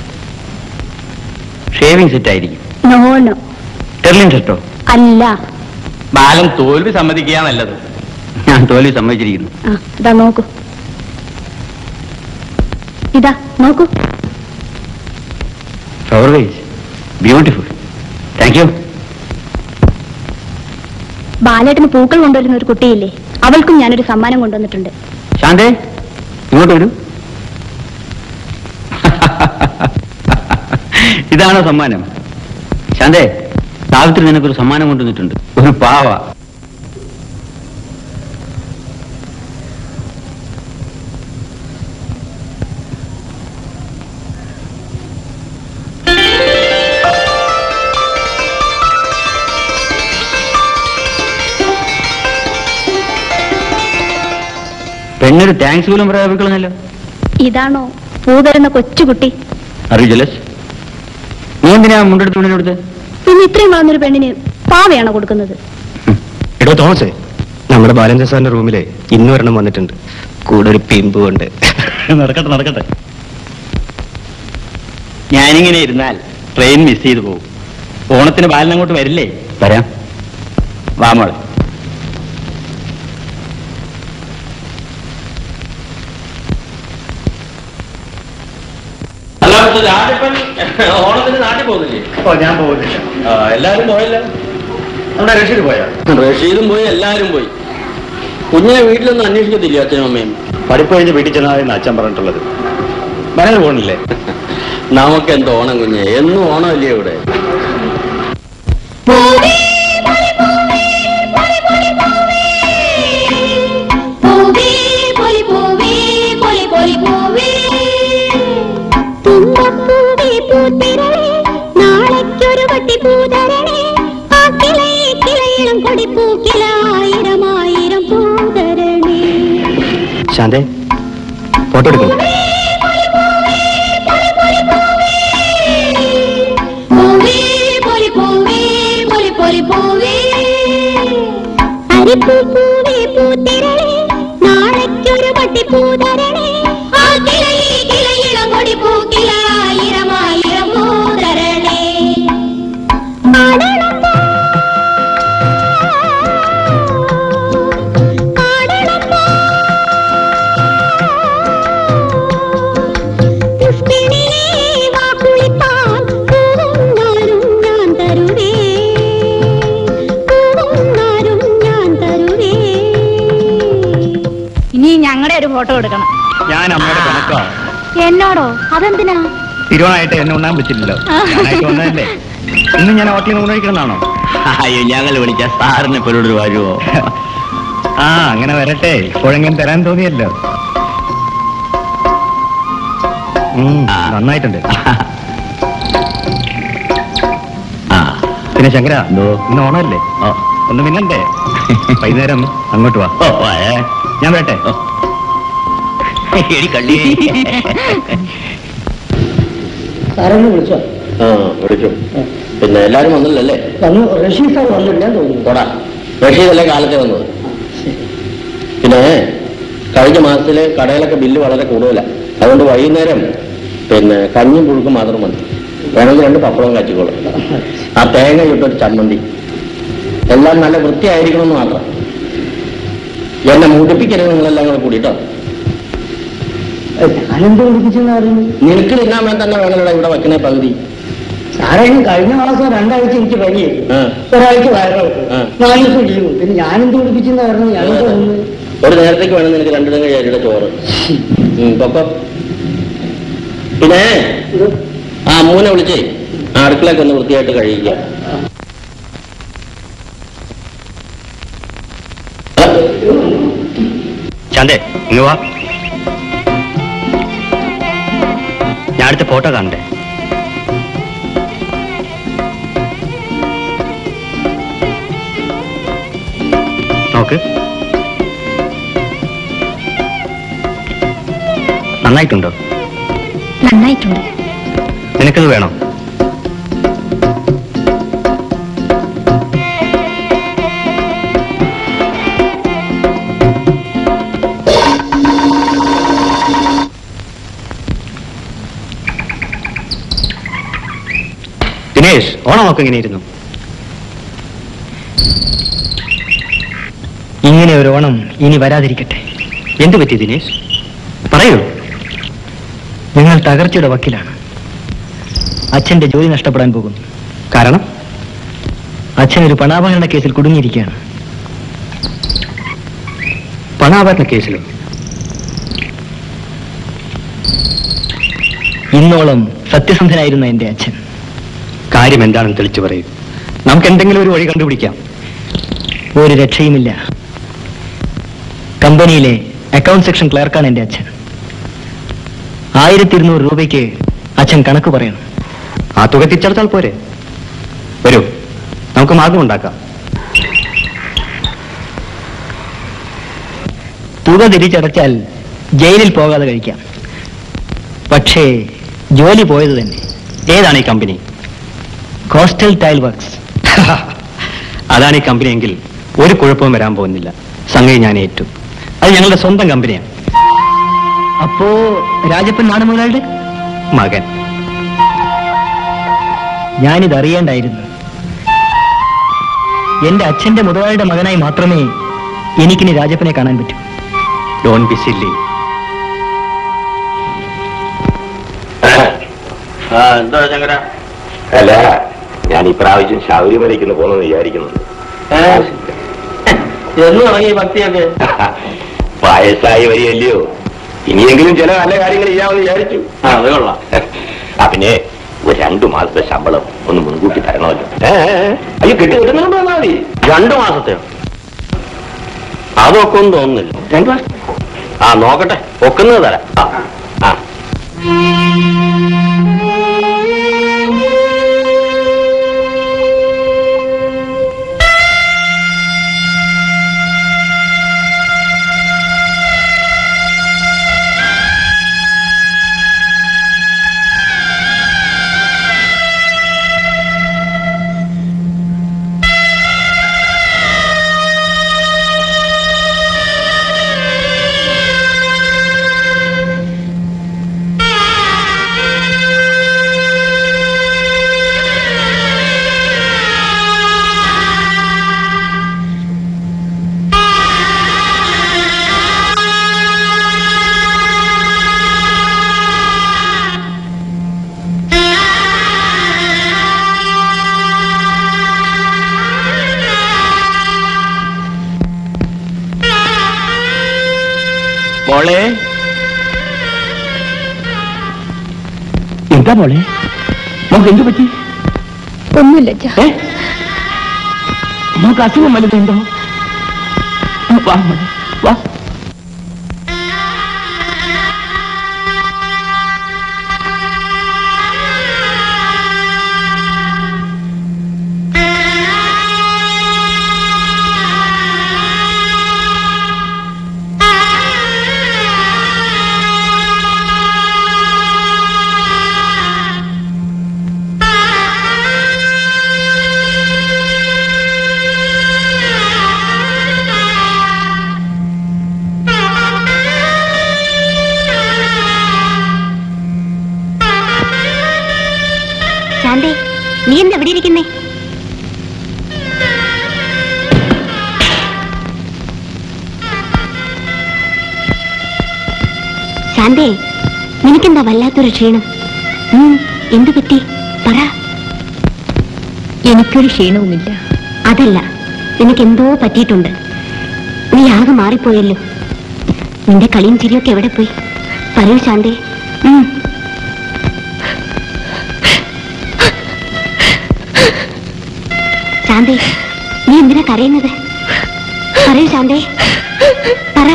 [SPEAKER 2] ഷേവിംഗ് സെറ്റ് ആയിരിക്കും.
[SPEAKER 3] No no.
[SPEAKER 2] ടെർലിൻ സെറ്റോ?
[SPEAKER 3] അല്ല.
[SPEAKER 2] ബാലൻ തോൽവി സമ്മതിക്കുക നല്ലത്. ഞാൻ തോൽവി സമ്മതിച്ചിരിക്കുന്നു.
[SPEAKER 3] ഇതാ നോക്കൂ. ഇതാ നോക്കൂ.
[SPEAKER 2] Flower vase beautiful. Thank you.
[SPEAKER 3] ബാലേട്ടന് പൂക്കൾ കൊണ്ടുവരുന്ന ഒരു കുട്ടിയില്ലേ, അവൾക്കും ഞാനൊരു സമ്മാനം കൊണ്ടുവന്നിട്ടുണ്ട്.
[SPEAKER 2] ശാന്തേ, ഇങ്ങോട്ട് വരൂ. ഇതാണോ സമ്മാനം? ശാന്തേ, സാവിത്രി നിനക്കൊരു സമ്മാനം കൊണ്ടുവന്നിട്ടുണ്ട്. ഒരു പാവ. പെണ്ണൊരു താങ്ക്സ് പോലും പറയാറിക്കളഞ്ഞല്ലോ.
[SPEAKER 3] ഇതാണോ പൂ തരുന്ന കൊച്ചുകുട്ടി?
[SPEAKER 2] അറിയില്ലസ്. നീ എന്തിനാ മുണ്ടെടുത്ത് പെണ്ണിനെടുത്ത്?
[SPEAKER 3] പിന്നെ ഇത്രയും വളർന്നൊരു പെണ്ണിന് പാവയാണോ കൊടുക്കുന്നത്?
[SPEAKER 11] എടോ തോമസേ, നമ്മുടെ ബാലചന്ദ്ര സാറിന്റെ റൂമിലെ ഇന്ന് ഒരെണ്ണം വന്നിട്ടുണ്ട്. കൂടെ ഒരു പിമ്പും ഉണ്ട്.
[SPEAKER 2] നടക്കട്ടെ നടക്കട്ടെ. ഞാനിങ്ങനെ ഇരുന്നാൽ ട്രെയിൻ മിസ് ചെയ്തു പോകും. ഓണത്തിന് ബാലൻ അങ്ങോട്ട് വരില്ലേ? വരാം. വാ മോളെ. ഓണത്തിന് നാട്ടിൽ പോകുന്നില്ലേ?
[SPEAKER 11] ഞാൻ പോകുന്നില്ല.
[SPEAKER 2] എല്ലാരും പോയല്ലോ.
[SPEAKER 11] നമ്മുടെ റഷീദ് പോയാ?
[SPEAKER 2] റഷീദും പോയി, എല്ലാരും പോയി. കുഞ്ഞിനെ വീട്ടിലൊന്നും അന്വേഷിക്കത്തില്ല അച്ഛനും അമ്മയും?
[SPEAKER 11] പഠിപ്പ് കഴിഞ്ഞ് വീട്ടിൽ ചെന്നാതെന്ന് അച്ഛൻ പറഞ്ഞിട്ടുള്ളത്. മകന് പോകണില്ലേ?
[SPEAKER 2] നമുക്ക് എന്ത് ഓണം കുഞ്ഞെ, എന്നും ഓണമല്ലേ ഇവിടെ?
[SPEAKER 11] ശാന്തേ, ഫോട്ടോ എടുക്കുന്നു.
[SPEAKER 3] നാളേക്കൊരു പട്ടി പൂതരണേ, ആ കിളയിളം കൊടി പൂക്കിലായിരമായിരം പൂതരണേ.
[SPEAKER 5] ഇനി ഞങ്ങളുടെ ഒരു ഫോട്ടോ എടുക്കണം.
[SPEAKER 11] ഞാൻ അമ്മയുടെ കണക്കാണ്.
[SPEAKER 3] എന്നോടോ? അതെന്തിനാ?
[SPEAKER 11] തിരുവോണായിട്ട് എന്നെ ഉണ്ണാൻ പറ്റില്ലല്ലോ. വന്നതല്ലേ. ഇന്ന് ഞാൻ ഹോട്ടലിൽ നിന്ന് ഊണഴിക്കണമെന്നാണോ?
[SPEAKER 2] അയ്യോ, ഞങ്ങൾ വിളിച്ച സാറിനെ പോലൊരു വരുമോ?
[SPEAKER 11] ആ, അങ്ങനെ വരട്ടെ. ഇപ്പോഴെങ്കിലും തരാൻ തോന്നിയല്ലോ. നന്നായിട്ടുണ്ട്. പിന്നെ ശങ്കര, ഇന്ന് ഓണമല്ലേ? ഒന്ന് മിന്നണ്ടേ? വൈകുന്നേരം അങ്ങോട്ട് വാ. ഞാൻ വരട്ടെ.
[SPEAKER 13] സാറൊന്ന് വിളിച്ചോ?
[SPEAKER 1] വിളിച്ചു. പിന്നെ എല്ലാരും വന്നില്ലല്ലേ?
[SPEAKER 13] വന്നു. റഷീദ് സാർ വന്നില്ല തോന്നുന്നു.
[SPEAKER 1] പോടാ, റഷീദല്ലേ കാലത്തെ വന്നത്. പിന്നെ കഴിഞ്ഞ മാസത്തില് കടയിലൊക്കെ ബില്ല് വളരെ കൂടുതലാണ്. അതുകൊണ്ട് വൈകുന്നേരം പിന്നെ കഞ്ഞിയും പുഴുക്കും മാത്രം മതി. വേണമെങ്കിൽ 2 പപ്പടവും കാച്ചിക്കോളും. ആ തേങ്ങ ഇട്ടൊരു ചമ്മന്തി. എല്ലാം നല്ല വൃത്തിയായിരിക്കണമെന്ന് മാത്രം. എന്നെ മുടിപ്പിക്കരുത് നിങ്ങളെല്ലാം കൂടെ കൂടിട്ടോ.
[SPEAKER 13] ഞാനെന്ത് വിളിപ്പിച്ചെന്ന് പറയുന്നു?
[SPEAKER 1] നിനക്ക് തിന്നാൻ വേണ്ടി തന്നെ വേണമല്ലോ ഇവിടെ വെക്കണേ പകുതി.
[SPEAKER 13] സാറേ, കഴിഞ്ഞ മാസം 2 ആഴ്ച എനിക്ക് പനിയായി, ഒരാഴ്ച വയറിളക്കും, 4 ദിവസം ലീവും. പിന്നെ ഞാനെന്ത് വിളിപ്പിച്ചെന്ന് പറഞ്ഞു? ഞാനെന്താ തോന്നുന്നു?
[SPEAKER 1] ഒരു നേരത്തേക്ക് വേണം നിനക്ക് 2 തങ്ങ ചേരിയുടെ ചോറ്. പൊക്കോ. പിന്നെ ആ മൂനെ വിളിച്ചേ ആ അടുക്കളയൊക്കെ ഒന്ന് വൃത്തിയായിട്ട് കഴിയിക്കുക.
[SPEAKER 11] ശാന്തേ, ഇങ്ങ് വാ. ഞാൻ അടുത്ത ഫോട്ടോ കാണണ്ടേ? നോക്ക്. നന്നായിട്ടുണ്ടോ?
[SPEAKER 3] നന്നായിട്ടുണ്ട്.
[SPEAKER 11] നിനക്കത് വേണോ? ദിനേഷ്, ഓണമൊക്കെ ഇങ്ങനെ ഇരുന്നു. ഇങ്ങനെ ഒരു ഓണം ഇനി വരാതിരിക്കട്ടെ. എന്തു പറ്റി ദിനേഷ്? പറയൂ. നിങ്ങൾ തകർച്ചയുടെ വക്കിലാണ്. അച്ഛന്റെ ജോലി നഷ്ടപ്പെടാൻ പോകുന്നു. കാരണം അച്ഛനൊരു പണാപഹരണ കേസിൽ കുടുങ്ങിയിരിക്കുകയാണ്. പണാപഹരണ കേസിലോ? ഇന്നോളം സത്യസന്ധനായിരുന്ന എന്റെ അച്ഛൻ. കാര്യം എന്താണെന്ന് തെളിച്ചു പറയൂ. നമുക്ക് എന്തെങ്കിലും ഒരു വഴി കണ്ടുപിടിക്കാം. ഒരു രക്ഷയുമില്ല. കമ്പനിയിലെ അക്കൗണ്ട് സെക്ഷൻ ക്ലർക്കാണ് എന്റെ അച്ഛൻ. 1200 രൂപയ്ക്ക് അച്ഛൻ കണക്ക് പറയണം. ആ തുക തിരിച്ചടച്ചാൽ പോരെ? വരൂ, നമുക്ക് മാർഗം ഉണ്ടാക്കാം. തുക തിരിച്ചടച്ചാൽ ജയിലിൽ പോകാതെ കഴിക്കാം. പക്ഷേ ജോലി പോയത് തന്നെ. ഏതാണ് ഈ കമ്പനി? Coastal tile works. അതാണ് ഈ കമ്പനി എങ്കിൽ ഒരു കുഴപ്പവും വരാൻ പോകുന്നില്ല. സംഗതി ഞാൻ ഏറ്റു. അത് ഞങ്ങളുടെ സ്വന്തം കമ്പനിയാണ്. അപ്പോ രാജപ്പൻ നാണുമുതലാളുടെ മകൻ. ഞാനിതറിയേണ്ടായിരുന്നു. എന്റെ അച്ഛന്റെ മുതലാളിയുടെ മകനായി മാത്രമേ എനിക്കിനി രാജപ്പനെ കാണാൻ പറ്റൂ. Don't be silly.
[SPEAKER 1] എന്താ ചങ്കര?
[SPEAKER 4] അല്ല, ഞാൻ ഇപ്രാവശ്യം ശബരിമലയ്ക്ക് പോകണമെന്ന് വിചാരിക്കുന്നുണ്ട്.
[SPEAKER 1] എന്ന് തുടങ്ങി ഭക്തിയൊക്കെ?
[SPEAKER 4] വയസ്സായി വരികയല്ലയോ, ഇനിയെങ്കിലും ചില നല്ല കാര്യങ്ങൾ ചെയ്യാമെന്ന് വിചാരിച്ചു.
[SPEAKER 1] അത് കൊള്ളാം.
[SPEAKER 4] പിന്നെ ഒരു 2 മാസത്തെ ശമ്പളം ഒന്ന് മുൻകൂട്ടി തരണമല്ലോ. അയ്യോ, കിട്ടുന്നുണ്ടോ? എന്നാൽ മതി.
[SPEAKER 1] 2 മാസത്തെയോ? അതൊക്കെ ഒന്നും തോന്നുന്നില്ല.
[SPEAKER 4] 2 മാസം?
[SPEAKER 1] നോക്കട്ടെ, ഒക്കുന്നത് തരാം.
[SPEAKER 11] മോളെ, എന്താ മോളെ? നമുക്ക് എന്തു പറ്റി?
[SPEAKER 3] ഒന്നുമില്ല.
[SPEAKER 11] നമുക്ക് അസുഖം വലുതുണ്ടോ? വാ മോളെ, വാ.
[SPEAKER 3] എന്താ ഇവിടെ ഇരിക്കുന്നേ? ശാന്തേ, നിനക്കെന്താ വല്ലാത്തൊരു ക്ഷീണം? എന്തു പറ്റി പറ. എനിക്കൊരു ക്ഷീണവുമില്ല. അതല്ല, നിനക്കെന്തോ പറ്റിയിട്ടുണ്ട്. നീ ആകെ മാറിപ്പോയല്ലോ. നിന്റെ കളിയും ചിരിയൊക്കെ എവിടെ പോയി? പറയൂ ശാന്തേ. ശാന്തേ, നീ എന്തിനാ കരയുന്നത്? പറയൂ ശാന്തേ, പറ.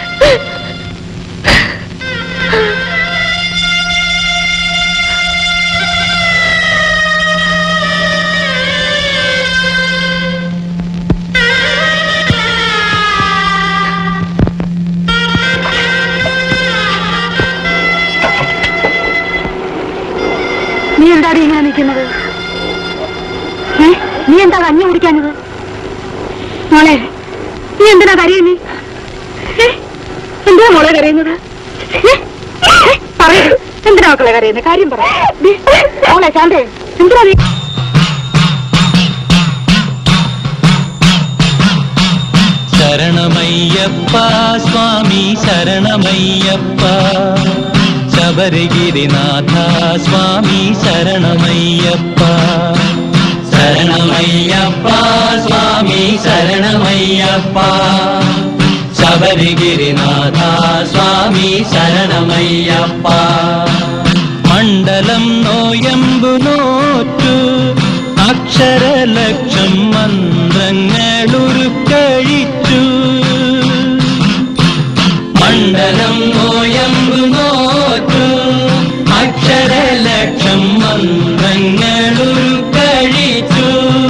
[SPEAKER 3] നീ എന്താടി ഇങ്ങനെ നിൽക്കുന്നത്? നീ എന്താ കഞ്ഞി കുടിക്കാഞ്ഞത്? മോളെ, നീ എന്തിനാ കരയുന്നേ? എന്തിനാ മോളെ കരയുന്നത്? പറയൂ, എന്തിനാ മക്കളെ കരയുന്നത്? കാര്യം പറ മോളെ. ശാന്തേ, എന്തിനാ നീ?
[SPEAKER 12] ശരണമയ്യപ്പ സ്വാമി ശരണമയ്യപ്പ, ശബരിഗിരിനാഥ സ്വാമി ശരണമയ്യപ്പ. ശരണമയ്യപ്പ സ്വാമി ശരണമയ്യപ്പ, ശബരിഗിരിനാഥ സ്വാമി ശരണമയ്യപ്പ. മണ്ഡലം നോയമ്പു നോറ്റു അക്ഷരലക്ഷം മന്ത്രങ്ങളുരുക്കഴിച്ചു. മണ്ഡലം നോയമ്പു നോറ്റു അക്ഷരലക്ഷം മന്ത്രങ്ങളുരുക്കഴിച്ചു.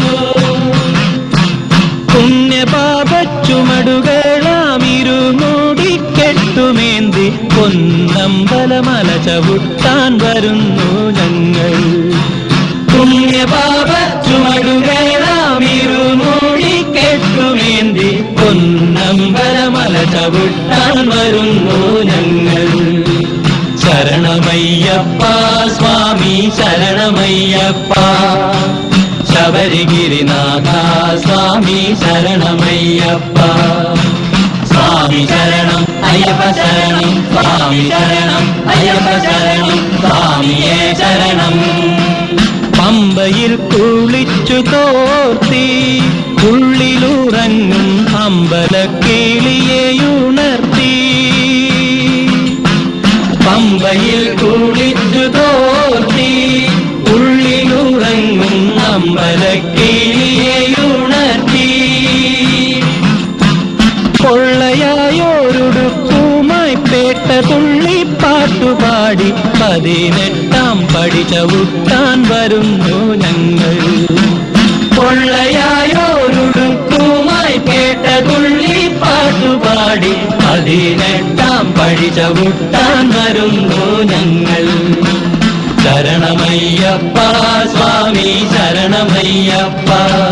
[SPEAKER 12] പുണ്യപാപച്ചുമടുകളാമിരുമൂടിക്കെട്ടുമേന്തി പൊന്നമ്പലമല ചവിട്ടാൻ വരുന്നു ഞങ്ങൾ. പുണ്യപാപച്ചുമടുകളാമിരുമൂടിക്കെട്ടുമേന്തി പൊന്നമ്പലമല ചവിട്ടാൻ വരുന്നു ഞങ്ങൾ. ശരണമയ്യപ്പ സ്വാമി ശരണമയ്യപ്പ, ശബരിഗിരിനാഥ സ്വാമി ശരണമയ്യപ്പ. സ്വാമി ശരണം അയ്യപ്പ ശരണം, സ്വാമി ശരണം അയ്യപ്പ ശരണം, സ്വാമിയേ ശരണം. പമ്പയിൽ കുളിച്ചു തോർത്തി ഉള്ളിലുറങ്ങും അമ്പലക്കിളിയെയുണർത്തി. പമ്പയിൽ കുളിച്ചു തോർത്തി ഉള്ളിലുറങ്ങും അമ്പലക്കിളിയെയുണർത്തി. പൊള്ളയായോരുടുപ്പുമായി പേട്ട തുള്ളിപ്പാട്ടുപാടി 18 പടി ചവിട്ടാൻ വരുന്നു ഞങ്ങൾ. പൊള്ളയായോരുടുപ്പുമായി പേട്ട തുള്ളിപ്പാട്ടുപാടി 18 പടി ചവിട്ടാൻ വരുന്നു ഞങ്ങൾ. ശരണമയ്യപ്പ സ്വാമി ശരണമയ്യപ്പ,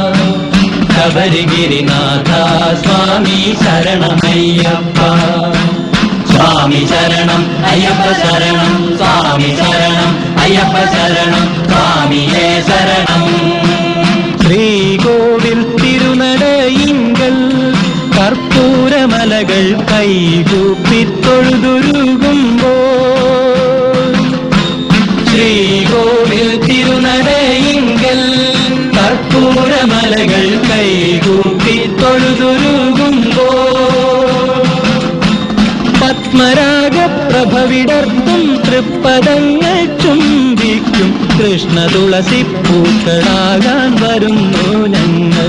[SPEAKER 12] ശബരിഗിരിനാഥ സ്വാമി ശരണമയ്യപ്പ. സ്വാമി ശരണം അയ്യപ്പ ശരണം, സ്വാമി ശരണം അയ്യപ്പ ശരണം, സ്വാമിയേ ശരണം. ശ്രീകോവിൽ തിരുനടയിങ്കൽ കർപ്പൂരമലകൾ കൈകൂപ്പിത്തൊഴുതുരുകുമ്പോൾ. ശ്രീകോവിൽ തിരുനടയിങ്കൽ കർപ്പൂരമലകൾ കൈകൂപ്പിത്തൊഴുതുരുകുമ്പോൾ. പത്മരാഗപ്രഭവിടർത്തും തൃപ്പദങ്ങൾ ചുംബിക്കും കൃഷ്ണ തുളസി പൂക്കളാകാൻ വരുന്നു ഞങ്ങൾ.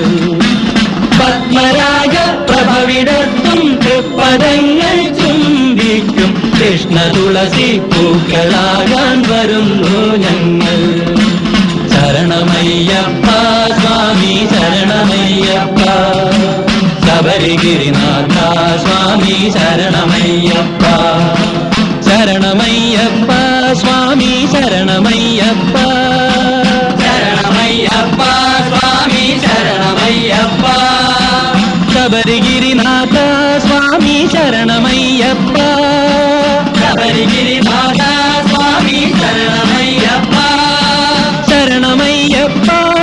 [SPEAKER 12] പത്മരാഗപ്രഭവിടർത്തും തൃപ്പദങ്ങൾ ചുംബിക്കും കൃഷ്ണ തുളസി പൂക്കളാകാൻ വരുന്നു ഞങ്ങൾ. ശരണമയ്യപ്പ സ്വാമി ശരണമയ്യപ്പ, ശബരിഗിരിനാഥ സ്വാമി ശരണമയ്യപ്പ. ശരണമയ്യപ്പ സ്വാമി ശരണമയ്യപ്പ, ശരണമയ്യപ്പ സ്വാമി ശരണമയ്യപ്പ. ശബരിഗിരിനാഥ സ്വാമി ശരണമയ്യപ്പ, ശബരിഗിരിനാഥ സ്വാമി ശരണമയ്യപ്പ. ശരണമയ്യപ്പ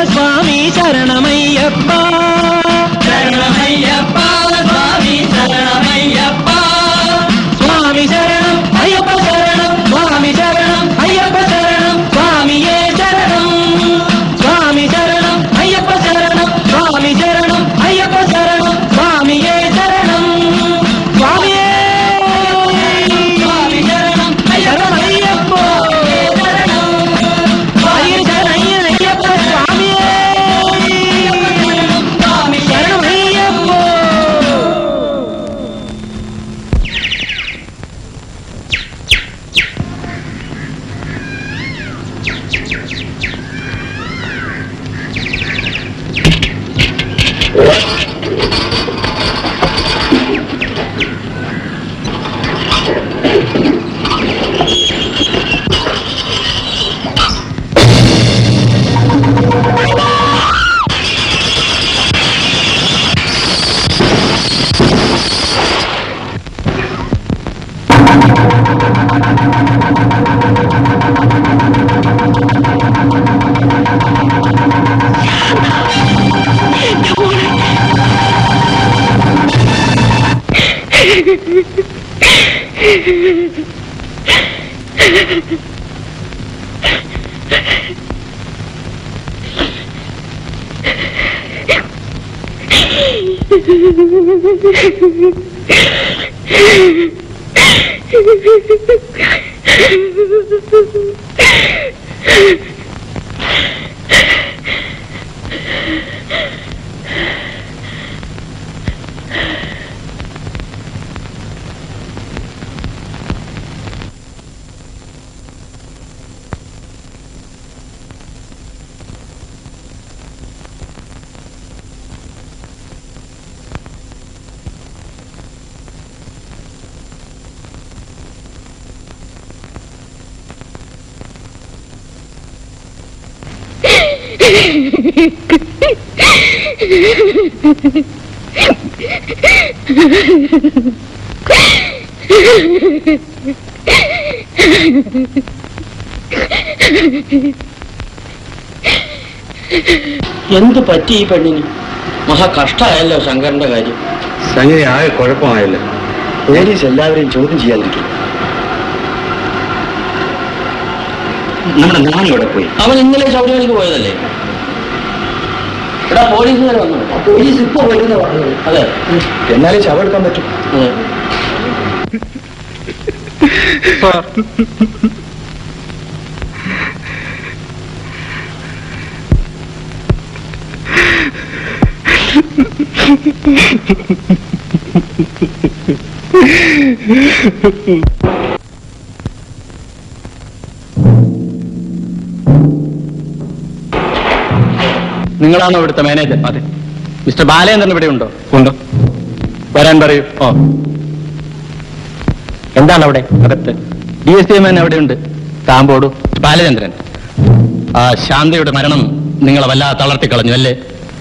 [SPEAKER 9] എന്ത് പറ്റി ഈ പെണ്ണിന്? മഹാ കഷ്ടമായല്ലോ ശങ്കരന്റെ കാര്യം.
[SPEAKER 8] സംഗതി ആകെ കുഴപ്പമായല്ലോ.
[SPEAKER 9] പോലീസ് എല്ലാവരെയും ചോദ്യം ചെയ്യാതിരിക്കും.
[SPEAKER 8] നമ്മുടെ നാണി ഇവിടെ പോയി.
[SPEAKER 9] അവൻ ഇന്നലെ ശബരിമലയ്ക്ക് പോയതല്ലേ? എടാ പോലീസുകാർ വന്നു. പോലീസ് ഇപ്പൊ വരുന്ന പറഞ്ഞത്. അതെ,
[SPEAKER 8] എന്നാലും ശവം എടുക്കാൻ പറ്റും.
[SPEAKER 9] നിങ്ങളാണോ ഇവിടുത്തെ മാനേജർ? അതെ. മിസ്റ്റർ ബാലേന്ദ്രൻ ഇവിടെ ഉണ്ടോ? ഉണ്ടോ. വരാൻ പറയൂ. ഓ, എന്താണ് അവിടെ അകത്ത്? DSP മാൻ എവിടെയുണ്ട്? താമ്പോടു. ബാലചന്ദ്രൻ, ആ ശാന്തയുടെ മരണം നിങ്ങളെ വല്ലാതെ തളർത്തിക്കളഞ്ഞു അല്ലേ?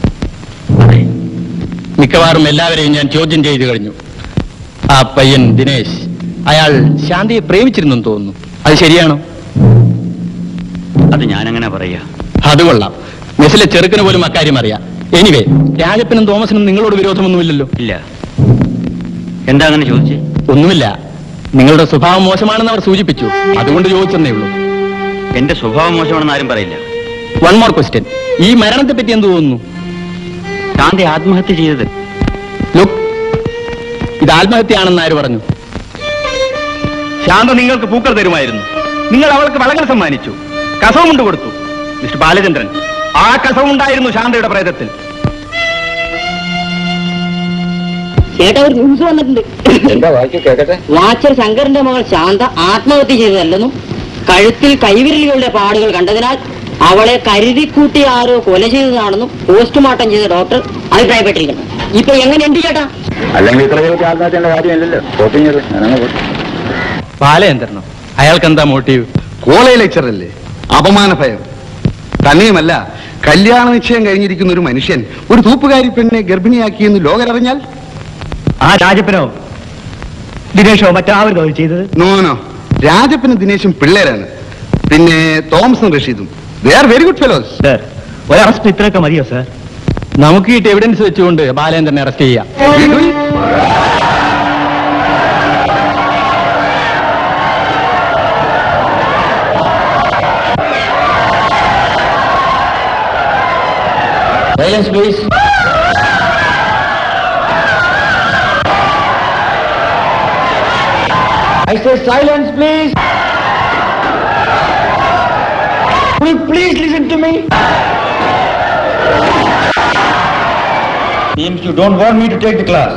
[SPEAKER 9] മിക്കവാറും എല്ലാവരെയും ഞാൻ ചോദ്യം ചെയ്തു കഴിഞ്ഞു. ആ പയ്യൻ ദിനേശ്, അയാൾ ശാന്തയെ പ്രേമിച്ചിരുന്നെന്ന് തോന്നുന്നു. അത് ശരിയാണോ?
[SPEAKER 2] അത് ഞാനങ്ങനെ പറയാ.
[SPEAKER 9] അത് കൊള്ളാം. മെസ്സിലെ ചെറുക്കിന് പോലും അക്കാര്യം അറിയാം. എനിവേ, രാജപ്പനും തോമസിനും നിങ്ങളോട് വിരോധമൊന്നുമില്ലല്ലോ?
[SPEAKER 2] ഇല്ല. എന്താ അങ്ങനെ ചോദിച്ചേ?
[SPEAKER 9] ഒന്നുമില്ല. നിങ്ങളുടെ സ്വഭാവം മോശമാണെന്ന് അവർ സൂചിപ്പിച്ചു, അതുകൊണ്ട് ചോദിച്ചെന്നേ ഉള്ളൂ.
[SPEAKER 2] എന്റെ സ്വഭാവം മോശമാണെന്ന് ആരും പറയില്ല.
[SPEAKER 9] One more question. ഈ മരണത്തെ പറ്റി എന്ത് തോന്നുന്നു?
[SPEAKER 2] ശാന്തി ആത്മഹത്യ ചെയ്തത്.
[SPEAKER 9] ലുക്ക്, ഇത് ആത്മഹത്യയാണെന്ന് ആര് പറഞ്ഞു?
[SPEAKER 11] ശാന്ത നിങ്ങൾക്ക് പൂക്കൾ തരുമായിരുന്നു. നിങ്ങൾ അവൾക്ക് വളകൾ സമ്മാനിച്ചു, കസവും കൊണ്ട് കൊടുത്തു. മിസ്റ്റർ ബാലചന്ദ്രൻ, ആ കസവുണ്ടായിരുന്നു ശാന്തയുടെ പ്രേതത്തിൽ.
[SPEAKER 14] ചേട്ടാ, ഒരു ന്യൂസ് വന്നിട്ടുണ്ട്.
[SPEAKER 8] എന്താ വായിച്ചു കേൾക്കട്ടെ?
[SPEAKER 14] വാച്ചർ ശങ്കറിന്റെ മകൾ ശാന്ത ആത്മഹത്യ ചെയ്തതല്ലെന്നും കഴുത്തിൽ കൈവിരലുകളുടെ പാടുകൾ കണ്ടതിനാൽ അവളെ കരുതിക്കൂട്ടി ആരോ കൊല ചെയ്തതാണെന്നും പോസ്റ്റ്മോർട്ടം ചെയ്ത ഡോക്ടർ അഭിപ്രായപ്പെട്ടിരിക്കുന്നു. ഇപ്പൊ എങ്ങനെയുണ്ട് ചേട്ടാ?
[SPEAKER 8] അല്ലെങ്കിൽ ഇത്ര ചോദിച്ച ആത്മഹത്യന്റെ കാര്യമല്ലല്ലോ.
[SPEAKER 9] ബാലചന്ദ്രനോ? അയാൾക്ക് എന്താ മോട്ടീവ്?
[SPEAKER 15] കോളേജ് ലെക്ചറല്ലേ? അപമാന ഭയം. തന്നെയുമല്ല, കല്യാണ നിശ്ചയം കഴിഞ്ഞിരിക്കുന്ന ഒരു മനുഷ്യൻ ഒരു തൂപ്പുകാരി പെണ്ണിനെ ഗർഭിണിയാക്കിയെന്ന് ലോകരറിഞ്ഞാൽ?
[SPEAKER 11] ആ രാജപ്പനോ ദിനേശോ മറ്റാവരുതോ ചെയ്തത്?
[SPEAKER 15] നോനോ, രാജപ്പനും ദിനേശും പിള്ളേരാണ്. പിന്നെ തോമസും റഷീദും they are very good fellows.
[SPEAKER 11] ഒരു അറസ്റ്റ് ഇത്രയൊക്കെ മതിയോ സാർ?
[SPEAKER 9] നമുക്ക് ഈ എവിഡൻസ് വെച്ചുകൊണ്ട് ബാലചന്ദ്രനെ അറസ്റ്റ് ചെയ്യാം. Silence, please. I say silence, please. Will you please listen to me? Seems you don't want me to take the class.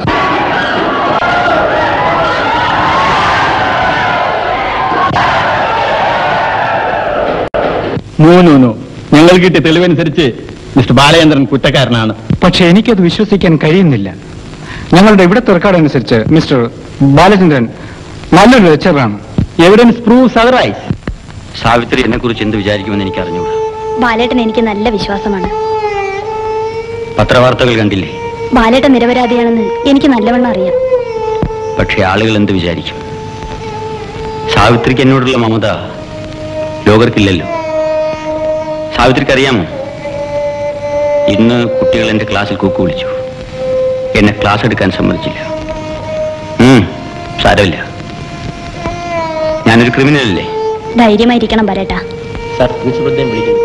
[SPEAKER 9] No. ഞങ്ങൾ കിട്ടിയ തെളിവനുസരിച്ച് മിസ്റ്റർ ബാലചന്ദ്രൻ കുറ്റക്കാരനാണ്.
[SPEAKER 11] പക്ഷെ എനിക്കത് വിശ്വസിക്കാൻ കഴിയുന്നില്ല. ഞങ്ങളുടെ ഇവിടുത്തെ റെക്കോർഡ് അനുസരിച്ച് മിസ്റ്റർ ബാലചന്ദ്രൻ നല്ലൊരു ലെക്ചറാണ്.
[SPEAKER 9] Evidence proves otherwise.
[SPEAKER 2] സാവിത്രി എന്നെ കുറിച്ച് എന്ത് വിചാരിക്കുമെന്ന് എനിക്ക് അറിഞ്ഞൂടാ.
[SPEAKER 3] ബാലേട്ടൻ എനിക്ക് നല്ല വിശ്വാസമാണ്.
[SPEAKER 2] പത്രവാർത്തകൾ കണ്ടില്ലേ?
[SPEAKER 3] ബാലേട്ടൻ നിരപരാധിയാണെന്ന് എനിക്ക് നല്ലവണ്ണം അറിയാം.
[SPEAKER 2] പക്ഷെ ആളുകൾ എന്ത് വിചാരിക്കും? സാവിത്രിക്ക് എന്നോടുള്ള മമത ലോകർക്കില്ലല്ലോ. സാവിത്രിക്ക് അറിയാമോ, ഇന്ന് കുട്ടികൾ എന്റെ ക്ലാസ്സിൽ കൂക്കു വിളിച്ചു. എന്നെ ക്ലാസ് എടുക്കാൻ സമ്മതിച്ചില്ല. സാരമില്ല, ഞാനൊരു ക്രിമിനൽ അല്ലേ.
[SPEAKER 3] ധൈര്യമായിരിക്കണം പറയട്ടാ.
[SPEAKER 11] സാർ പ്രിൻസിപ്പൽ വിളിക്കുന്നു.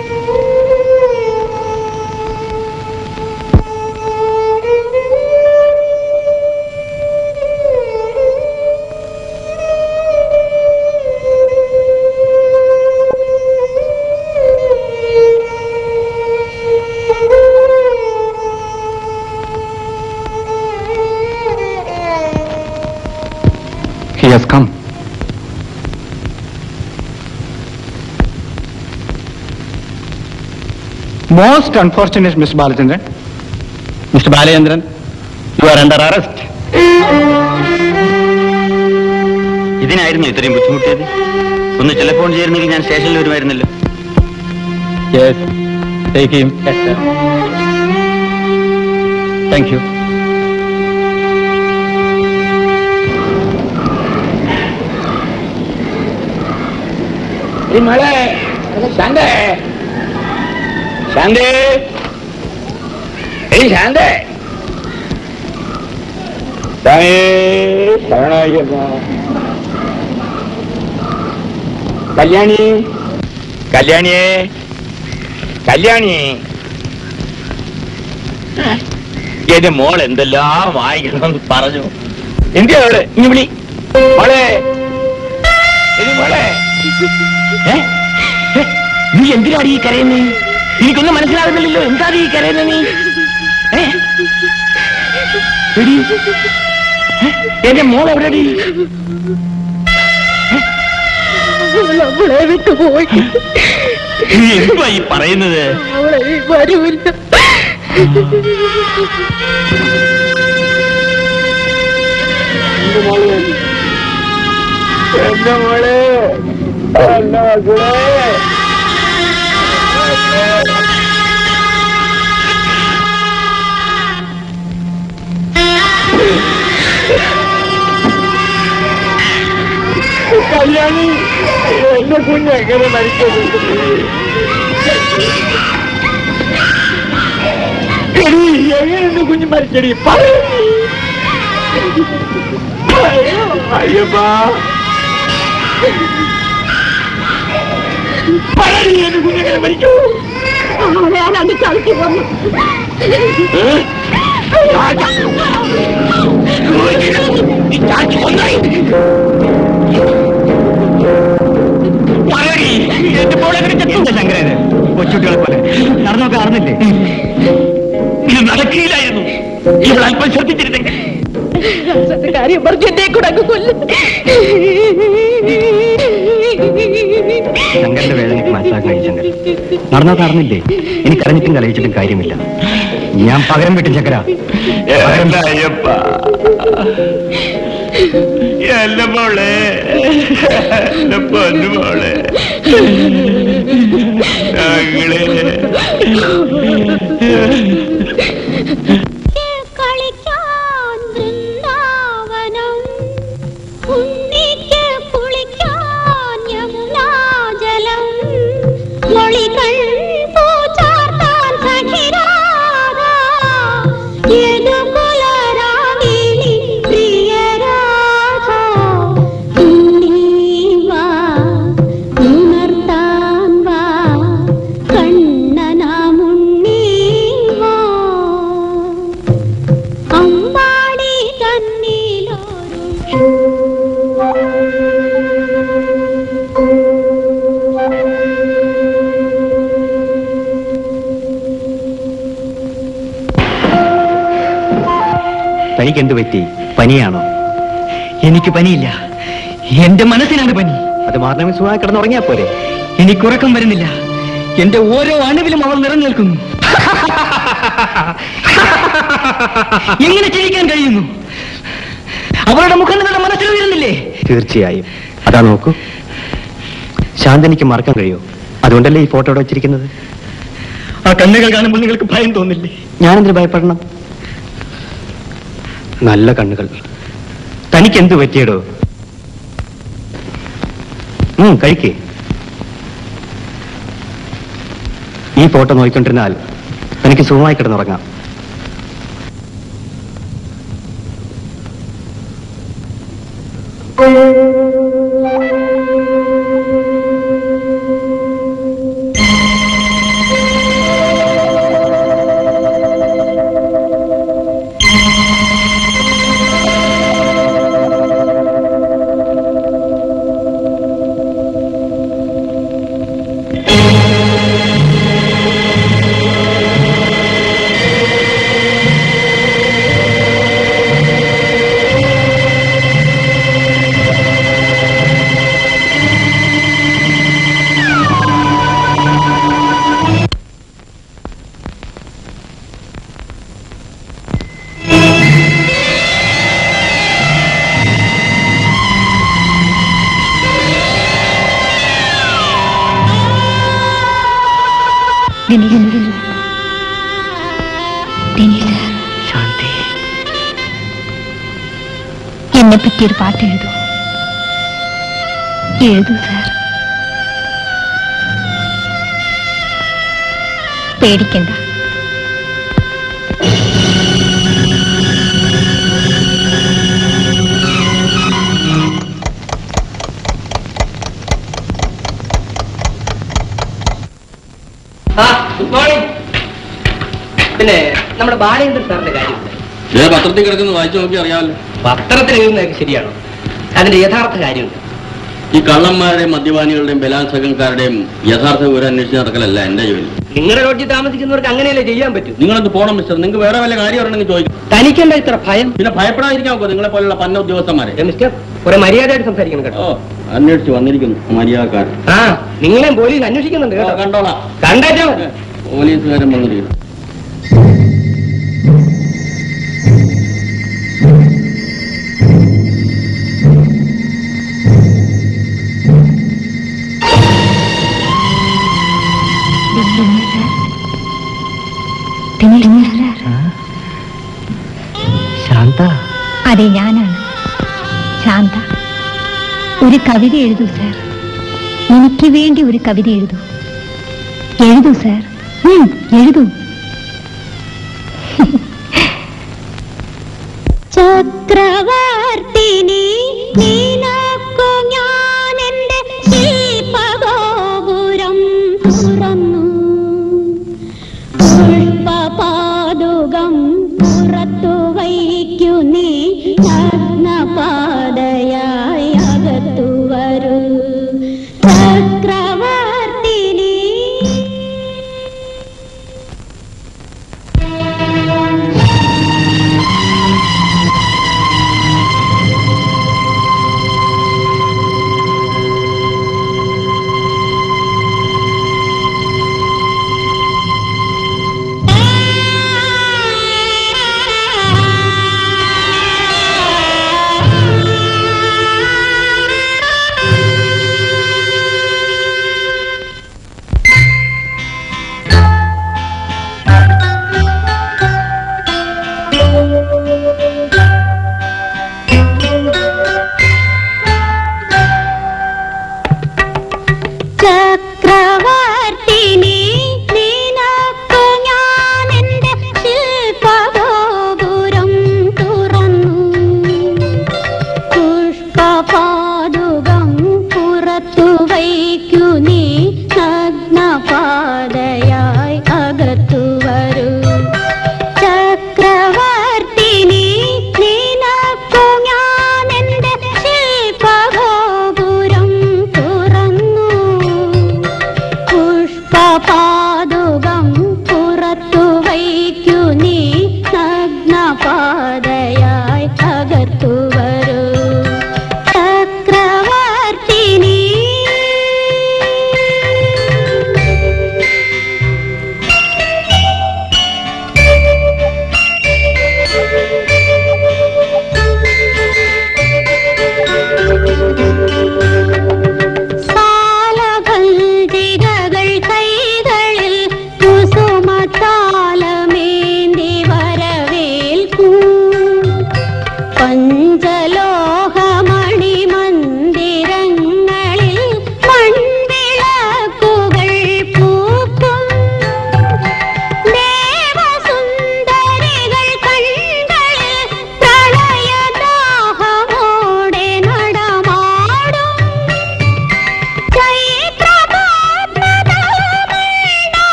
[SPEAKER 9] He has come. Most unfortunate, Mr. Balachandran. Mr. Balachandran, you are under arrest.
[SPEAKER 2] ഇതിനായിരുന്നു ഇത്രയും ബുദ്ധിമുട്ടിയത്? ഒന്ന് ടെലിഫോൺ ചെയ്യുന്നെങ്കിൽ ഞാൻ സ്റ്റേഷനിൽ വരുമായിരുന്നല്ലോ.
[SPEAKER 9] Yes, take him. Yes, sir. Thank you.
[SPEAKER 4] മഴ ശാന്തേ ശാന്തേ ശാന്തേ കല്യാണി കല്യാണിയെ കല്യാണി എന്റെ മോൾ എന്തെല്ലാം വായിക്കണമെന്ന് പറഞ്ഞു. എന്തിയാ അവിടെ ഇനി വിളി മോളെ മോളെ. നീ എന്തിനാണ് ഈ കരയുന്നേ? എനിക്കൊന്നും മനസ്സിലാകുന്നില്ലല്ലോ. എന്താണ് ഈ കരയുന്ന നീ? എന്റെ മോൾ എവിടെടി?
[SPEAKER 5] അവളെ വിട്ടുപോയി.
[SPEAKER 2] നീ എന്തുവാ ഈ പറയുന്നത്?
[SPEAKER 5] അവളെ വരൂല്ല.
[SPEAKER 4] എന്റെ മോളെ എന്റെ മക്കളെ കല്യാണി എന്റെ കുഞ്ഞെങ്ങനെ മരിച്ചത്? എങ്ങനെ എന്റെ കുഞ്ഞ് മരിച്ചടി? അയ്യപ്പാ എന്റെ കുഞ്ഞെങ്ങനെ മരിച്ചു?
[SPEAKER 5] അവളെ ചവിട്ടി വന്നു.
[SPEAKER 11] എന്റെ മോളെങ്ങനെ ചെത്തുണ്ട് ശങ്കരന്? കൊച്ചുകുട്ടികളെ പോലെ നടന്നൊക്കെ അറിഞ്ഞില്ലേ?
[SPEAKER 4] ഇത് നടക്കില്ലായിരുന്നു. ഇവൾ അല്പം ശ്രദ്ധിച്ചിരുന്നെങ്കിൽ.
[SPEAKER 5] കാര്യം പറഞ്ഞു എന്നെ കൂടെ കൊല്ലും.
[SPEAKER 11] ശങ്കരന്റെ വേദന എനിക്ക് മനസ്സിലാക്കാൻ കഴിയും. ശങ്കർ നടന്നൊക്കെ അറിഞ്ഞില്ലേ? എനിക്കറിഞ്ഞിട്ടും കളിയിച്ചിട്ടും കാര്യമില്ല. ഞാൻ പകരം വിട്ടു ചക്കര.
[SPEAKER 4] അയ്യപ്പ എന്റെ മോളെ എന്റെ പൊന്നു മോളെ
[SPEAKER 3] കളിക്കാൻ വൃന്ദാവനം, ഉണ്ണിക്ക് കുളിക്കാൻ യമുനാജലം, മൊഴികൾ പൂച്ചാർത്താൻ സഖിരാധ, യദുകുലരാഗിണി പ്രിയരാധ, ഉണ്ണീവാ ഉണർത്താൻ വാ കണ്ണനാമുണ്ണീവാ, അമ്പാടി തന്നിലൊരു
[SPEAKER 11] തനിക്ക് എന്ത് പറ്റി? പനിയാണോ? എനിക്ക് പനിയില്ല, എന്റെ മനസ്സിനാണ് പനി. അത് മാറണമെങ്കിൽ സുഖമായി കിടന്നുറങ്ങിയാ പോരെ? എനിക്കുറക്കം വരുന്നില്ല. എന്റെ ഓരോ അണുവിലും അവൾ നിറഞ്ഞു നിൽക്കുന്നു. എങ്ങനെ ചിരിക്കാൻ കഴിയുന്നു? അവളുടെ മുഖം നിങ്ങളുടെ മനസ്സിൽ വരുന്നില്ലേ? തീർച്ചയായും. അതാ നോക്കൂ, ശാന്തനിക്ക് മറക്കാൻ കഴിയോ? അതുകൊണ്ടല്ലേ ഈ ഫോട്ടോ വെച്ചിരിക്കുന്നത്. ആ കണ്ണുകൾ കാണുമ്പോൾ നിങ്ങൾക്ക് ഭയം തോന്നില്ലേ? ഞാനെന്തിനു ഭയപ്പെടണം? നല്ല കണ്ണുകൾ. തനിക്ക് എന്ത് പറ്റിയടോ? കഴിക്കേ. ഈ ഫോട്ടോ നോക്കിക്കൊണ്ടിരുന്നാൽ എനിക്ക് സുഖമായി കിടന്നുറങ്ങാം.
[SPEAKER 3] ശാന്തി, എന്നെ പറ്റിയൊരു പാട്ട് എഴുതൂ. എഴുതൂ സാർ. പേടിക്കണ്ട.
[SPEAKER 13] Good morning. പിന്നെ നമ്മുടെ ബാലേന്ദ്രൻ സാറിന്റെ കാര്യം
[SPEAKER 1] പത്രത്തിൽ കിടക്കുന്ന വായിച്ചു നോക്കി അറിയാമല്ലോ.
[SPEAKER 13] പത്രത്തിൽ എഴുതുന്നതൊക്കെ ശരിയാണോ? അതിന്റെ യഥാർത്ഥ കാര്യമുണ്ട്.
[SPEAKER 1] ഈ കള്ളന്മാരുടെയും മദ്യപാനികളുടെയും ബലാത്സംഗക്കാരുടെയും യഥാർത്ഥ വിവരം അന്വേഷിച്ച് നടക്കലല്ല എന്റെ ജോലി.
[SPEAKER 13] നിങ്ങളുടെ ലോഡ്ജിൽ താമസിക്കുന്നവർക്ക് അങ്ങനെയല്ലേ ചെയ്യാൻ പറ്റും.
[SPEAKER 1] നിങ്ങളെന്ത് പോണം മിസ്റ്റർ? നിങ്ങൾക്ക് വേറെ വല്ല കാര്യം ഉണ്ടെങ്കിൽ ചോദിക്കും.
[SPEAKER 13] തനിക്കെന്താ ഇത്ര ഭയം?
[SPEAKER 1] പിന്നെ ഭയപ്പെടാതിരിക്കാൻ നോക്കോ നിങ്ങളെ പോലുള്ള പന്ന ഉദ്യോഗസ്ഥന്മാരെ.
[SPEAKER 13] മിസ്റ്റർ, കുറെ മര്യാദയായിട്ട് സംസാരിക്കണം കേട്ടോ.
[SPEAKER 1] ഓ, അന്വേഷിച്ച് വന്നിരിക്കുന്നു മര്യാദക്കാരൻ.
[SPEAKER 13] ആ, നിങ്ങളെയും പോലീസ് അന്വേഷിക്കുന്നുണ്ട് കേട്ടോ.
[SPEAKER 1] കണ്ടോളാം.
[SPEAKER 13] കണ്ടേറ്റോ?
[SPEAKER 1] പോലീസുകാരൻ വന്നിരിക്കുന്നു.
[SPEAKER 11] ശാന്ത?
[SPEAKER 3] അതെ, ഞാനാണ് ശാന്ത. ഒരു കവിത എഴുതൂ സാർ. എനിക്ക് വേണ്ടി ഒരു കവിത എഴുതൂ. എഴുതൂ സാർ, എഴുതൂ. ചക്രവർത്തിനി നിനക്കു ഞാൻ എന്റെ ശില്പഗോപുരം തുറന്നു, പുഷ്പപാദുകം പുറത്തു വയ്ക്കു നീ നഗ്നപാദയായി അകത്തു വരൂ. ചക്രവർത്തിനി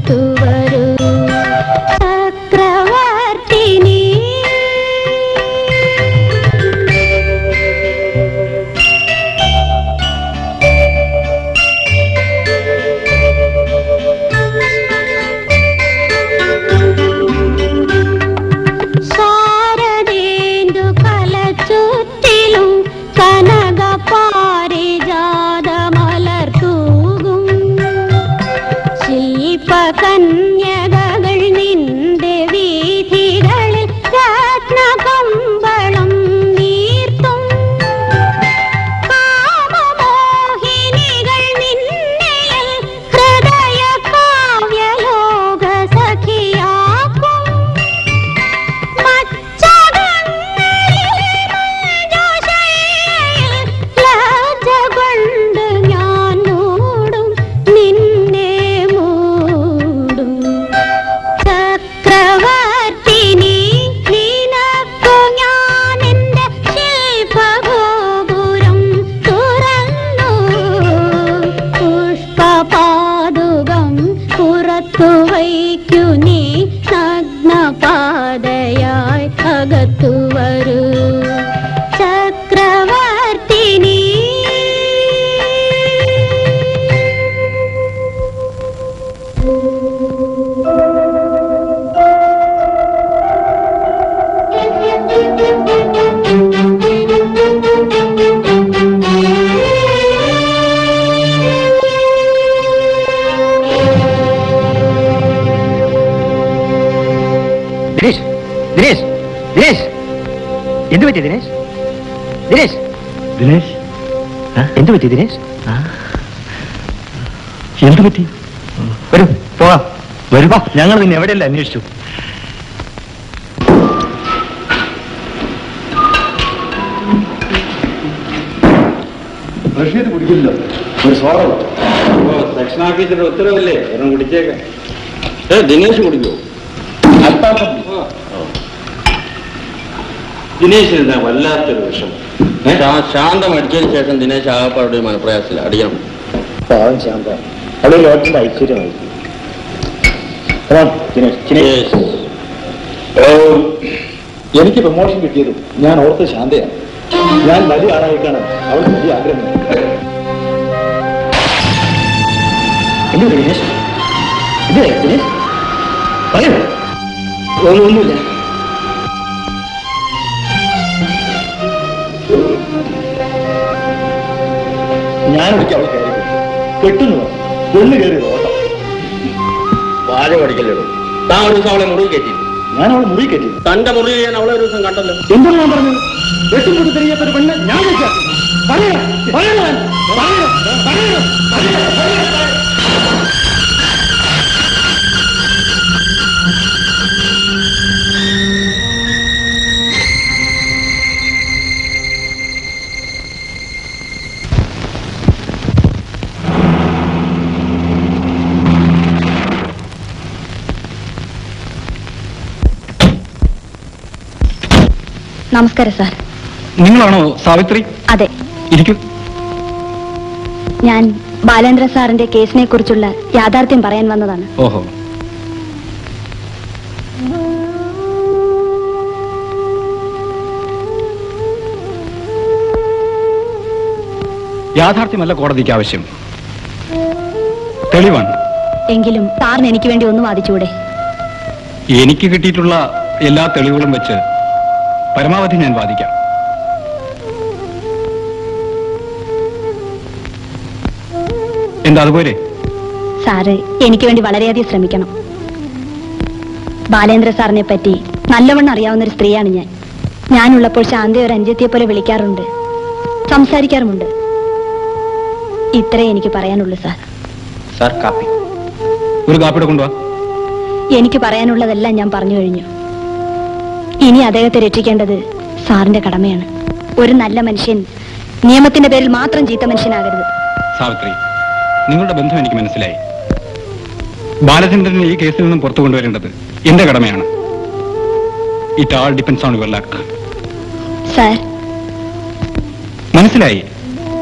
[SPEAKER 16] അകത്തു വരൂ ചക്രവർത്തിനി. ശാരദേന്ദു കലച്ചുറ്റിലും കനക പാരിജാത മലർത്തൂകും ശില്പകന്യകകൾ നിന്റെ വീഥികളിൽ രത്നകമ്പളം നീർത്തും കാമമോഹിനികൾ നിന്നെയിൽ ഹൃദയ കാവ്യലോക സഖിയാക്കും. ലജ്ജ കൊണ്ട് ഞാൻ മൂടും നിന്നെ മൂടും ചക്രവർത്തിനി. നിനക്കു ഞാൻ എന്റെ ശില്പഗോപുരം തുറന്നു പുഷ്പപാദുകം പുറത്തു വയ്ക്കു നീ നഗ്നപാതയായി അകത്തു വരൂ ചക്രവർത്തിനി.
[SPEAKER 11] ദിനേശ് ദിനേശ് ദിനേശ് എന്ത് പറ്റി ദിനേശ്? ദിനേശ്
[SPEAKER 2] ദിനേശ്
[SPEAKER 11] എന്ത് പറ്റി ദിനേശ്?
[SPEAKER 2] എന്ത് പറ്റി? വരൂ പോവാം. വരുമ്പോ ഞങ്ങൾ നിന്നെ എവിടെയല്ല അന്വേഷിച്ചു.
[SPEAKER 15] റഷീദ് കുടിക്കില്ല, ഒരു സോഡ.
[SPEAKER 9] സെക്ഷൻ ഓഫീസറുടെ ഉത്തരവല്ലേ, ഒരെണ്ണം കുടിച്ചേക്കാം.
[SPEAKER 1] ദിനേശ് കുടിക്കോ?
[SPEAKER 9] ദിനേശിന് എന്താ വല്ലാത്തൊരു വിഷം.
[SPEAKER 1] ശാന്തം അടിച്ചതിന് ശേഷം ദിനേശ് ആകപ്പാടെ മനപ്രയാസത്തില്ല. അടിക്കണം.
[SPEAKER 11] പാവം ശാന്ത, അവിടെ ലോകത്തിന്റെ ഐശ്വര്യമായിരിക്കും.
[SPEAKER 15] എനിക്ക് പ്രൊമോഷൻ കിട്ടിയതും ഞാൻ ഓർത്ത് ശാന്തയാണ്. ഞാൻ വലിയ ആളായിട്ടാണ് അവൾക്ക് വലിയ ആഗ്രഹം.
[SPEAKER 11] എന്ത് ദിനേശ്? എന്ത് ദിനേശ് പറയൂ. ഒന്നുമില്ല.
[SPEAKER 15] ഞാനൊരിക്കൽ അവൾ കയറി കെട്ടുന്നു, പെണ്ണ് കയറി ഓട്ടം.
[SPEAKER 1] വാഴ പഠിക്കല്ലോ. താൻ ഒരു ദിവസം അവളെ മുറി കയറ്റി.
[SPEAKER 15] ഞാൻ അവളെ മുറി കയറ്റി.
[SPEAKER 1] തന്റെ മുറി ഞാൻ അവളെ ഒരു ദിവസം കണ്ടല്ലോ.
[SPEAKER 15] എന്താണ് ഞാൻ പറഞ്ഞത്? വെട്ടുമുട്ട് തെരിയാത്തൊരു പെണ്ണ് ഞാൻ പറയണം.
[SPEAKER 3] നമസ്കാരം സാർ.
[SPEAKER 9] നിങ്ങളാണോ സാവിത്രി?
[SPEAKER 3] അതെ.
[SPEAKER 9] ഇരിക്കൂ.
[SPEAKER 3] ഞാൻ ബാലേന്ദ്ര സാറിന്റെ കേസിനെ കുറിച്ചുള്ള യാഥാർത്ഥ്യം പറയാൻ വന്നതാണ്.
[SPEAKER 9] ഓഹോ. യാഥാർത്ഥ്യമല്ല കോടതിക്ക് ആവശ്യം, തെളിവാണ്.
[SPEAKER 3] എങ്കിലും സാറിന് എനിക്ക് വേണ്ടി ഒന്ന് വാദിച്ചൂടെ?
[SPEAKER 9] എനിക്ക് കിട്ടിയിട്ടുള്ള എല്ലാ തെളിവുകളും വെച്ച് പരമാവധി ഞാൻ വാദിക്കാം. എന്താ അതുപോലെ?
[SPEAKER 3] സാറ് എനിക്ക് വേണ്ടി വളരെയധികം ശ്രമിക്കണം. ബാലേന്ദ്ര സാറിനെ പറ്റി നല്ലവണ്ണം അറിയാവുന്ന ഒരു സ്ത്രീയാണ് ഞാൻ. ഞാനുള്ളപ്പോൾ ശാന്തി ഒരു അഞ്ചെത്തിയെ പോലെ വിളിക്കാറുണ്ട്, സംസാരിക്കാറുമുണ്ട്. ഇത്രേ എനിക്ക് പറയാനുള്ളൂ സാർ.
[SPEAKER 9] സാർ കാപ്പി. ഒരു കാപ്പിയുടെ കൊണ്ടുവാ.
[SPEAKER 3] എനിക്ക് പറയാനുള്ളതെല്ലാം ഞാൻ പറഞ്ഞു കഴിഞ്ഞു. ഇനി അദ്ദേഹത്തെ രക്ഷിക്കേണ്ടത് സാറിന്റെ കടമയാണ്. ഒരു നല്ല മനുഷ്യൻ നിയമത്തിന്റെ പേരിൽ മാത്രം ചീത്ത മനുഷ്യനാകരുത്.
[SPEAKER 9] സാവിത്രി, നിങ്ങളുടെ ബന്ധം എനിക്ക് മനസ്സിലായി. ബാലചന്ദ്രനെ ഈ കേസിൽ നിന്നും പുറത്തു കൊണ്ടുവരേണ്ടത് എന്റെ കടമയാണ്. It all depends on your luck.
[SPEAKER 3] Sir,
[SPEAKER 9] മനസ്സിലായി.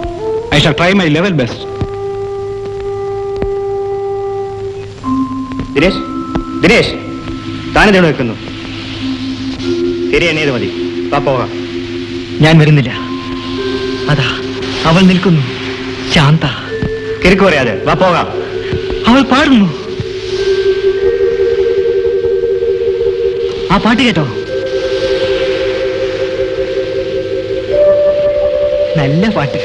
[SPEAKER 9] I shall try my level best.
[SPEAKER 11] Dinesh, Dinesh, താനെന്താണ് വെക്കുന്നു? ശരി, എണ്ണീത് മതി. വാ പോകാം.
[SPEAKER 17] ഞാൻ വരുന്നില്ല. അതാ അവൾ നിൽക്കുന്നു. ശാന്ത.
[SPEAKER 11] കിരിക്കു പറയാതെ വാ പോകാം.
[SPEAKER 17] അവൾ പാടുന്നു. ആ പാട്ട് കേട്ടോ? നല്ല പാട്ട്.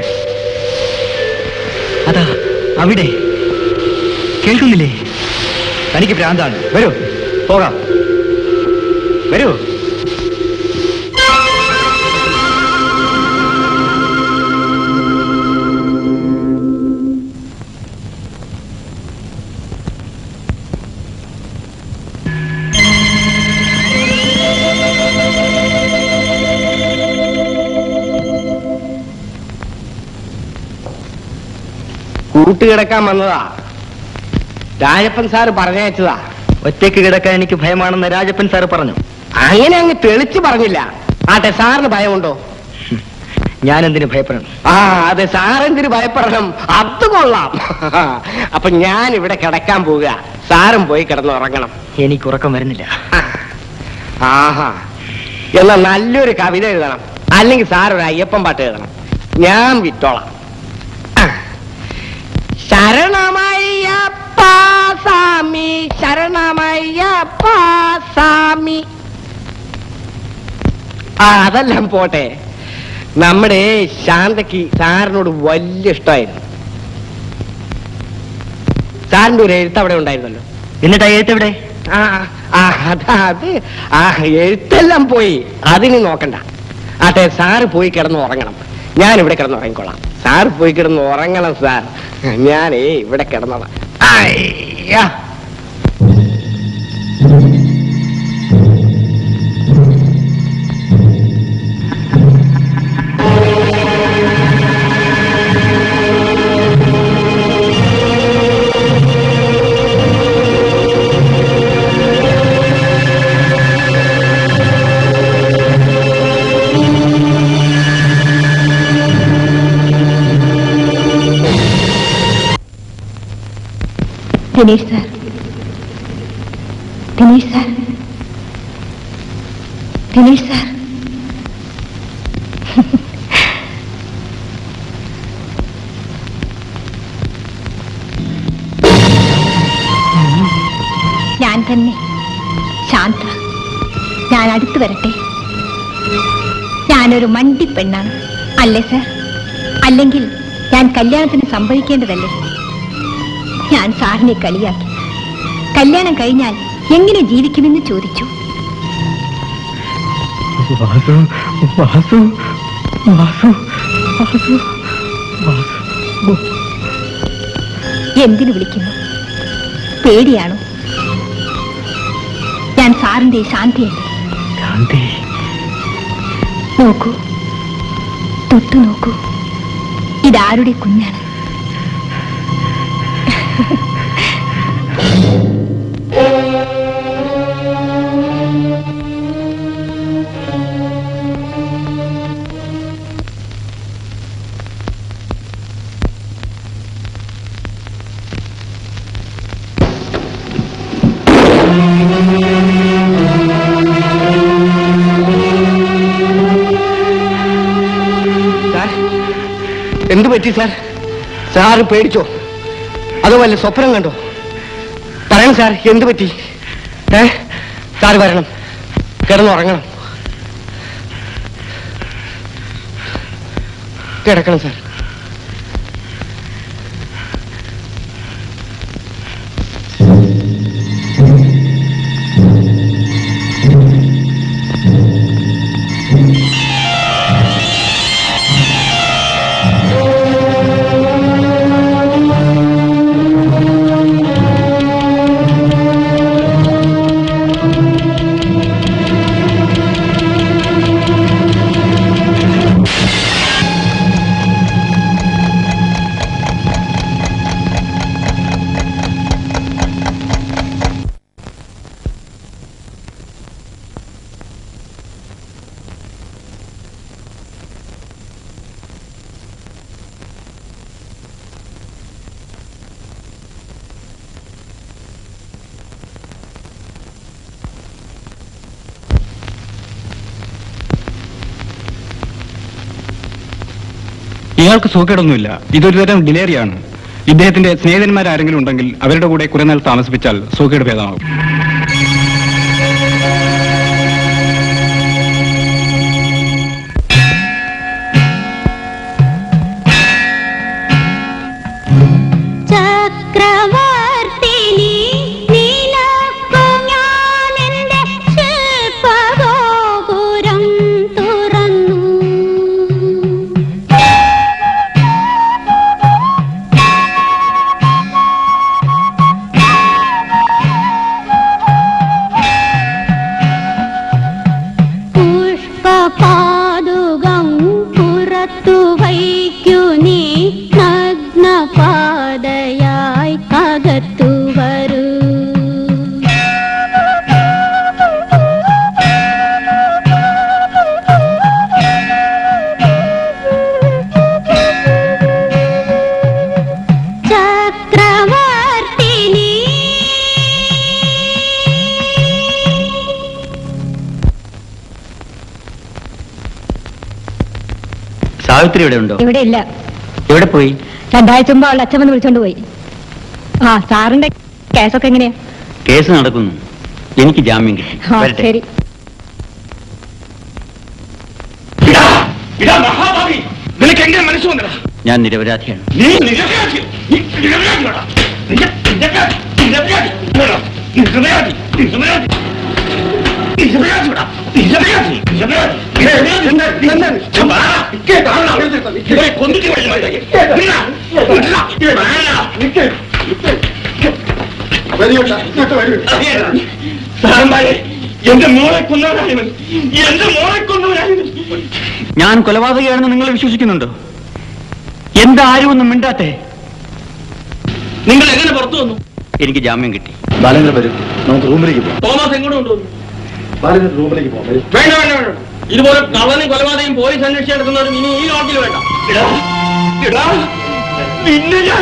[SPEAKER 17] അതാ അവിടെ കേൾക്കുന്നില്ലേ?
[SPEAKER 11] തനിക്ക് ഭ്രാന്താണ്. വരൂ, പോകാം. വരൂ.
[SPEAKER 6] കൂട്ടുകിടക്കാൻ വന്നതാ. രാജപ്പൻ സാറ് പറഞ്ഞയച്ചതാ.
[SPEAKER 11] ഒറ്റയ്ക്ക് കിടക്കാൻ എനിക്ക് ഭയമാണെന്ന് രാജപ്പൻ സാറ് പറഞ്ഞു.
[SPEAKER 6] അങ്ങനെ അങ്ങ് തെളിച്ചു പറഞ്ഞില്ല. ആട്ടെ, സാറിന് ഭയമുണ്ടോ?
[SPEAKER 11] ഞാൻ എന്തിനു ഭയപ്പെടണം?
[SPEAKER 6] അതെ, സാറെന്തിന് ഭയപ്പെടണം? അത് കൊള്ളാം. അപ്പൊ ഞാൻ ഇവിടെ കിടക്കാൻ പോവുക. സാറും പോയി കിടന്നുറങ്ങണം.
[SPEAKER 11] എനിക്ക് ഉറക്കം വരുന്നില്ല.
[SPEAKER 6] ആഹാ, എന്നാ നല്ലൊരു കവിത എഴുതണം. അല്ലെങ്കിൽ സാർ ഒരു അയ്യപ്പൻ പാട്ട് എഴുതണം. ഞാൻ വിട്ടോളാം. ശരണമയ്യപ്പ സ്വാമി, ശരണമയ്യപ്പ സ്വാമി. അതെല്ലാം പോട്ടെ. നമ്മുടെ ശാന്തയ്ക്ക് സാറിനോട് വലിയ ഇഷ്ടമായിരുന്നു. സാറിന്റെ ഒരു എഴുത്ത് അവിടെ ഉണ്ടായിരുന്നല്ലോ.
[SPEAKER 11] എന്നിട്ട് ആ എഴുത്ത് എവിടെ?
[SPEAKER 6] അത് എഴുത്തെല്ലാം പോയി. അതിന് നോക്കണ്ട. ആട്ടെ, സാറ് പോയി കിടന്ന് ഉറങ്ങണം. ഞാൻ ഇവിടെ കിടന്ന് ഉറങ്ങിക്കോളാം. സാർ പോയി കിടന്ന് ഉറങ്ങണം സാർ. ഞാനേ ഇവിടെ കിടന്നോളാം. അയ്യാ,
[SPEAKER 3] Dinesh sir, Dinesh sir, Dinesh sir. ഞാൻ തന്നെ ശാന്ത. ഞാൻ അടുത്ത് വരട്ടെ. ഞാനൊരു മണ്ടി പെണ്ണാണ് അല്ലേ സാർ? അല്ലെങ്കിൽ ഞാൻ കല്യാണത്തിന് സംഭവിക്കേണ്ടതല്ലേ? ഞാൻ സാറിനെ കളിയാക്കി. കല്യാണം കഴിഞ്ഞാൽ എങ്ങനെ ജീവിക്കുമെന്ന് ചോദിച്ചു.
[SPEAKER 17] വാസു, വാസു, വാസു, വാസു, വാസു.
[SPEAKER 3] എന്തിനു വിളിക്കുന്നു? പേടിയാണോ? ഞാൻ സാറിന്റെ ശാന്തിയല്ലേ?
[SPEAKER 17] ശാന്തി.
[SPEAKER 3] നോക്കൂ, തൊട്ടു നോക്കൂ. ഇതാരുടെ കുഞ്ഞാണ്?
[SPEAKER 6] എന്തു പറ്റി സാർ? സാറ് പേടിച്ചോ? അതോ വല്ല സ്വപ്നം കണ്ടോ? പറയണം സാർ, എന്തു പറ്റി? സാർ വരണം, കിടന്നുറങ്ങണം. കിടക്കണം സാർ.
[SPEAKER 9] അയാൾക്ക് സുഖക്കേടൊന്നുമില്ല. ഇതൊരു തരം ഡിലേറിയാണ്. ഇദ്ദേഹത്തിന്റെ സ്നേഹിതന്മാരാരെങ്കിലും ഉണ്ടെങ്കിൽ അവരുടെ കൂടെ കുറെ നാൾ താമസിപ്പിച്ചാൽ സുഖക്കേട് ഭേദമാകും.
[SPEAKER 2] സാവിത്രി ഇവിടെ ഉണ്ടോ?
[SPEAKER 3] ഇവിടെ ഇല്ല.
[SPEAKER 2] എവിടെ പോയി?
[SPEAKER 3] 2 ആഴ്ച മുമ്പ് അവൾ അച്ഛൻ വന്ന് വിളിച്ചോണ്ട് പോയി. ആ സാറിന്റെ കേസൊക്കെ എങ്ങനെയാ?
[SPEAKER 2] കേസ് നടക്കുന്നു. എനിക്ക് ജാമ്യം കിട്ടി.
[SPEAKER 3] ശരി.
[SPEAKER 4] നിനക്ക് എങ്ങനെ മനസ്സ് വന്നടാ?
[SPEAKER 2] ഞാൻ നിരപരാധിയാണ്.
[SPEAKER 4] എന്റെ മോളെ കൊന്നവരായവൻ, എന്റെ മോളെ കൊന്നവരായവൻ.
[SPEAKER 2] ഞാൻ കൊലപാതകയാണെന്ന് നിങ്ങൾ വിശ്വസിക്കുന്നുണ്ടോ? എന്താരും ഒന്നും മിണ്ടാത്തെ?
[SPEAKER 4] നിങ്ങൾ എങ്ങനെ പുറത്തു വന്നു?
[SPEAKER 2] എനിക്ക് ജാമ്യം കിട്ടി.
[SPEAKER 7] ബാലങ്ങൾ വരും, നമുക്ക് റൂമിലേക്ക് പോകാം.
[SPEAKER 4] തോമസ് എങ്ങോട്ട് കൊണ്ടുവന്നു?
[SPEAKER 7] ബാലങ്ങൾ റൂമിലേക്ക് പോകാം.
[SPEAKER 4] വേണ്ട വേണ്ട വേണ്ട. ഇതുപോലെ കള്ളനും കൊലപാതകം പോലീസ് അന്വേഷിച്ച് നടത്തുന്നവരും ഇനി ഈ ലോക്കിൽ വേണ്ട. പിന്നെ ഞാൻ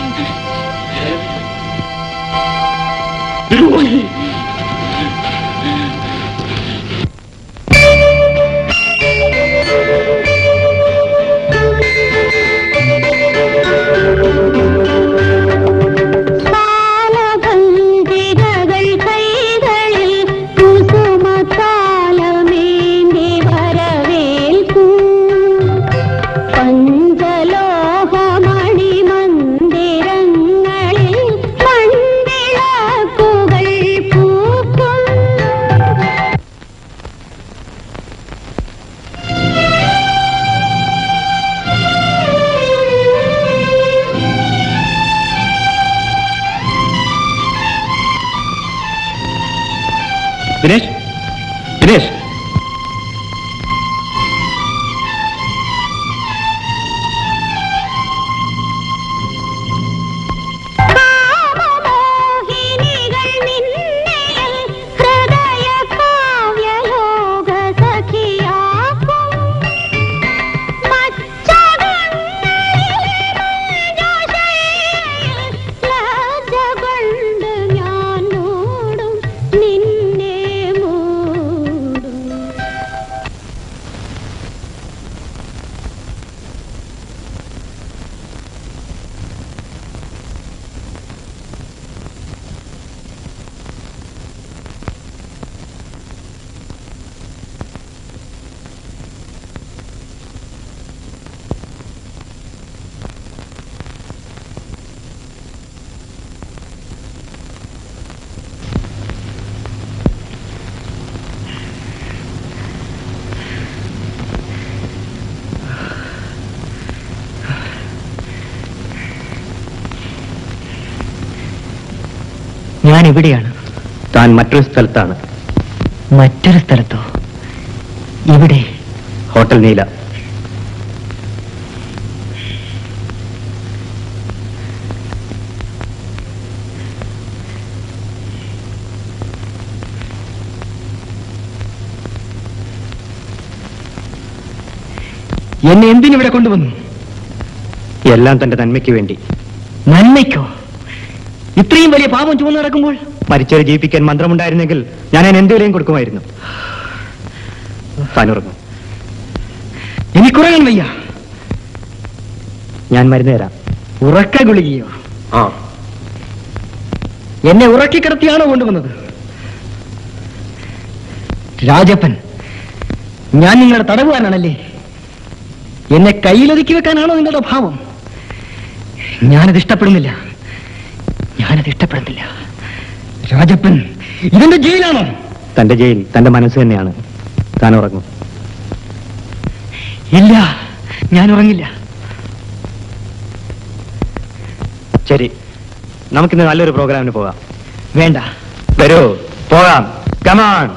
[SPEAKER 9] ദിനേശ്, ദിനേശ്,
[SPEAKER 11] ഞാൻ എവിടെയാണ്?
[SPEAKER 2] താൻ മറ്റൊരു സ്ഥലത്താണ്.
[SPEAKER 11] മറ്റൊരു സ്ഥലത്തോ? ഇവിടെ?
[SPEAKER 2] ഹോട്ടൽ നീല.
[SPEAKER 11] എന്നെ എന്തിനിവിടെ കൊണ്ടുവന്നു?
[SPEAKER 2] എല്ലാം തന്റെ നന്മയ്ക്ക് വേണ്ടി.
[SPEAKER 11] നന്മയ്ക്കോ? ഇത്രയും വലിയ പാപം ചുമന്ന് നടക്കുമ്പോൾ?
[SPEAKER 2] മരിച്ചവരെ ജീവിപ്പിക്കാൻ മന്ത്രമുണ്ടായിരുന്നെങ്കിൽ ഞാൻ എന്ത് വിലയും കൊടുക്കുമായിരുന്നു. താനുറങ്ങും.
[SPEAKER 11] എനിക്കുറങ്ങാൻ വയ്യ.
[SPEAKER 17] ഞാൻ മരുന്ന് തരാം. ഉറക്ക ഗുളികയോ? ആ. എന്നെ ഉറക്കിക്കിടത്തിയാണോ കൊണ്ടുവന്നത്? രാജപ്പൻ, ഞാൻ നിങ്ങളുടെ തടവുകാരനാണല്ലേ? എന്നെ കയ്യിലൊതുക്കി വെക്കാനാണോ നിങ്ങളുടെ ഭാവം? ഞാനത് ഇഷ്ടപ്പെടുന്നില്ല. രാജപ്പൻ, ഇതെന്റെ ജയിലാണോ? തന്റെ ജയിൽ തന്റെ മനസ്സ് തന്നെയാണ്. താൻ ഉറങ്ങും. ഇല്ല, ഞാൻ ഉറങ്ങില്ല. ശരി, നമുക്കിന്ന് നല്ലൊരു പ്രോഗ്രാമിന് പോകാം. വേണ്ട, വരൂ പോകാം. Come on.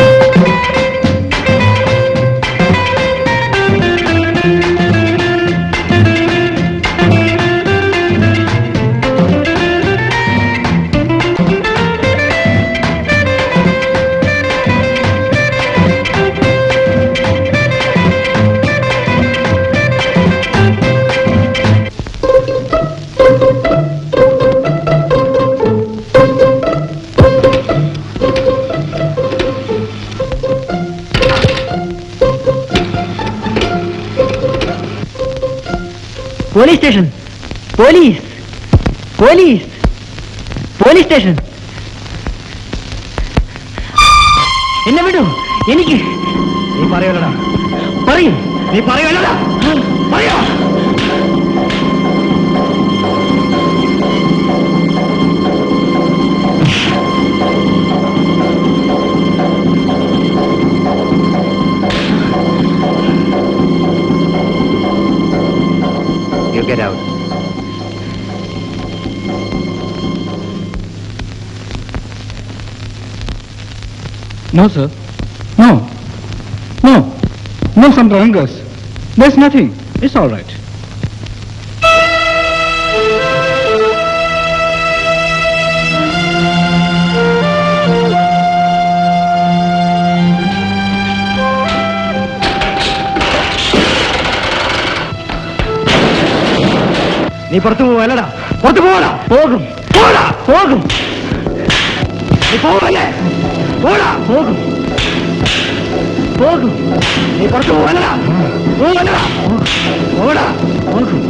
[SPEAKER 17] Police station, police station. എന്നെ വിടൂ. എനിക്ക് നീ പറയലടാ, പറയും. നീ പറയലടാ, പറയോ? You get out.
[SPEAKER 9] No, sir. No, some drunkards. There's nothing. It's all right.
[SPEAKER 17] നീ പുറത്തു പോവല്ലടാ, പുറത്തു പോകടാ. പോകും. നീ പോവല്ലേ? പോകും. നീ പുറത്തു പോവല്ലടാ, പോകടാ. പോകും.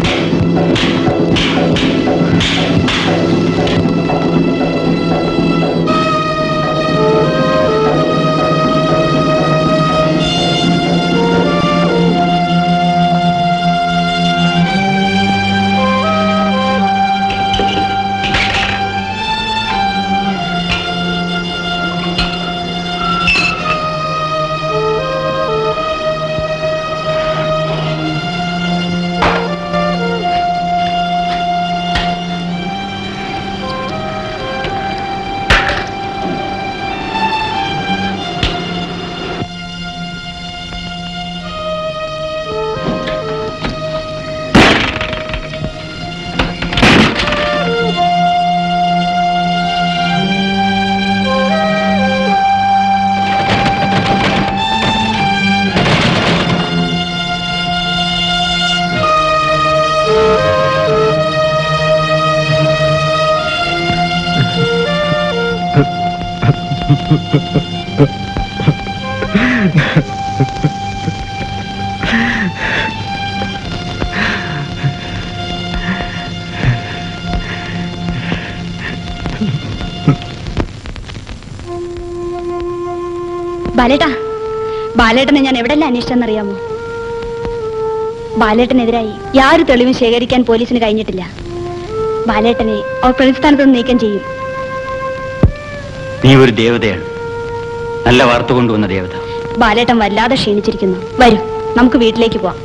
[SPEAKER 5] ബാലേട്ടനെ ഞാൻ എവിടെല്ലാം അന്വേഷിച്ചെന്നറിയാമോ? ബാലേട്ടനെതിരായി യാതൊരു തെളിവും ശേഖരിക്കാൻ പോലീസിന് കഴിഞ്ഞിട്ടില്ല. ബാലേട്ടനെ അവർ പ്രതിസ്ഥാനത്ത് നിന്ന് നീക്കം ചെയ്യും.
[SPEAKER 2] നീ ഒരു ദേവതയാണ്, നല്ല വാർത്ത കൊണ്ടുവന്ന ദേവത.
[SPEAKER 5] ബാലേട്ടൻ വല്ലാതെ ക്ഷീണിച്ചിരിക്കുന്നു. വരൂ, നമുക്ക് വീട്ടിലേക്ക് പോവാം.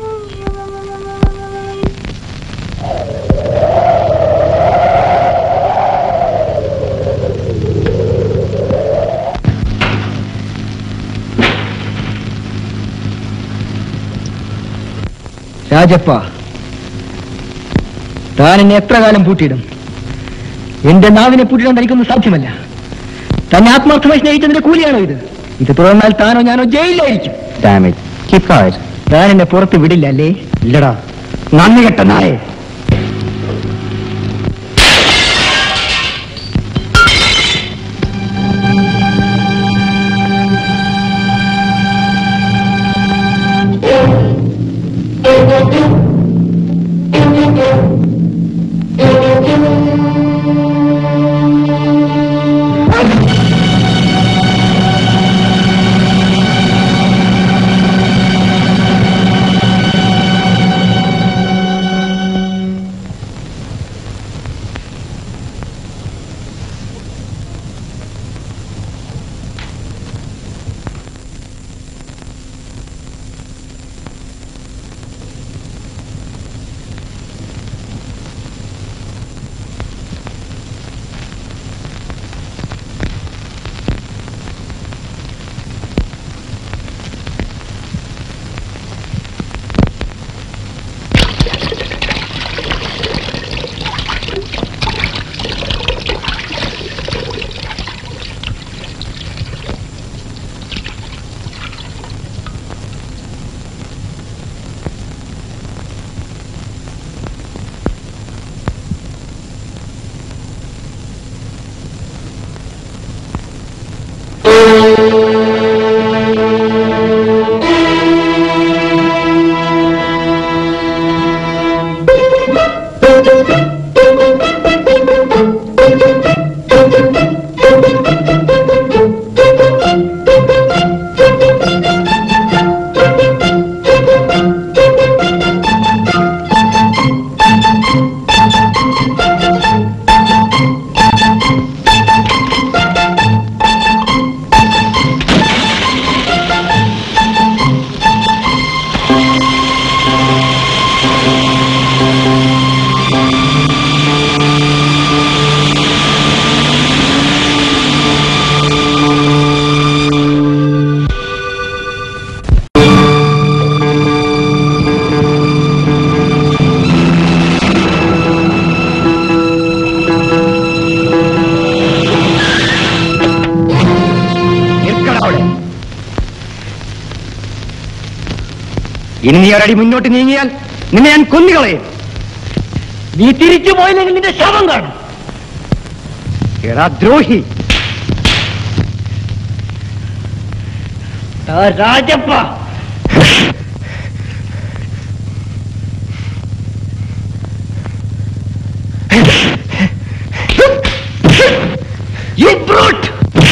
[SPEAKER 17] രാജപ്പ, താൻ എന്നെ എത്ര കാലം പൂട്ടിയിടും? എന്റെ നാവിനെ പൂട്ടിയിടാൻ തനിക്കൊന്നും സാധ്യമല്ല. തന്നെ ആത്മാർത്ഥമായി സ്നേഹിച്ചതിന്റെ കൂലിയാണോ ഇത്? ഇത് തുടർന്നാൽ താനോ ഞാനോ ജയിലിലായിരിക്കും. താൻ എന്നെ പുറത്ത് വിടില്ല അല്ലേ? ഇല്ലടാ, നന്ദി കെട്ട നായേ. ഇനി നീ ഒരടി മുന്നോട്ട് നീങ്ങിയാൽ നിന്നെ ഞാൻ കൊന്നുകളയും. നീ തിരിച്ചു പോയില്ലെങ്കിൽ നിന്റെ ശവം കാണും. എടാ ദ്രോഹി, രാജപ്പ, you brute!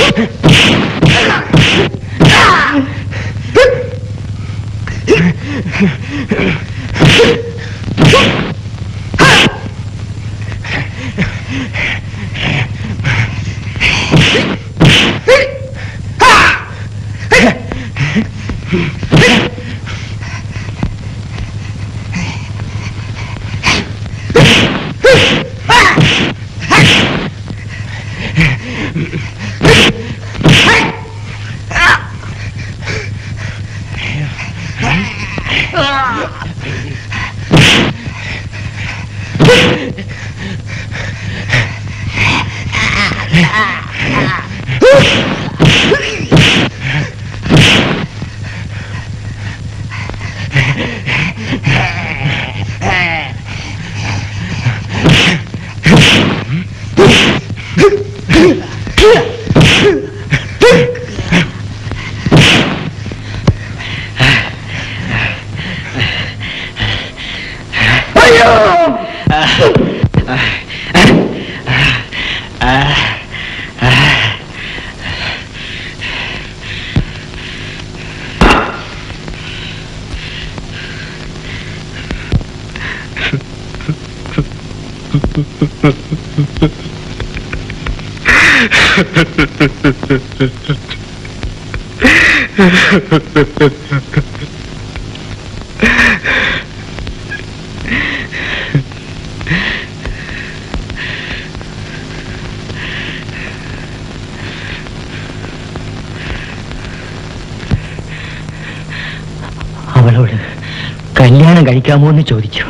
[SPEAKER 17] അവളോട് കല്യാണം കഴിക്കാമോ എന്ന് ചോദിച്ചു.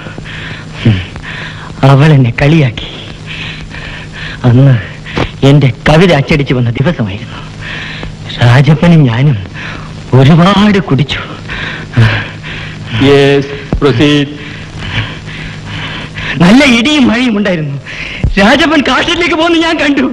[SPEAKER 17] അവൾ എന്നെ കളിയാക്കി. അന്ന് എന്റെ കവിത അച്ചടിച്ചു വന്ന ദിവസമായിരുന്നു. രാജപ്പനും ഞാനും ഒരുപാട് കുടിച്ചു. നല്ല ഇടിയും മഴയും ഉണ്ടായിരുന്നു. രാജപ്പൻ കാട്ടിലേക്ക് പോകുന്നു ഞാൻ കണ്ടു.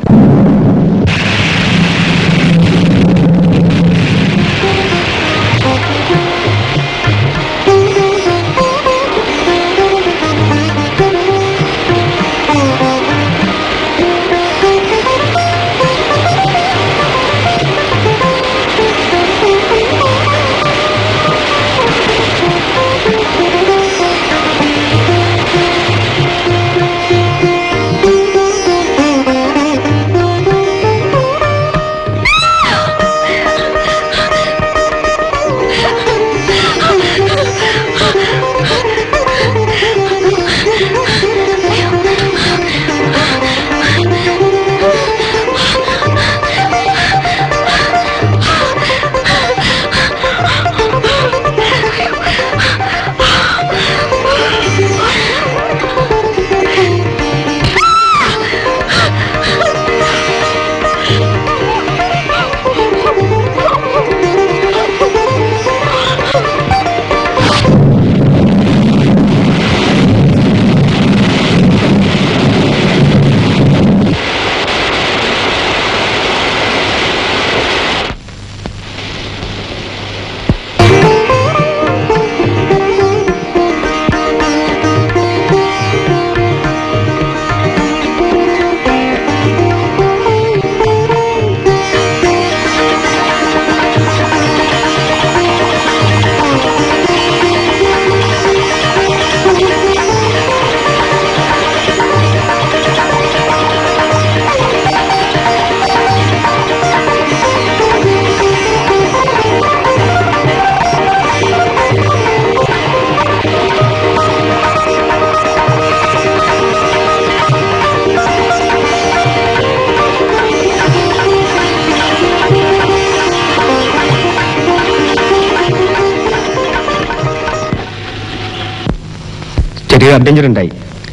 [SPEAKER 17] ചെറിയ അഡ്വഞ്ചർ ഉണ്ടായി.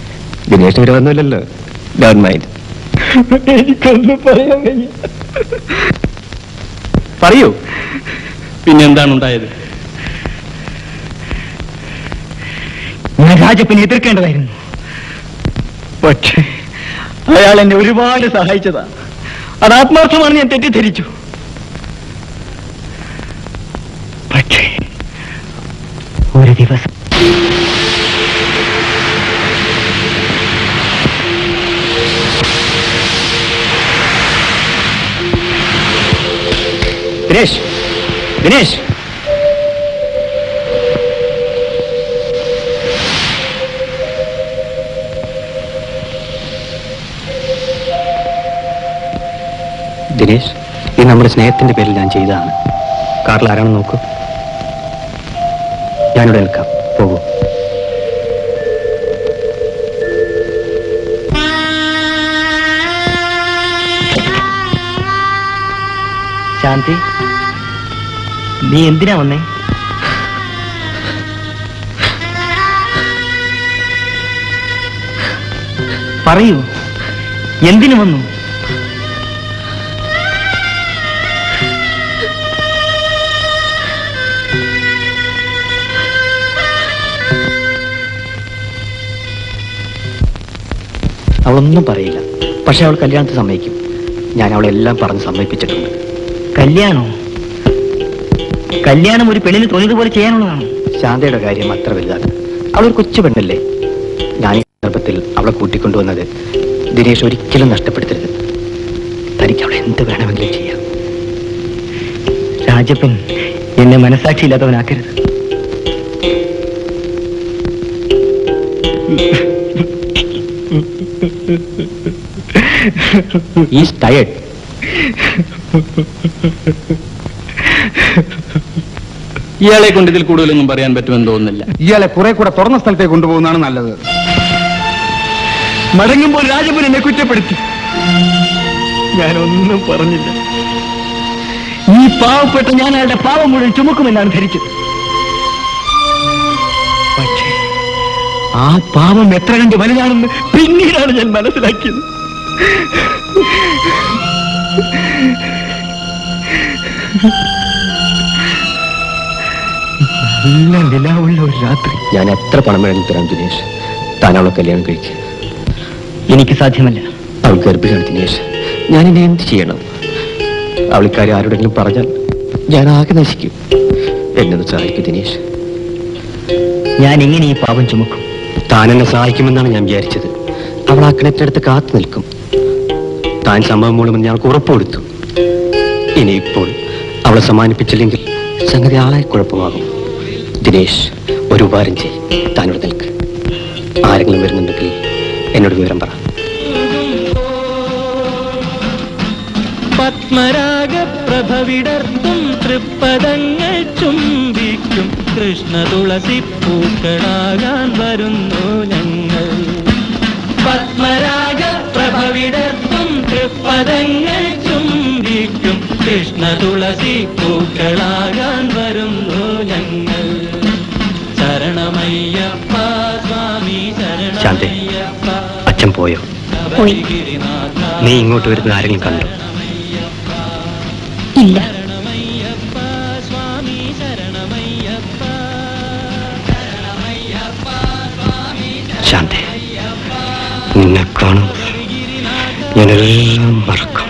[SPEAKER 17] ദിനേശ് വരെ വന്നില്ലല്ലോ. Don't mind. എനിക്കൊന്നും പറയാൻ കഴിയ. പറയൂ.
[SPEAKER 9] പിന്നെന്താണ് ഉണ്ടായത്?
[SPEAKER 17] രാജപ്പനെ എതിർക്കേണ്ടതായിരുന്നു. പക്ഷേ അയാൾ എന്നെ ഒരുപാട് സഹായിച്ചതാ. അത് ആത്മാർത്ഥമാണ് ഞാൻ തെറ്റിദ്ധരിച്ചു. പക്ഷേ ഒരു ദിവസം ദിനേശ്, ദിനേശ്, ദിനേശ്, ഇത് നമ്മുടെ സ്നേഹത്തിന്റെ പേരിൽ ഞാൻ ചെയ്തതാണ്. കാറിൽ ആരാണെന്ന് നോക്കൂ. ഞാനിവിടെ നിൽക്കാം, പോകൂ. ശാന്തി, നീ എന്തിനാ വന്നേ? പറയൂ, എന്തിനു വന്നു? അവളൊന്നും പറയില്ല. പക്ഷെ അവൾ കല്യാണത്തിന് സമ്മതിക്കും. ഞാൻ അവളെല്ലാം പറഞ്ഞ് സമ്മതിപ്പിച്ചിട്ടുണ്ട്. കല്യാണോ? കല്യാണം ഒരു പെണ്ണിന് തോന്നിയതുപോലെ ചെയ്യാനുള്ളതാണോ? ശാന്തയുടെ കാര്യം അത്ര വലുതാണ്. അവളൊരു കൊച്ചു പെണ്ണല്ലേ. ഞാൻ ഈ സന്ദർഭത്തിൽ അവളെ കൂട്ടിക്കൊണ്ടുവന്നത് ദിനേശ് ഒരിക്കലും നഷ്ടപ്പെടുത്തരുത്. തനിക്ക് അവളെ എന്ത് വേണമെങ്കിലും ചെയ്യാം. രാജപ്പൻ എന്നെ മനസാക്ഷിയില്ലാത്തവനാക്കരുത്. He's tired.
[SPEAKER 9] ഇയാളെ കൊണ്ട് ഇതിൽ കൂടുതലൊന്നും പറയാൻ പറ്റുമെന്ന് തോന്നുന്നില്ല.
[SPEAKER 15] ഇയാളെ കുറെ കൂടെ തുറന്ന സ്ഥലത്തേക്ക് കൊണ്ടുപോകുന്നതാണ് നല്ലത്.
[SPEAKER 17] മടങ്ങുമ്പോൾ രാജപ്പൻ എന്നെ കുറ്റപ്പെടുത്തി. ഞാനൊന്നും പറഞ്ഞില്ല. ഈ പാവപ്പെട്ട ഞാൻ അയാളുടെ പാവം മുഴുവൻ ചുമക്കുമെന്നാണ് ധരിച്ചത്. പക്ഷേ ആ പാവം എത്ര കണ്ട് വലുതാണെന്ന് പിന്നീടാണ് ഞാൻ മനസ്സിലാക്കിയത്. നല്ല നിലാവുള്ള ഒരു രാത്രി. ഞാൻ എത്ര പണം വേണമെങ്കിൽ തരാം ദിനേശ്. താൻ അവളെ കല്യാണം കഴിക്കുക. എനിക്ക് സാധ്യമല്ല. അവൾ ഗർഭിണിയാണ് ദിനേശ്. ഞാനിനി എന്ത് ചെയ്യണം? അവളിക്കാര്യം ആരോടെങ്കിലും പറഞ്ഞാൽ ഞാൻ ആകെ നശിക്കും. എന്നെ സഹായിക്കും ദിനേശ്. ഞാൻ എങ്ങനെ ഈ പാപം ചുമക്കും? താൻ എന്നെ സഹായിക്കുമെന്നാണ് ഞാൻ വിചാരിച്ചത്. അവൾ ആ കിണറ്റിനടുത്ത് കാത്തു നിൽക്കും. താൻ സംഭവം മൂലമെന്ന് ഞങ്ങൾക്ക് ഉറപ്പ് കൊടുത്തു. ഇനിയിപ്പോൾ അവളെ സമ്മാനിപ്പിച്ചില്ലെങ്കിൽ സംഗതി ആളെ കുഴപ്പമാകും. ദിനേശ്, ഒരു ഉപകാരം ചെയ്യും. താനോട് നിൽക്ക്. ആരെങ്കിലും വരുന്നുണ്ടെങ്കിൽ എന്നോട് വിവരം പറ.
[SPEAKER 12] പത്മരാഗപ്രഭവിടർത്തും തൃപ്പദങ്ങൾ ചുംബിക്കും കൃഷ്ണ തുളസി പൂക്കളാകാൻ വരുന്നു ഞങ്ങൾ. പത്മരാഗപ്രഭവിടർത്തും തൃപ്പദങ്ങൾ ചുംബിക്കും കൃഷ്ണ തുളസി പൂക്കളാകാൻ വരുന്നു ഞങ്ങൾ. ശരണമയ്യപ്പ സ്വാമി ശരണമയ്യപ്പ.
[SPEAKER 17] അച്ഛൻ പോയോ? നീ ഇങ്ങോട്ട് വരുന്ന ആരെങ്കിലും കണ്ടോ?
[SPEAKER 3] ഇല്ല.
[SPEAKER 17] ശാന്തി, നിന്നെ കാണും ഞാനെല്ലാം മറക്കും.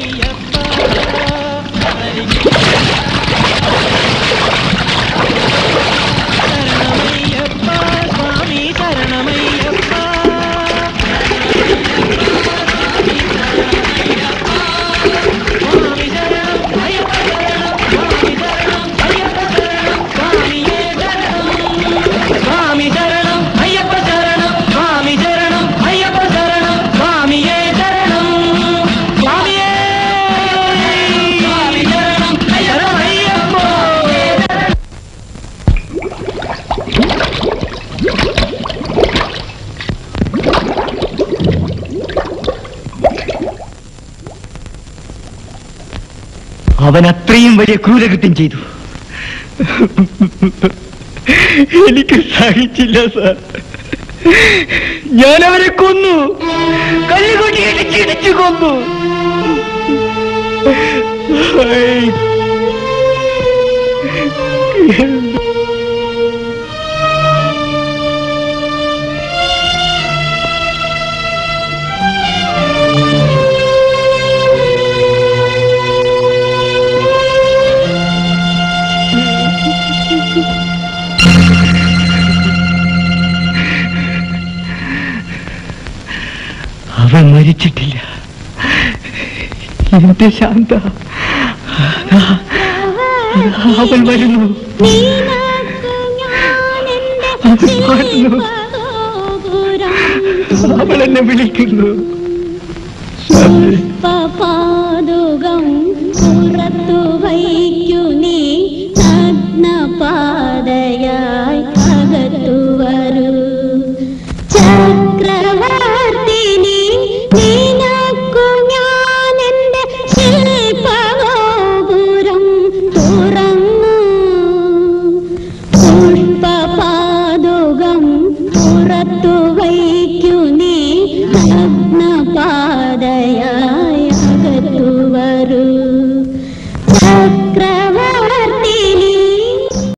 [SPEAKER 17] അവൻ അത്രയും വലിയ ക്രൂരകൃത്യം ചെയ്തു. എനിക്ക് സഹിച്ചില്ല സാർ. ഞാൻ അവരെ കൊന്നു. കല്ലുകൊട്ടി ഇടിച്ചിടിച്ചു കൊന്നു. എന്റെ ശാന്ത, അവൾ വരുന്നു, അവൾ പാടുന്നു, അവൾ എന്നെ വിളിക്കുന്നു.
[SPEAKER 16] പാ